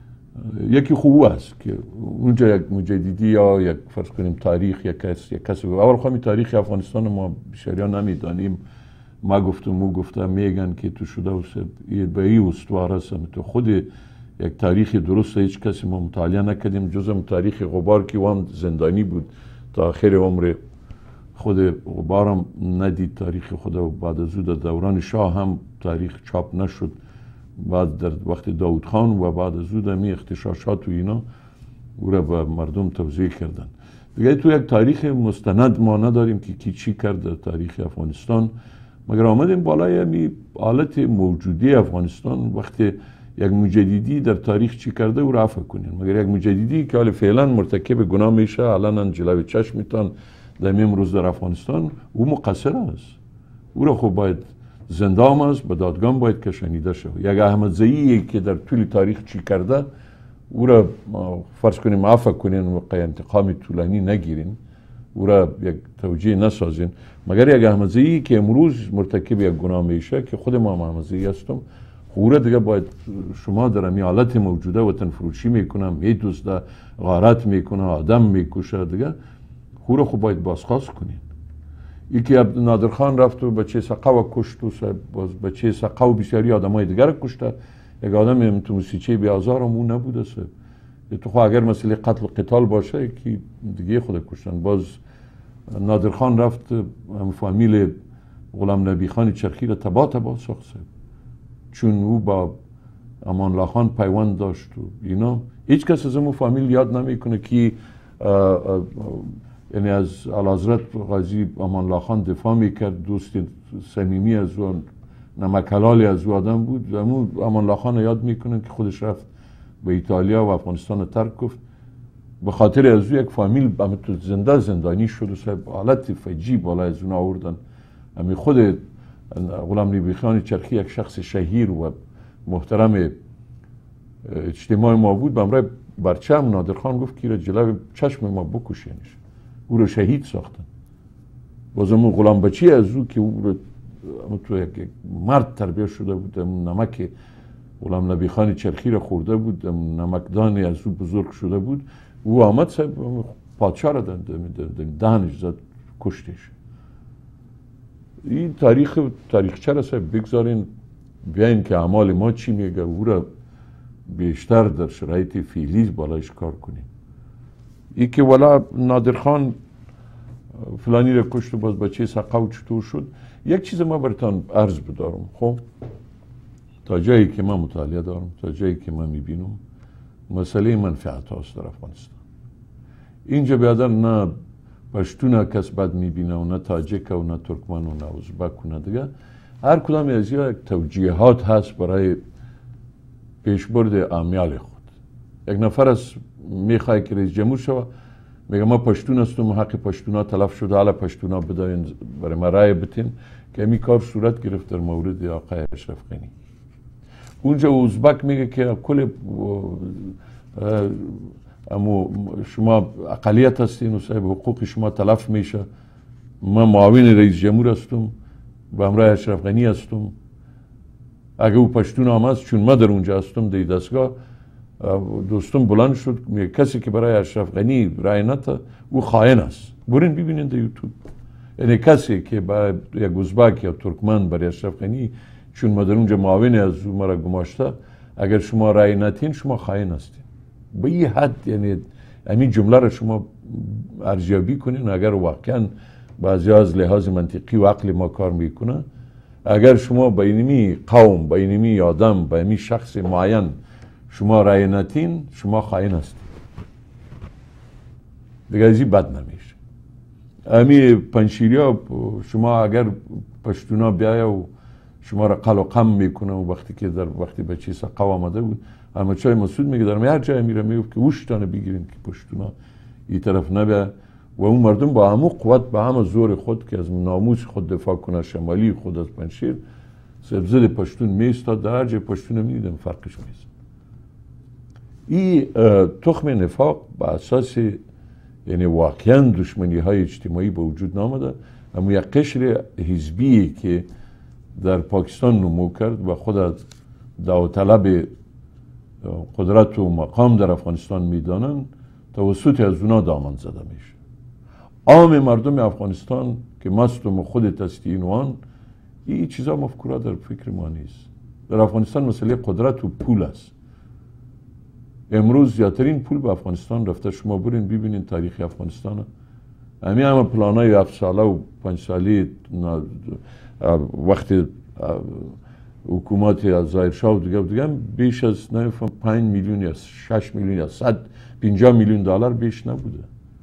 یکی خوب است که اونجا یک مجددی یا یک فرض کنیم تاریخ یک کس یک کس اول خواهی تاریخ افغانستان ما بسیاریا نمیدانیم. ما گفتم مو گفتم میگن که تو شده و به این استوار هستم تو خود یک تاریخ درست هیچ کسی ما مطالعه نکردیم جزم تاریخ غبار که وام زندانی بود تا آخر عمر. خود غبارم ندید تاریخ خود و بعد از او در دوران شاه هم تاریخ چاپ نشد، بعد در وقت داود خان و بعد از او دمی اختشاشات و اینا او را به مردم توضیح کردن. دیگه تو یک تاریخ مستند ما نداریم که کی چی کرد در تاریخ افغانستان، مگر آمدیم بالای همی حالت موجودی افغانستان وقتی یک مجددی در تاریخ چی کرده او را عفو کنین. مگر یک مجددی که حال فعلا مرتکب گناه میشه الان جلوی چشمتان در امروز در افغانستان او مقصر است، او را خب باید زندان است به دادگاه باید کشانیده شد. یک احمدزئی که در طول تاریخ چی کرده او را فرض کنیم عفو کنین و انتقام طولانی نگیرین، او را یک توجیه نسازین. مگر یک احمدزئی که امروز مرتکب یک گناه میشه که خود ما احمدزئی هستم، او را دیگه باید شما در امی حالت موجوده وطن فروشی میکنم میدزده غارت میکنه آدم میکشه دیگه او را خب باید بازخواست کنین. یکی نادرخان رفت و بچه سقا و کشت و باز بچه سقا و بسیاری آدم های دیگر کشته. یک آدم تو موسیقی بیازار هم اون نبوده سه. تو خواهد اگر مسئله قتل و قتال باشه که دیگه خود کشتن. باز نادرخان رفت هم فامیل غلام نبی خان چرخی را تبا تبا ساخت سه. چون او با امان الله خان پیوند داشت و اینا. هیچ کس از اون فامیل یاد نمیکنه که یعنی از اعلیحضرت قاضی امان الله خان دفاع میکرد، دوست صمیمی از او نمک حلالی از او آدم بود. امان الله خان یاد میکنه که خودش رفت به ایتالیا و افغانستان ترک گفت به خاطر از او یک فامیل تو زنده زندانی شد و صاحب حالت فجی بالا از اون آوردن. امی خود غلام نبی خان چرخی یک شخص شهیر و محترم اجتماع ما بود، به امرای برچم نادرخان گفت که جلوی چشم ما بکشینش، او رو شهید ساختن. بازم غلام بچی از او که او رو تو یک مرد تربیه شده بود، نمک غلام نبی خان چرخی رو خورده بود، نمکدانی از او بزرگ شده بود، او آمد صاحب پادشاه را دهنش زد کشتش. این تاریخ تاریخچه را صاحب بگذارین بیاین که اعمال ما چی میگه او را بیشتر در شرایط فعلی بالایش کار کنیم. ای که ولا نادرخان فلانی را کشت و باز بچه سقا و چطور شد. یک چیز ما براتان عرض بدارم. خب تا جایی که من مطالعه دارم، تا جایی که من میبینم، مسئله منفعت هاست در افغانستان. اینجا بیادر نه پشتون کس بد میبینه و نه تاجک و نه ترکمن و نه ازبک و نه دیگه. هر کدام از یک توجیهات هست برای پیشبرد اعمال خود. یک نفر از میخواه که رئیس جمهور شود میگه ما پشتون هستم، حق پشتونا تلف شده، حالا پشتونا بدارین برای ما رای بتین، که امی کار صورت گرفت در مورد آقای اشرف غنی. اونجا ازبک میگه که کل اما شما اقلیت هستین و صاحب حقوق شما تلف میشه، من معاون رئیس جمهور هستم و همراه اشرف غنی هستم، اگه او پشتون هم هست چون من در اونجا هستم در دستگاه دوستم بلند شد میگه کسی که برای اشرف غنی رای نده او خائن است. برین ببینین در یوتیوب. یعنی کسی که برای یک ازبک یا ترکمن برای اشرف غنی چون ما در اونجا معاون از او مرا گماشته، اگر شما رای ندین شما خائن هستین. به این حد یعنی همین جمله را شما ارزیابی کنین. اگر واقعا بعضی از لحاظ منطقی و عقل ما کار میکنه، اگر شما به اینمی قوم، به اینمی آدم، به اینمی شخص معین شما رای ندین شما خائن هستین. دیگه ازی بد نمیشه. امی پنشیریا شما اگر پشتونا بیایه و شما را قل و قم میکنه و وقتی که در وقتی به چیز قوا آمده بود اما چای مسعود میگه در هر جای میره میگفت که وشتانه بگیرین که پشتونا این طرف نبیه و اون مردم با همه قوت به همه زور خود که از ناموس خود دفاع کنه، شمالی خود از پنشیر سبزد پشتون میستاد. در هر جای پشتون میدیدم فرقش میست. این تخم نفاق با اساس یعنی واقعا دشمنی های اجتماعی به وجود نامده، اما یک قشر حزبی که در پاکستان نمو کرد و خود از داوطلب قدرت و مقام در افغانستان میدانند توسط از اونا دامن زده میشه. عام مردم افغانستان که مستم خودت هستی اینوان، این چیزا مفکوره در فکر ما نیست. در افغانستان مسئله قدرت و پول است. امروز زیادترین پول به افغانستان رفته. شما برین ببینین تاریخ افغانستان. همین همه پلانای هفت ساله و پنج ساله وقتی حکومت از ظاهر شاه و دیگه دیگه بیش از نمیفهم پنج میلیون یا شش میلیون یا صد پنجاه میلیون دلار بیش نبوده.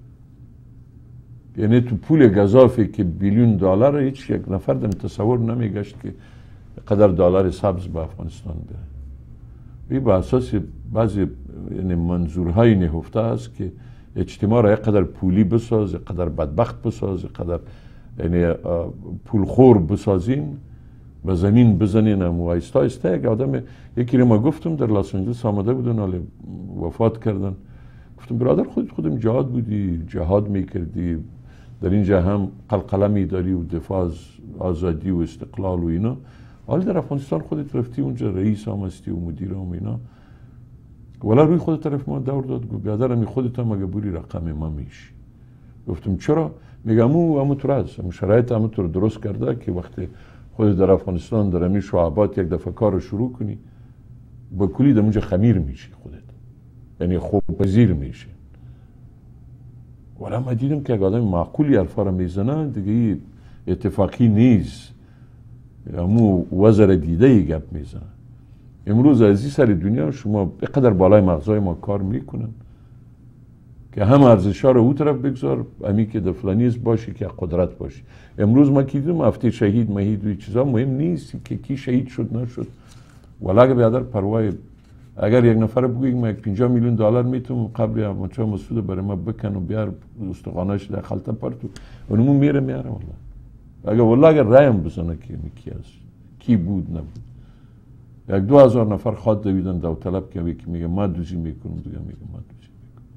یعنی تو پول گزافی که بیلیون دلار هیچ یک نفر در تصور نمیگشت که قدر دلار سبز به افغانستان بیاره. این به اساس بعضی یعنی منظورهای نهفته است که اجتماع را یک قدر پولی بساز، یک قدر بدبخت بساز، یک قدر یعنی پولخور بسازین و زمین بزنین و آیسته آیسته. یک آدم یکی رو ما گفتم در لاس آنجلس آمده بودن حالا وفات کردن، گفتم برادر خودت خودم جهاد بودی، جهاد میکردی، در اینجا هم قلقله میداری و دفاع از آزادی و استقلال و اینا، حالا در افغانستان خودت رفتی اونجا رئیس هم هستی و مدیر هم اینا، ولی روی خود طرف ما دور داد گفت برادر همی خودت هم اگه بوری رقم ما میشی. گفتم چرا؟ میگم او همو تو راست همو شرایط همو تو درست کرده که وقتی خود در افغانستان در همی شعبات یک دفعه کار رو شروع کنی با کلی در اونجا خمیر میشی خودت، یعنی خوب پذیر میشی. ولی ما دیدم که اگه آدم معقولی حرفا رو میزنه دیگه اتفاقی نیست، همو وزر دیده ای گپ میزنه. امروز از این سر دنیا شما بقدر بالای مغزای ما کار میکنن که هم ارزشا رو او طرف بگذار، همی که در فلانیز باشی که قدرت باشی. امروز ما که دیدم هفته شهید مهید و چیزا مهم نیست که کی شهید شد نشد. ولی اگه بیادر پروای اگر یک نفر بگویی ما یک پنجاه میلیون دلار میتونم قبل مچه مسعود برای ما بکن و بیار استخواناش در خلطه پرتو اونمو میره میاره. والله اگر والله اگر رایم بزنه که کی است کی بود نبود، یک دو هزار نفر خواد دویدن داوطلب که یکی میگه ما دوزی میکنم دیگه میگه ما دوزی میکنم.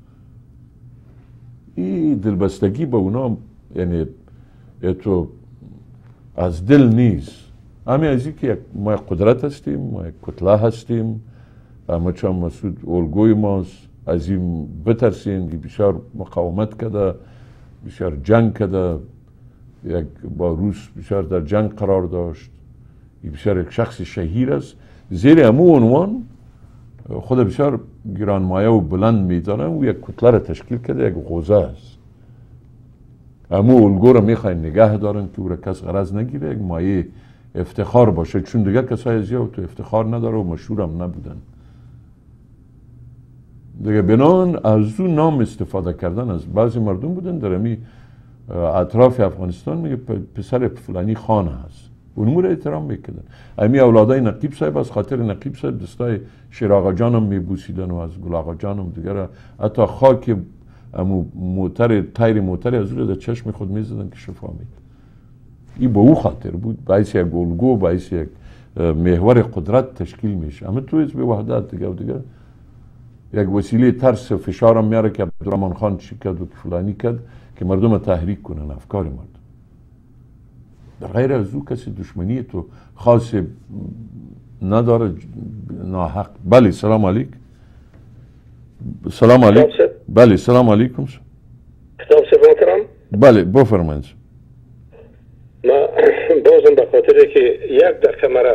این دلبستگی با اونا یعنی تو از دل نیست. همین ازی که ما قدرت هستیم، ما کتله هستیم، اما چون مسعود الگوی ماست، از این بترسین. بسیار مقاومت کرده، بسیار جنگ کرده، یک با روس بسیار در جنگ قرار داشت، بسیار یک شخص شهیر است. زیر همو عنوان خود بسیار گرانمایه و بلند میدانه و یک کتله را تشکیل کرده، یک غوزه است. همو الگو را میخواین نگه دارن که او را کس غرض نگیره، یک مایه افتخار باشه، چون دیگر کسای از یا تو افتخار نداره و مشهور هم نبودن دیگه. بنان از اون نام استفاده کردن از بعضی مردم بودن در امی اطراف افغانستان، میگه پسر فلانی خانه هست، اونمو را احترام میکردن. امی اولادای نقیب صاحب از خاطر نقیب صاحب دستای شیر آقا جان هم میبوسیدن و از گل آقا جان هم دیگر، حتی خاک امو موتر تایر موتر از رو در چشم خود میزدن که شفا میده. این به او خاطر بود، باعث یک الگو، باعث یک محور قدرت تشکیل میشه. اما تو حزب وحدت دیگه و دیگه یک وسیله ترس و فشار هم میاره که عبدالرحمن خان چی کرد و فلانی کرد که مردم تحریک کنن افکار مردم. در غیر از او کسی دشمنی تو خاص نداره ناحق. بله سلام علیک. سلام علیکم. بله سلام علیکم. خطاب صاحب محترم. بله بفرمایید. ما بازم به خاطر که یک دقیقه مرا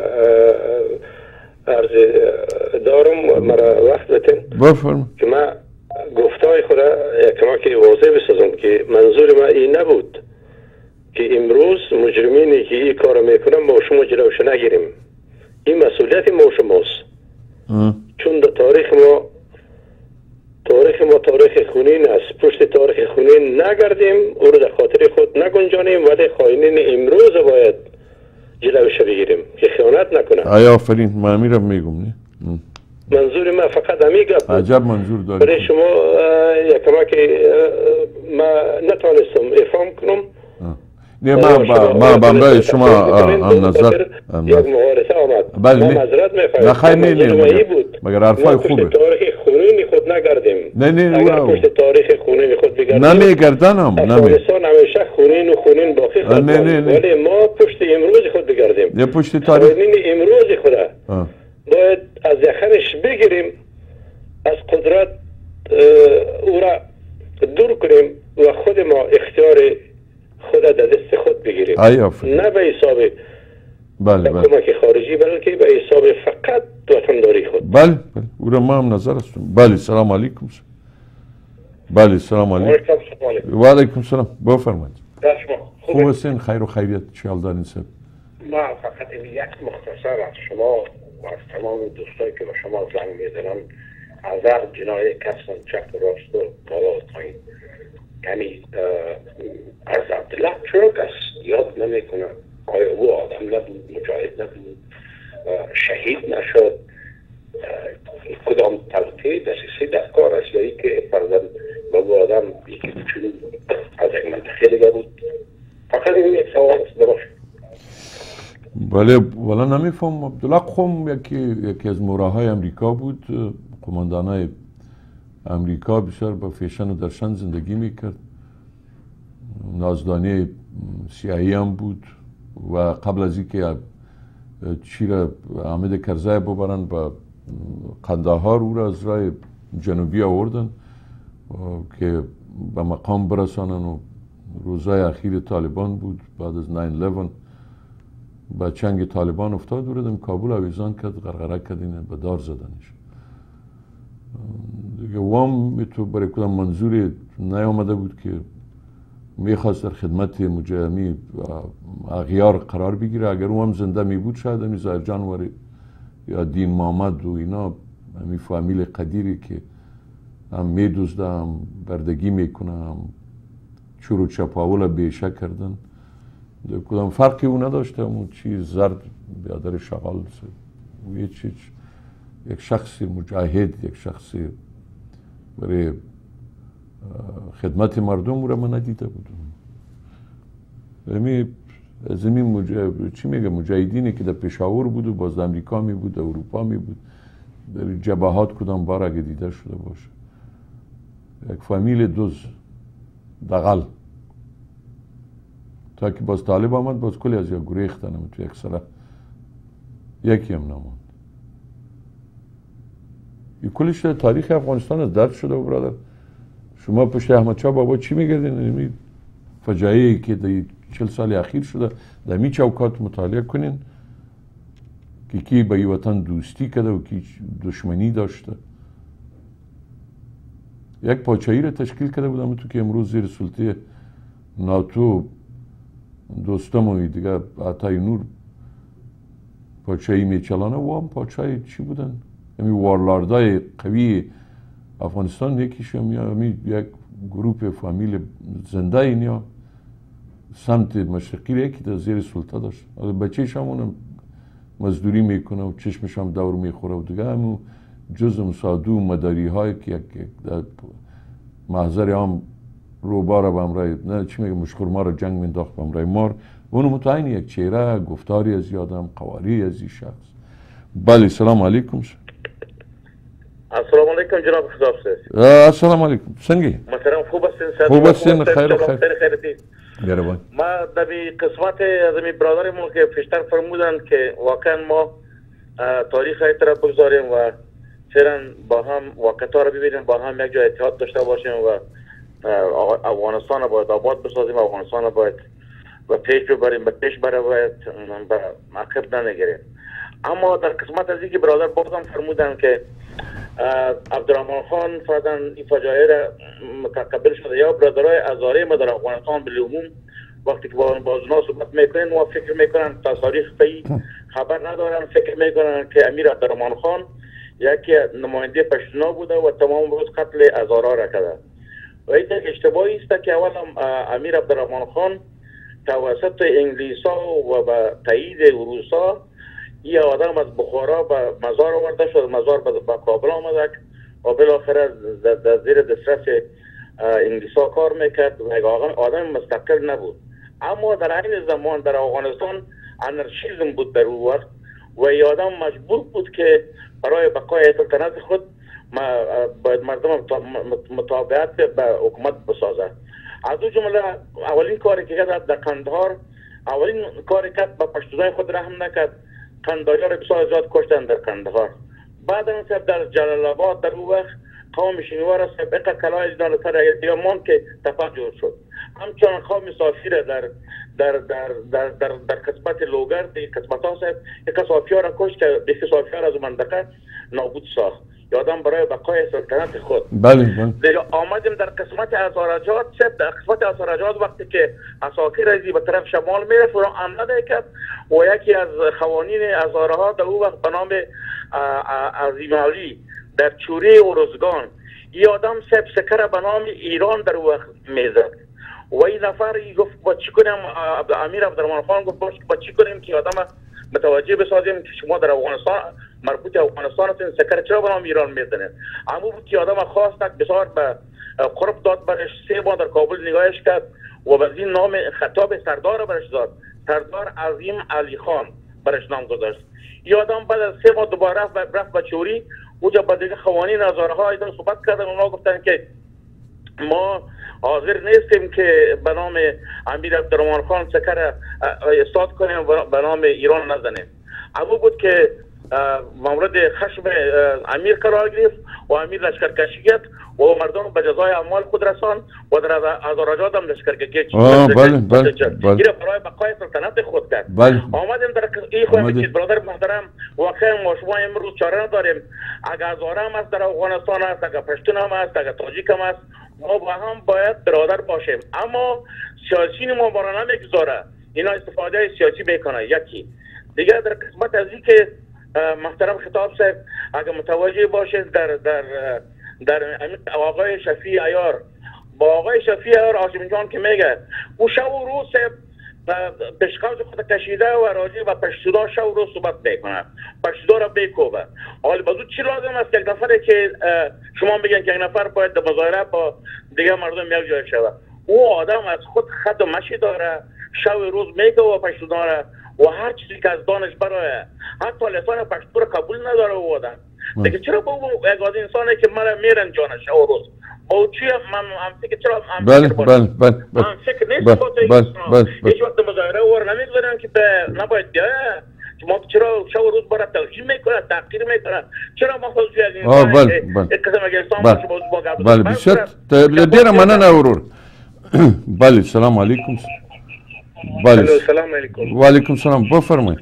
عرض دارم، مرا وقت بتین بفرمایید که ما گفتای خود کما که واضح بسازم که منظور ما این نبود که امروز مجرمینی که این کار میکنن ما شما جلوش نگیریم. این مسئولیت ما شماست. چون در تاریخ ما تاریخ ما تاریخ خونین است. پشت تاریخ خونین نگردیم، او رو در خاطر خود نگنجانیم، ولی خائنین امروز باید جلوش بگیریم که خیانت نکنن. آیا آفرین ما امیرم میگم نه. منظور ما فقط همی گپ عجب منظور دارید. برای شما یکما که ما نتانستم افهام کنم. نه ما با ما بنده شما هم نظر یک مبارزه آمد. بله ما معذرت میخوایم. نه خیر نه نه مگر حرفای خوبه. تاریخ خونین خود نگردیم. نه نه اگر پشت تاریخ خونین خود بگردیم نمیگردنم. افغانستان همیشه خونین و خونین باقی خود نه نه نه. ولی ما پشت امروز خود بگردیم. نه پشت تاریخ خونین امروز خود باید از یخنش بگیریم، از قدرت او را دور کنیم و خود ما اختیار خود در دست خود بگیریم. نه به حساب بله بله کمک خارجی بلکه به حساب فقط وطنداری خود. بله بله او را ما هم نظر هستم. بله سلام علیکم. بله سلام علیکم. و علیکم سلام. بفرمایید. خوب هستین؟ خیر و خیریت چیال دارین صاحب؟ ما فقط یک مختصر از شما و از تمام دوستایی که به شما زنگ میزنن از هر جنایه کسان چپ و راست و بالا و پایین، یعنی از عبدالله چرا کس یاد نمیکنه آیا او آدم نبود، مجاهد نبود، شهید نشد، کدام توطیه دسیسی در کار است، یا ای که فرزن با او آدم یکی چون از یک منطقه دیگه بود. فقط این یک سوال است درست. بله والا نمیفهم. عبدالله قم یکی یکی از موراهای امریکا بود. قماندانای امریکا بسیار با فیشن و درشن زندگی میکرد. نازدانی سیاهی هم بود و قبل از اینکه چی را حامد کرزی ببرن با قندهار او را از راه جنوبی آوردن که به مقام برسانن و روزای اخیر طالبان بود. بعد از ناین الیون با چنگ طالبان افتاد وردم کابل آویزان کرد، غرغره کرد، اینه به دار زدنش دیگه. وام تو برای کدام منظوری نیامده بود که میخواست در خدمت مجاهمی اغیار قرار بگیره. اگر او هم زنده می بود شاید همی ظاهر جانوری یا دین محمد و اینا همی فامیل قدیری که هم میدوزده، هم بردگی میکنه، هم چور و چپاول بیشه کردن، کدام فرقی او نداشته. همون چیز زرد بیادر شغال و یه چیز یک شخصی مجاهد، یک شخصی برای خدمت مردم او را من ندیده بودم. امی از امی مجا... چی میگه مجاهدینی که در پشاور بود و باز در امریکا می بود، در اروپا می بود، در جبهات کدام بار اگه دیده شده باشه. یک فامیل دوز دغل تا که باز طالب آمد باز کلی از یا گریختن تو یک سره یکی هم نماند. این کلش تاریخ افغانستان از درد شده و برادر. شما پشت احمد شاه بابا چی میگردین؟ فجایعی که در چل سال اخیر شده در می چوکات مطالعه کنین که کی با این وطن دوستی کرده و کی دشمنی داشته. یک پاچایی را تشکیل کرده بودم تو که امروز زیر سلطه ناتو دوستم و دیگه عطای نور پاچایی میچلانه و هم پاچایی چی بودن؟ یعنی وارلاردای قوی افغانستان یکیش هم یک گروپ فامیل زنده اینیا سمت مشرقی را یکی در زیر سلطه داشت. بچهش همونم مزدوری میکنه و چشمش هم دور میخوره و دیگه همون جز مساعدو و مداری های که در محضر هم روبا را به امرای نه چی میگه مشخور را جنگ مینداخت به امرای مار. اونو متعین یک چهره گفتاری از یادم قواری از این شخص. بله سلام علیکم. السلام علیکم جناب خطاب صاحب. السلام علیکم. سنگی محترم خوب هستین؟ خوب هستین؟ خیر و خیر. خیر خیرتی. گربان. ما در قسمت از می برادرمون که پیشتر فرمودند که واقعا ما تاریخ های طرف بگذاریم و فعلا با هم واقعیت‌ها رو ببینیم، با هم یک جای اتحاد داشته باشیم و افغانستان رو باید آباد بسازیم، افغانستان رو باید و پیش ببریم، به پیش بروید، به عقب ننگریم. اما در قسمت از اینکه برادر بازم فرمودن که عبدالرحمن خان فرضاً این فجایع را متقبل شده، یا برادرای هزاره ما در افغانستان بالعموم وقتی که با اونا صحبت میکنن و فکر میکنن تاریخ پی خبر ندارن، فکر میکنن که امیر عبدالرحمن خان یکی نماینده پشتونا بوده و تمام روز قتل هزاره را کرده. و این اشتباهی است که اول امیر عبدالرحمن خان توسط انگلیسا و به تایید روسا این آدم از بخارا به مزار آورده شد، مزار به کابل آمده و بالاخره در زیر دسترس انگلیسا کار میکرد و یک آدم مستقل نبود. اما در این زمان در افغانستان انارشیزم بود در اون وقت و این آدم مجبور بود که برای بقای سلطنت خود باید مردم مطابقت به حکومت بسازه. از اون جمله اولین کاری که کرد در قندهار، اولین کاری کرد به پشتونای خود رحم نکرد، قندهاریا را بسیار زیاد کشتن در قندهار. بعد از در جلال آباد در اون وقت قوم شینوار سابقه کلاه اینا سر دیامان که تفجر شد. همچنان قوم صافی را در در در در در, در قسمت لوگرد قسمت ها صاحب یک صافی را کشت که بیخی صافی از منطقه نابود ساخت. یادم برای بقای سلطنت خود. بله بله. آمدیم در قسمت ازارجات، در قسمت ازارجات وقتی که اساکیر ازی به طرف شمال میرفت و حمله کرد و یکی از خوانین ازاره ها در اون وقت به نام عظیم علی در چوری ارزگان این آدم سب سکر به نام ایران در اون وقت میزد و این نفر گفت با چی کنیم، امیر عبدالرحمن خان گفت با چی کنیم که آدم متوجه بسازیم که شما در افغانستان مربوط افغانستان هستین، سکر چرا به نام ایران میزنید. اما بود که آدم خواست بسیار به قرب داد برش، سه بار در کابل نگاهش کرد و به این نام خطاب سردار برش داد، سردار عظیم علی خان برش نام گذاشت. این آدم بعد از سه ماه دوباره رفت رفت به چوری، اونجا با دیگه خوانین هزارها اینا صحبت کردن، اونا گفتن که ما حاضر نیستیم که به نام امیر عبدالرحمن خان سکر استاد کنیم و به نام ایران نزنیم. اما بود که مورد خشم امیر قرار گرفت و امیر لشکرکشی کرد و مردم به جزای اعمال خود رسان و در ازارجات هم لشکرکشی کرد. بله بله بله. این برای بقای سلطنت خود کرد. بله. آمدیم در این خواهیم که برادر محترم واقعا ما شما امروز چاره نداریم. اگر هزاره هم است در افغانستان است، اگر پشتون هم است، اگر تاجیک هم است، ما با هم باید برادر باشیم. اما سیاسی ما برای نمیگذاره اینا استفاده سیاسی بکنه. یکی دیگه در قسمت از این که محترم خطاب صاحب اگر متوجه باشید در در در آقای شفیع عیار با آقای شفیع عیار هاشمی جان که میگه او شب و روز پشقوز خود کشیده و راجع و پشتودا شب و روز صحبت میکنه، پشتودا را بیکوبه. حالا بازو چی لازم است یک نفره که شما بگن که یک نفر باید در مظاهره با دیگه مردم یک جای شود، او آدم از خود خط و مشی داره، شب و روز میکوبه پشتودا را و هر چیزی که از دانش برای حتی لسان پشتو را قبول نداره او آدم. دیگه چرا با او یک آدم انسانه که مرا میرن جانش او روز با او چی من هم فکر چرا هم بله بله بله من فکر نیست با تو هیچ وقت مظاهره ور نمیگذارن که نباید بیایه. ما چرا شب و روز برای توهین میکنن، تحقیر میکنن، چرا ما خود از این انسان یک قسم اگه انسان باشه با با گپ بله بسیار دیر مننه اورور. بله سلام علیکم. بله سلام علیکم. و علیکم سلام بفرمایید.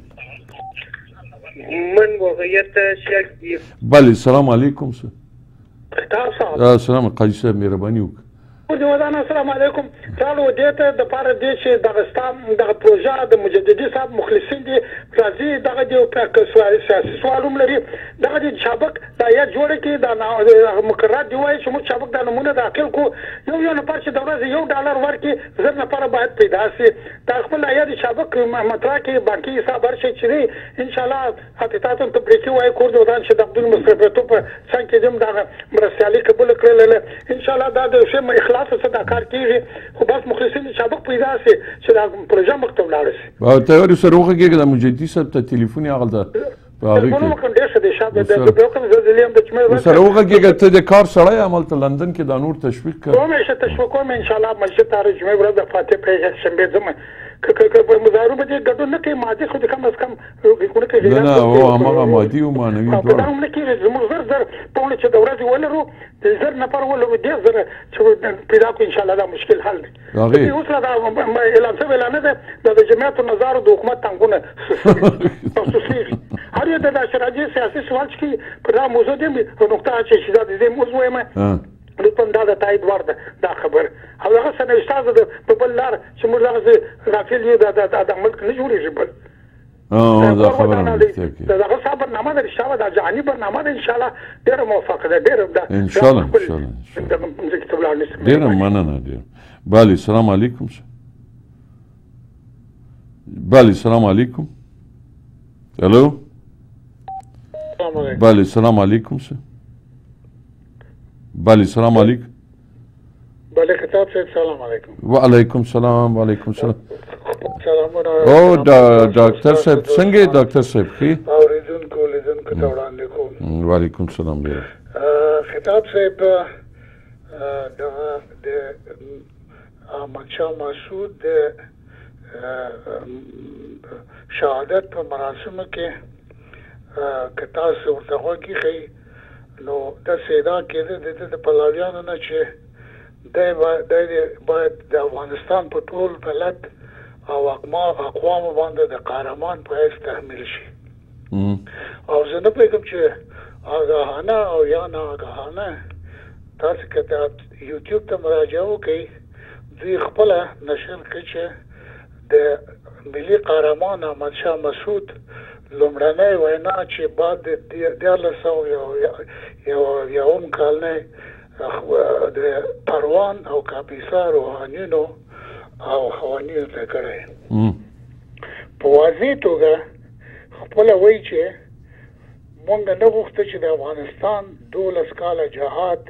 من واقعیت شک بله سلام علیکم سر. تاسو سلام قاضي صاحب مهرباني وک د ودان السلام علیکم. تعالوا دته د پاره د چې دغستان د پروژه د مجددي صاحب مخلصین دي راځي دغه د سیاسي سوالوم لري دغه د شابک د یا جوړ کې د مقررات دی وایي چې موږ شابک د نمونه داخل کو یو یو نه پرچ د ورځ یو ډالر ورکي زر نه پاره باید پیدا سي د خپل یا د شابک مطرح کې بانکي حساب ورشي چې ان شاء الله حقیقتا ته بریکي وایي کور د ودان چې د عبد المصطفی په څنګه دم دغه مرسیالي قبول کړل ان شاء الله دا د شم اخلاص څه دا کار کیږي خو بس مخلصین شابک پیدا سي چې دا پروژه مکتب لاړ شي او ته ور سره وګورئ چې د مجددي صاحب ته ټلیفون یې غلطه تلفون وکړم ډېر ښه دی شاب د بیا کوم زلزلې هم د چې سره وغږېږه ته د کار سړی هملته لندن کې دا نور تشویق کړه کوم یې تشویق کوم انشاءالله مسجد ته هره جمعې ورځ د فاتح په شنبې ځم که په مظاهرو به دې ګډون نه کوي مادي خو دې کم از کم نه نه هو هماغه مادي او معنوي دواړه دا هم نه کېږي زموږ زر زر پاڼې چې د ورځې ولرو د زر نفر ولرو ډېر زره چې پیدا کړو انشاءالله دا مشکل حل دی اوس لا دا اعلان شوی اعلان نه دی دا د جمعیت النظارو د حکومت ټانګونه سوسېږي هر یو د اشراجي سیاسي سوال چې په دا موضوع دی نقطه چې دا د دې موضوع وایم لطفا دا د تایید وړ ده دا خبر او هغه څه نه استاد د په بل لار چې موږ دغه غافل یو د د ملک نه جوړېږي بل دا خبره نه ده دا هغه صبر نامه ده شاوه دا جهاني برنامه ده ان شاء الله ډېر موفق ده ډېر ده ان شاء الله ان شاء الله ډېر مننه ډېر بله سلام علیکم بله سلام علیکم الو بله سلام علیکم سر بله سلام علیکم بله خطاب صاحب سلام علیکم و علیکم سلام و علیکم سلام سلامونه او ډاکټر صاحب څنګه ډاکټر صاحب ښه اورېدونکو لیدونکو ته وړاندې کوم و علیکم سلام ډېر خطاب صاحب دغه د احمدشاه مسعود د شهادت په مراسمو کې که تاسو ورته غوږ ایښئ نو داسې دا کېده د ده د پلویانو نه چې دی باید د افغانستان په ټول ملت او اقوامو باندې د قهرمان په حیث تحمیل شي او زه نه پوهېږم چې آګاهانه او یا نه آګاهانه تاسو که د یوټیوب ته مراجعه وکړئ دوی خپله نشر کړي چې د ملي قهرمان احمدشاه مسعود لومړنۍ وینا چې بعد د دیارلس سوه یوم کال نه د پروان او کاپیسا روحانیونو او خوانیو ته کړی په واضح توګه خپله وایي چې موږ نه غوښته چې د افغانستان دولس کاله جهاد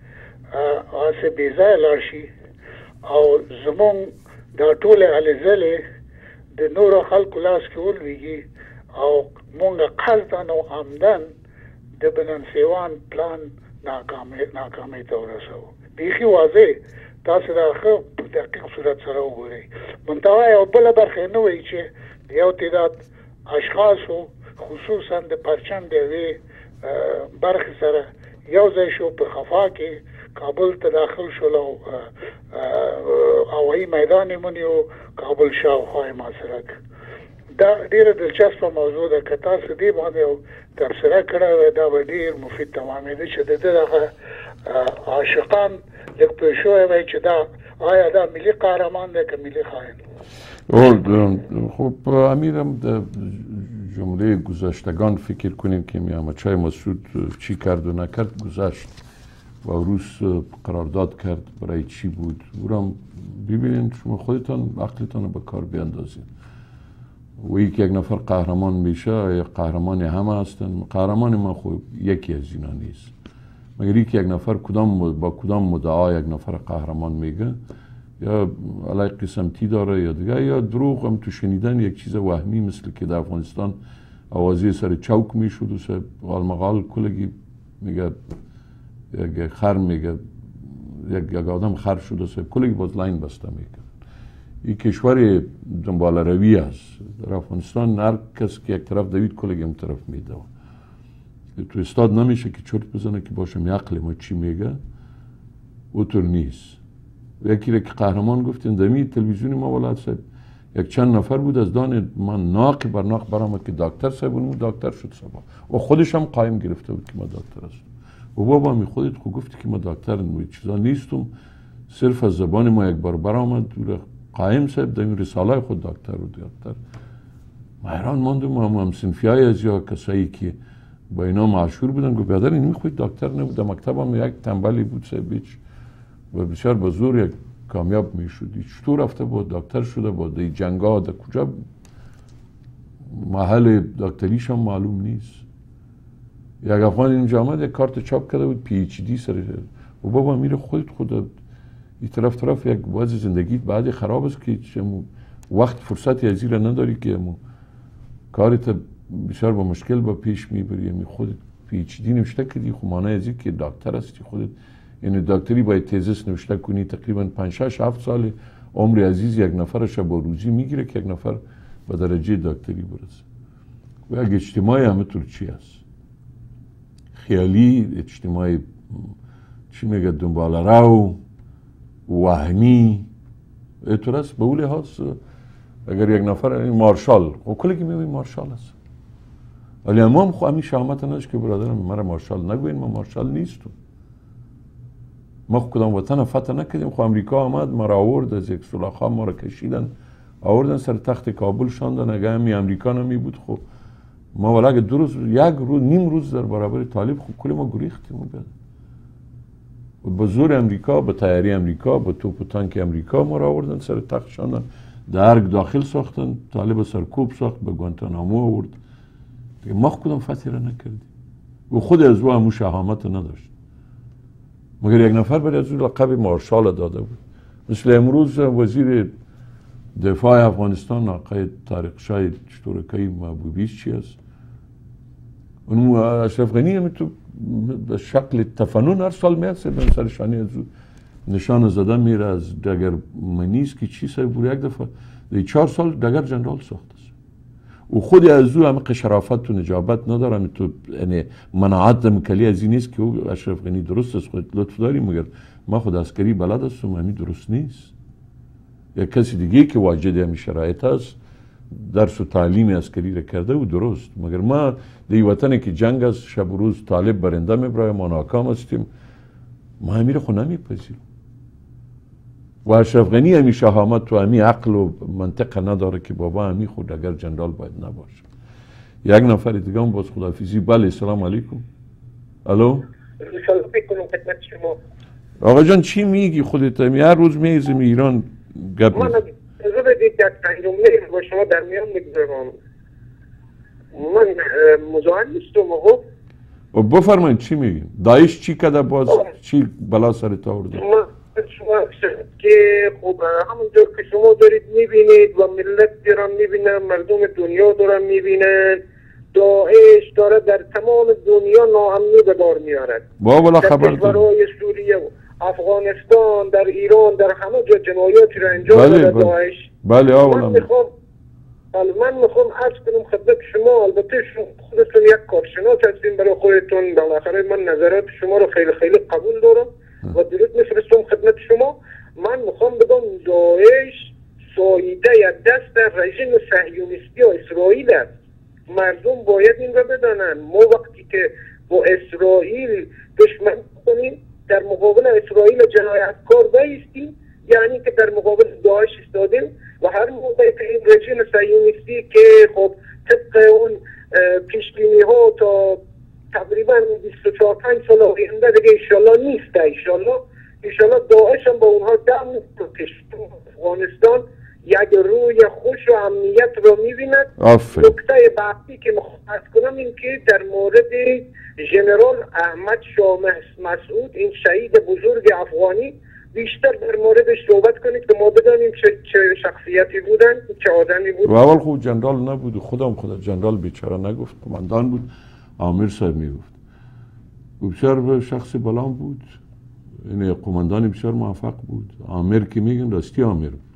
هسې بې ځایه لاړ شي او زموږ دا ټولې هلې ځلې د نورو خلکو لاس کې ولویږي او مونږ قصداً او عمداً د بننسیوان پلان ناکامۍ ته ورسوو بیخي واضح تاسو دا ښه په دقیق صورت سره وګورئ منتها یو بله برخه یې نه وایي چې د یو تعداد اشخاصو خصوصا د پرچم د یوې برخې سره یو ځای شو په خفا کې کابل ته داخل شول او هوایي میدان یې ونیو کابل شاوخوا یې محاصره دا ډیره دلچسپه موضوع ده که تاسو دې باندې یو تبصره کړې وای دا به ډېر مفید تمامېده چې د ده دغه عاشقان لږ پوه شوی وای چې دا آیا دا ملي قهرمان دی که ملي خائن خب امیر هم در جمله گذشتگان فکر کنیم که احمدشاه مسعود چی کرد و نکرد گذشت و روز قرارداد کرد برای چی بود او را ببینید شما خودتان عقلتان رو به کار بیاندازید و یک یک نفر قهرمان میشه یا قهرمان همه هستن قهرمان ما خود یکی از اینا نیست مگر یک یک نفر کدام با کدام مدعا یک نفر قهرمان میگه یا علی قسمتی داره یا دیگه یا دروغ هم تو شنیدن یک چیز وهمی مثل که در افغانستان آوازی سر چوک میشد و سر غالمغال کلگی میگه یک خر میگه یک آدم خر شد و سر کلگی باز لاین بسته میگه این کشور دنبال روی است در افغانستان هر کس که یک طرف دوید کلگی هم طرف میده تو استاد نمیشه که چرت بزنه که باشم عقل ما چی میگه اوتر نیست یکی را که قهرمان گفتیم دمی تلویزیون ما ولایت صاحب یک چند نفر بود از دان من ناق بر ناق برآمد که دکتر صاحب اون دکتر شد صبح و خودش هم قایم گرفته بود که ما دکتر هستم و بابا می خودت خود گفتی که ما دکتر نوید چیزا نیستم صرف از زبان ما یک بار برآمد دور قایم صاحب دمی رساله خود دکتر و دکتر ما حیران ماندم ما هم صنفیای از یا کسایی که با اینا معشور بودن گفت بیادر این خود دکتر نبود در مکتب هم یک تنبلی بود صاحب بیچ و بسیار با زور یک کامیاب می شد چطور رفته بود دکتر شده بود دی جنگا در کجا محل دکتریش هم معلوم نیست یک افغان اینجا آمد یک کارت چاپ کرده بود پی ایچ دی سر و بابا میره خودت خود این طرف طرف یک باز زندگیت بعد خراب است که وقت فرصتی از زیر نداری که کارت بسیار با مشکل با پیش میبری. یعنی خودت پی اچ دی نوشته کردی، خب معنی از این که دکتر هستی خودت، یعنی دکتری باید تزیس نوشته کنی. تقریبا پنج شش هفت سال عمر عزیز یک نفرش با روزی میگیره که یک نفر به درجه دکتری برسه. و یک اجتماع همه طور چی هست؟ خیالی، اجتماع چی میگه دنبال رو، وهمی. اینطور است. به اون لحاظ اگر یک نفر مارشال، خب کلی که میگوی مارشال هست، ولی امام خو همین شهامت نداشت که برادرم مرا مارشال نگوین، ما مارشال نیستم. ما خو کدام وطن فتح نکردیم. خو امریکا آمد ما را آورد، از یک سلاخا ما را کشیدن آوردن سر تخت کابل شاندن. اگه همی امریکا نمی بود خب ما ولی اگه دو روز، یک روز، نیم روز در برابر طالب خب کلی ما گریختیم. و با زور امریکا، با تیاری امریکا، با توپ و تانک امریکا ما را آوردن سر تخت شاندن، درگ داخل ساختن، طالب سرکوب ساخت، به گوانتانامو آورد. دیگه ما کدام فتحی را نکردیم و خود از او همون شهامت نداشت، مگر یک نفر برای از او لقب مارشال داده بود. مثل امروز وزیر دفاع افغانستان آقای طارق شاه چطورکایی محبوبیش چی است؟ اون اشرف غنی هم تو به شکل تفنن هر سال میاد سر سر شانه از او نشان زده میره از دگر منیست که چی سر بوری یک دفعه دی چهار سال دگر جنرال ساخته است و خود از او همه شرافت و نجابت ندارم. تو یعنی مناعت مکلی از این نیست که او اشرف غنی درست است، خود لطف داری، مگر ما خود عسکری بلد هستم همین درست نیست. یا کسی دیگه که واجد همین شرایط هست درس و تعلیم عسکری را کرده و درست، مگر ما دی وطنی که جنگ است، شب و روز طالب برنده میبره، ما ناکام هستیم، ما همین را خود نمیپذیریم. و اشرف غنی همین شهامت و همین عقل و منطق نداره که بابا همین خود اگر جنرال باید نباشه. یک نفر دیگه هم باز خداحافظی. بله سلام علیکم. الو آقا جان چی میگی خودت؟ هر روز میزم ایران گپ من اجازه بدید یک جمله با شما در میان بگذارم. من مزاحم نیستم آقا. و بفرمایید چی میگین؟ داعش چی کده باز چی بلا سرت آورده؟ شما که خب همونجور که شما دارید میبینید و ملت دارن میبینن، مردم دنیا دارن میبینن، داعش داره در تمام دنیا ناامنی به بار میارد. با در کشورهای سوریه و افغانستان، در ایران، در همه جا جنایاتی را انجام بله داده بله. داعش. بله آولا من میخوام من میخوام عرض کنم خدمت شما، البته شما خودتون یک کارشناس هستین برای خودتون، بالاخره من نظرات شما رو خیلی خیلی قبول دارم و درود میفرستم خدمت شما. من میخوام بگم داعش ساییده یا دست رژیم صهیونیستی و اسرائیل است. مردم باید این را بدانن. ما وقتی که با اسرائیل دشمن کنیم، در مقابل اسرائیل جنایتکار بایستیم، یعنی که در مقابل داعش ایستادیم و هر موقع که این رژیم صهیونیستی که خب طبق اون پیشبینی ها تا تقریبا بیست و چهار پنج سال آینده دیگه ایشالله نیست، ایشالله ایشالله داعش هم با اونها دم افغانستان یک روی خوش و امنیت رو میبیند. نکته بعدی که مخواهد کنم این که در مورد ژنرال احمد شاه مسعود، این شهید بزرگ افغانی، بیشتر در موردش صحبت کنید که ما بدانیم چه, چه شخصیتی بودن، چه آدمی بود. و اول خوب جنرال نبود، خودم خدا جنرال بیچاره نگفت، کماندان بود. عامر صاحب میگفت بسیار شخص بلان بود، این کماندان بسیار موفق بود. عامر که میگن راستی عامر بود،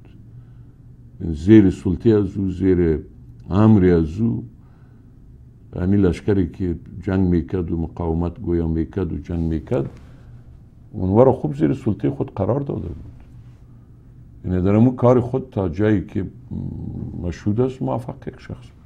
زیر سلطه از او، زیر امر از او، همین لشکری که جنگ میکرد و مقاومت گویا میکرد و جنگ میکرد، اونها را خوب زیر سلطه خود قرار داده بود. یعنی در امون کار خود تا جایی که مشهود است موفق یک شخص بود.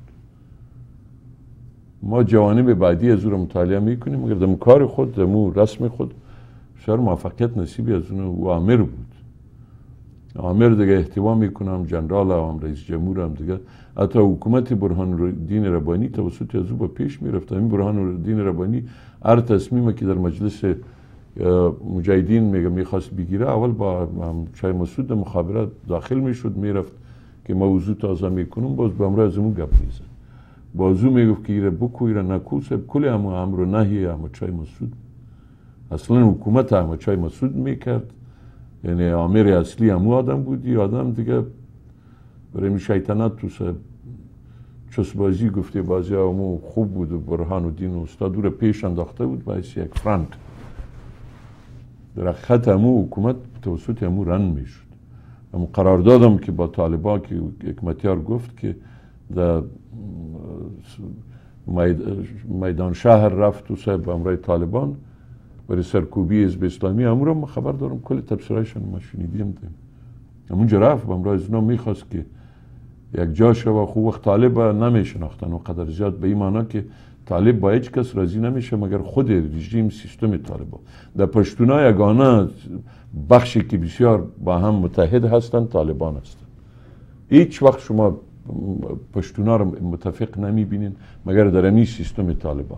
ما جوانب بعدی از او را مطالعه میکنیم، مگر در کار خود، در رسم خود بسیار موفقیت نصیبی از اون و عامر بود. عامر دیگه احتوا میکنم جنرال هم رئیس جمهور هم دیگه، حتی حکومت برهان الدین ربانی توسط از او به پیش میرفت. همین برهان الدین ربانی هر تصمیمی که در مجلس مجاهدین میگه میخواست بگیره، اول با چای مسعود مخابرات داخل میشد، میرفت که موضوع تازه میکنم، باز به امر از اون گپ میزد، بازو میگفت که ایره بکو ایره نکو، سب کلی هم امر و نهی هم چای مسعود. اصلا حکومت هم چای مسعود میکرد، یعنی عامر اصلی همو آدم بودی، آدم دیگه برای می شیطنت تو سب چسبازی گفته بازی همو خوب بود و برهان الدین استاد رو پیش انداخته بود باعث یک فرند در خط همو حکومت توسط همو رن میشد. همو قراردادم که با طالبان که حکمتیار گفت که در میدان شهر رفت و صاحب امرای طالبان برای سرکوبی حزب اسلامی، همون رو ما خبر دارم کل تبصرهایشان ما شنیدیم. همونجا رفت با امرای ازنا میخواست که یک جاش و خوب وقت طالب نمیشناختن و قدر زیاد به این معنا که طالب با هیچ کس راضی نمیشه مگر خود رژیم سیستم طالبان. در پشتونا یگانه بخشی که بسیار با هم متحد هستند طالبان هستند. هیچ وقت شما پشتونا رو متفق نمیبینین مگر در همین سیستم طالبان.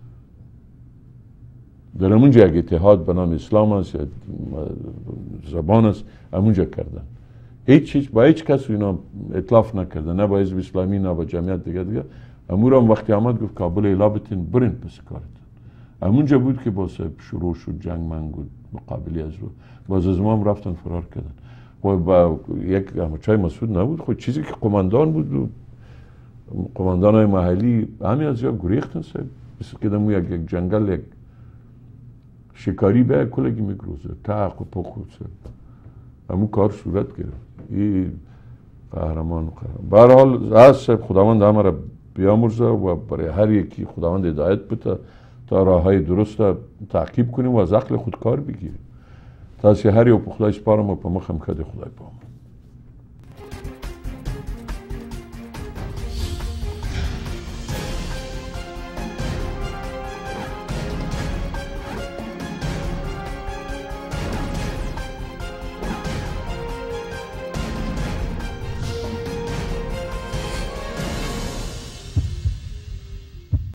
در همونجا یک اتحاد به نام اسلام است یا زبان است، همونجا کردن. هیچ هیچ با هیچ کس اینا اطلاف نکردن، نه با حزب اسلامی نه با جمعیت دیگه دیگه. امور هم وقتی آمد گفت کابل اعلا بتین برین پس کارتون. همونجا بود که با صاحب شروع شد جنگ منگود مقابلی از رو. باز از ما هم رفتن فرار کردن. خب با یک چای مسعود نبود، خود چیزی که قماندان بود و قماندان های محلی همین از یا گریختن صاحب. مثل که دمو یک, یک جنگل یک شکاری به کلگی میگروزه تاق و پخود صاحب. همون کار صورت گرفت. این قهرمان و قهرمان. برحال از صاحب خداوند همه را بیامرزه و برای هر یکی خداوند هدایت بده تا راه های درست را تعقیب کنیم و از عقل خود کار بگیریم. تا هر یو په خدای سپارم او په مخه م ښه دی خدای په امان.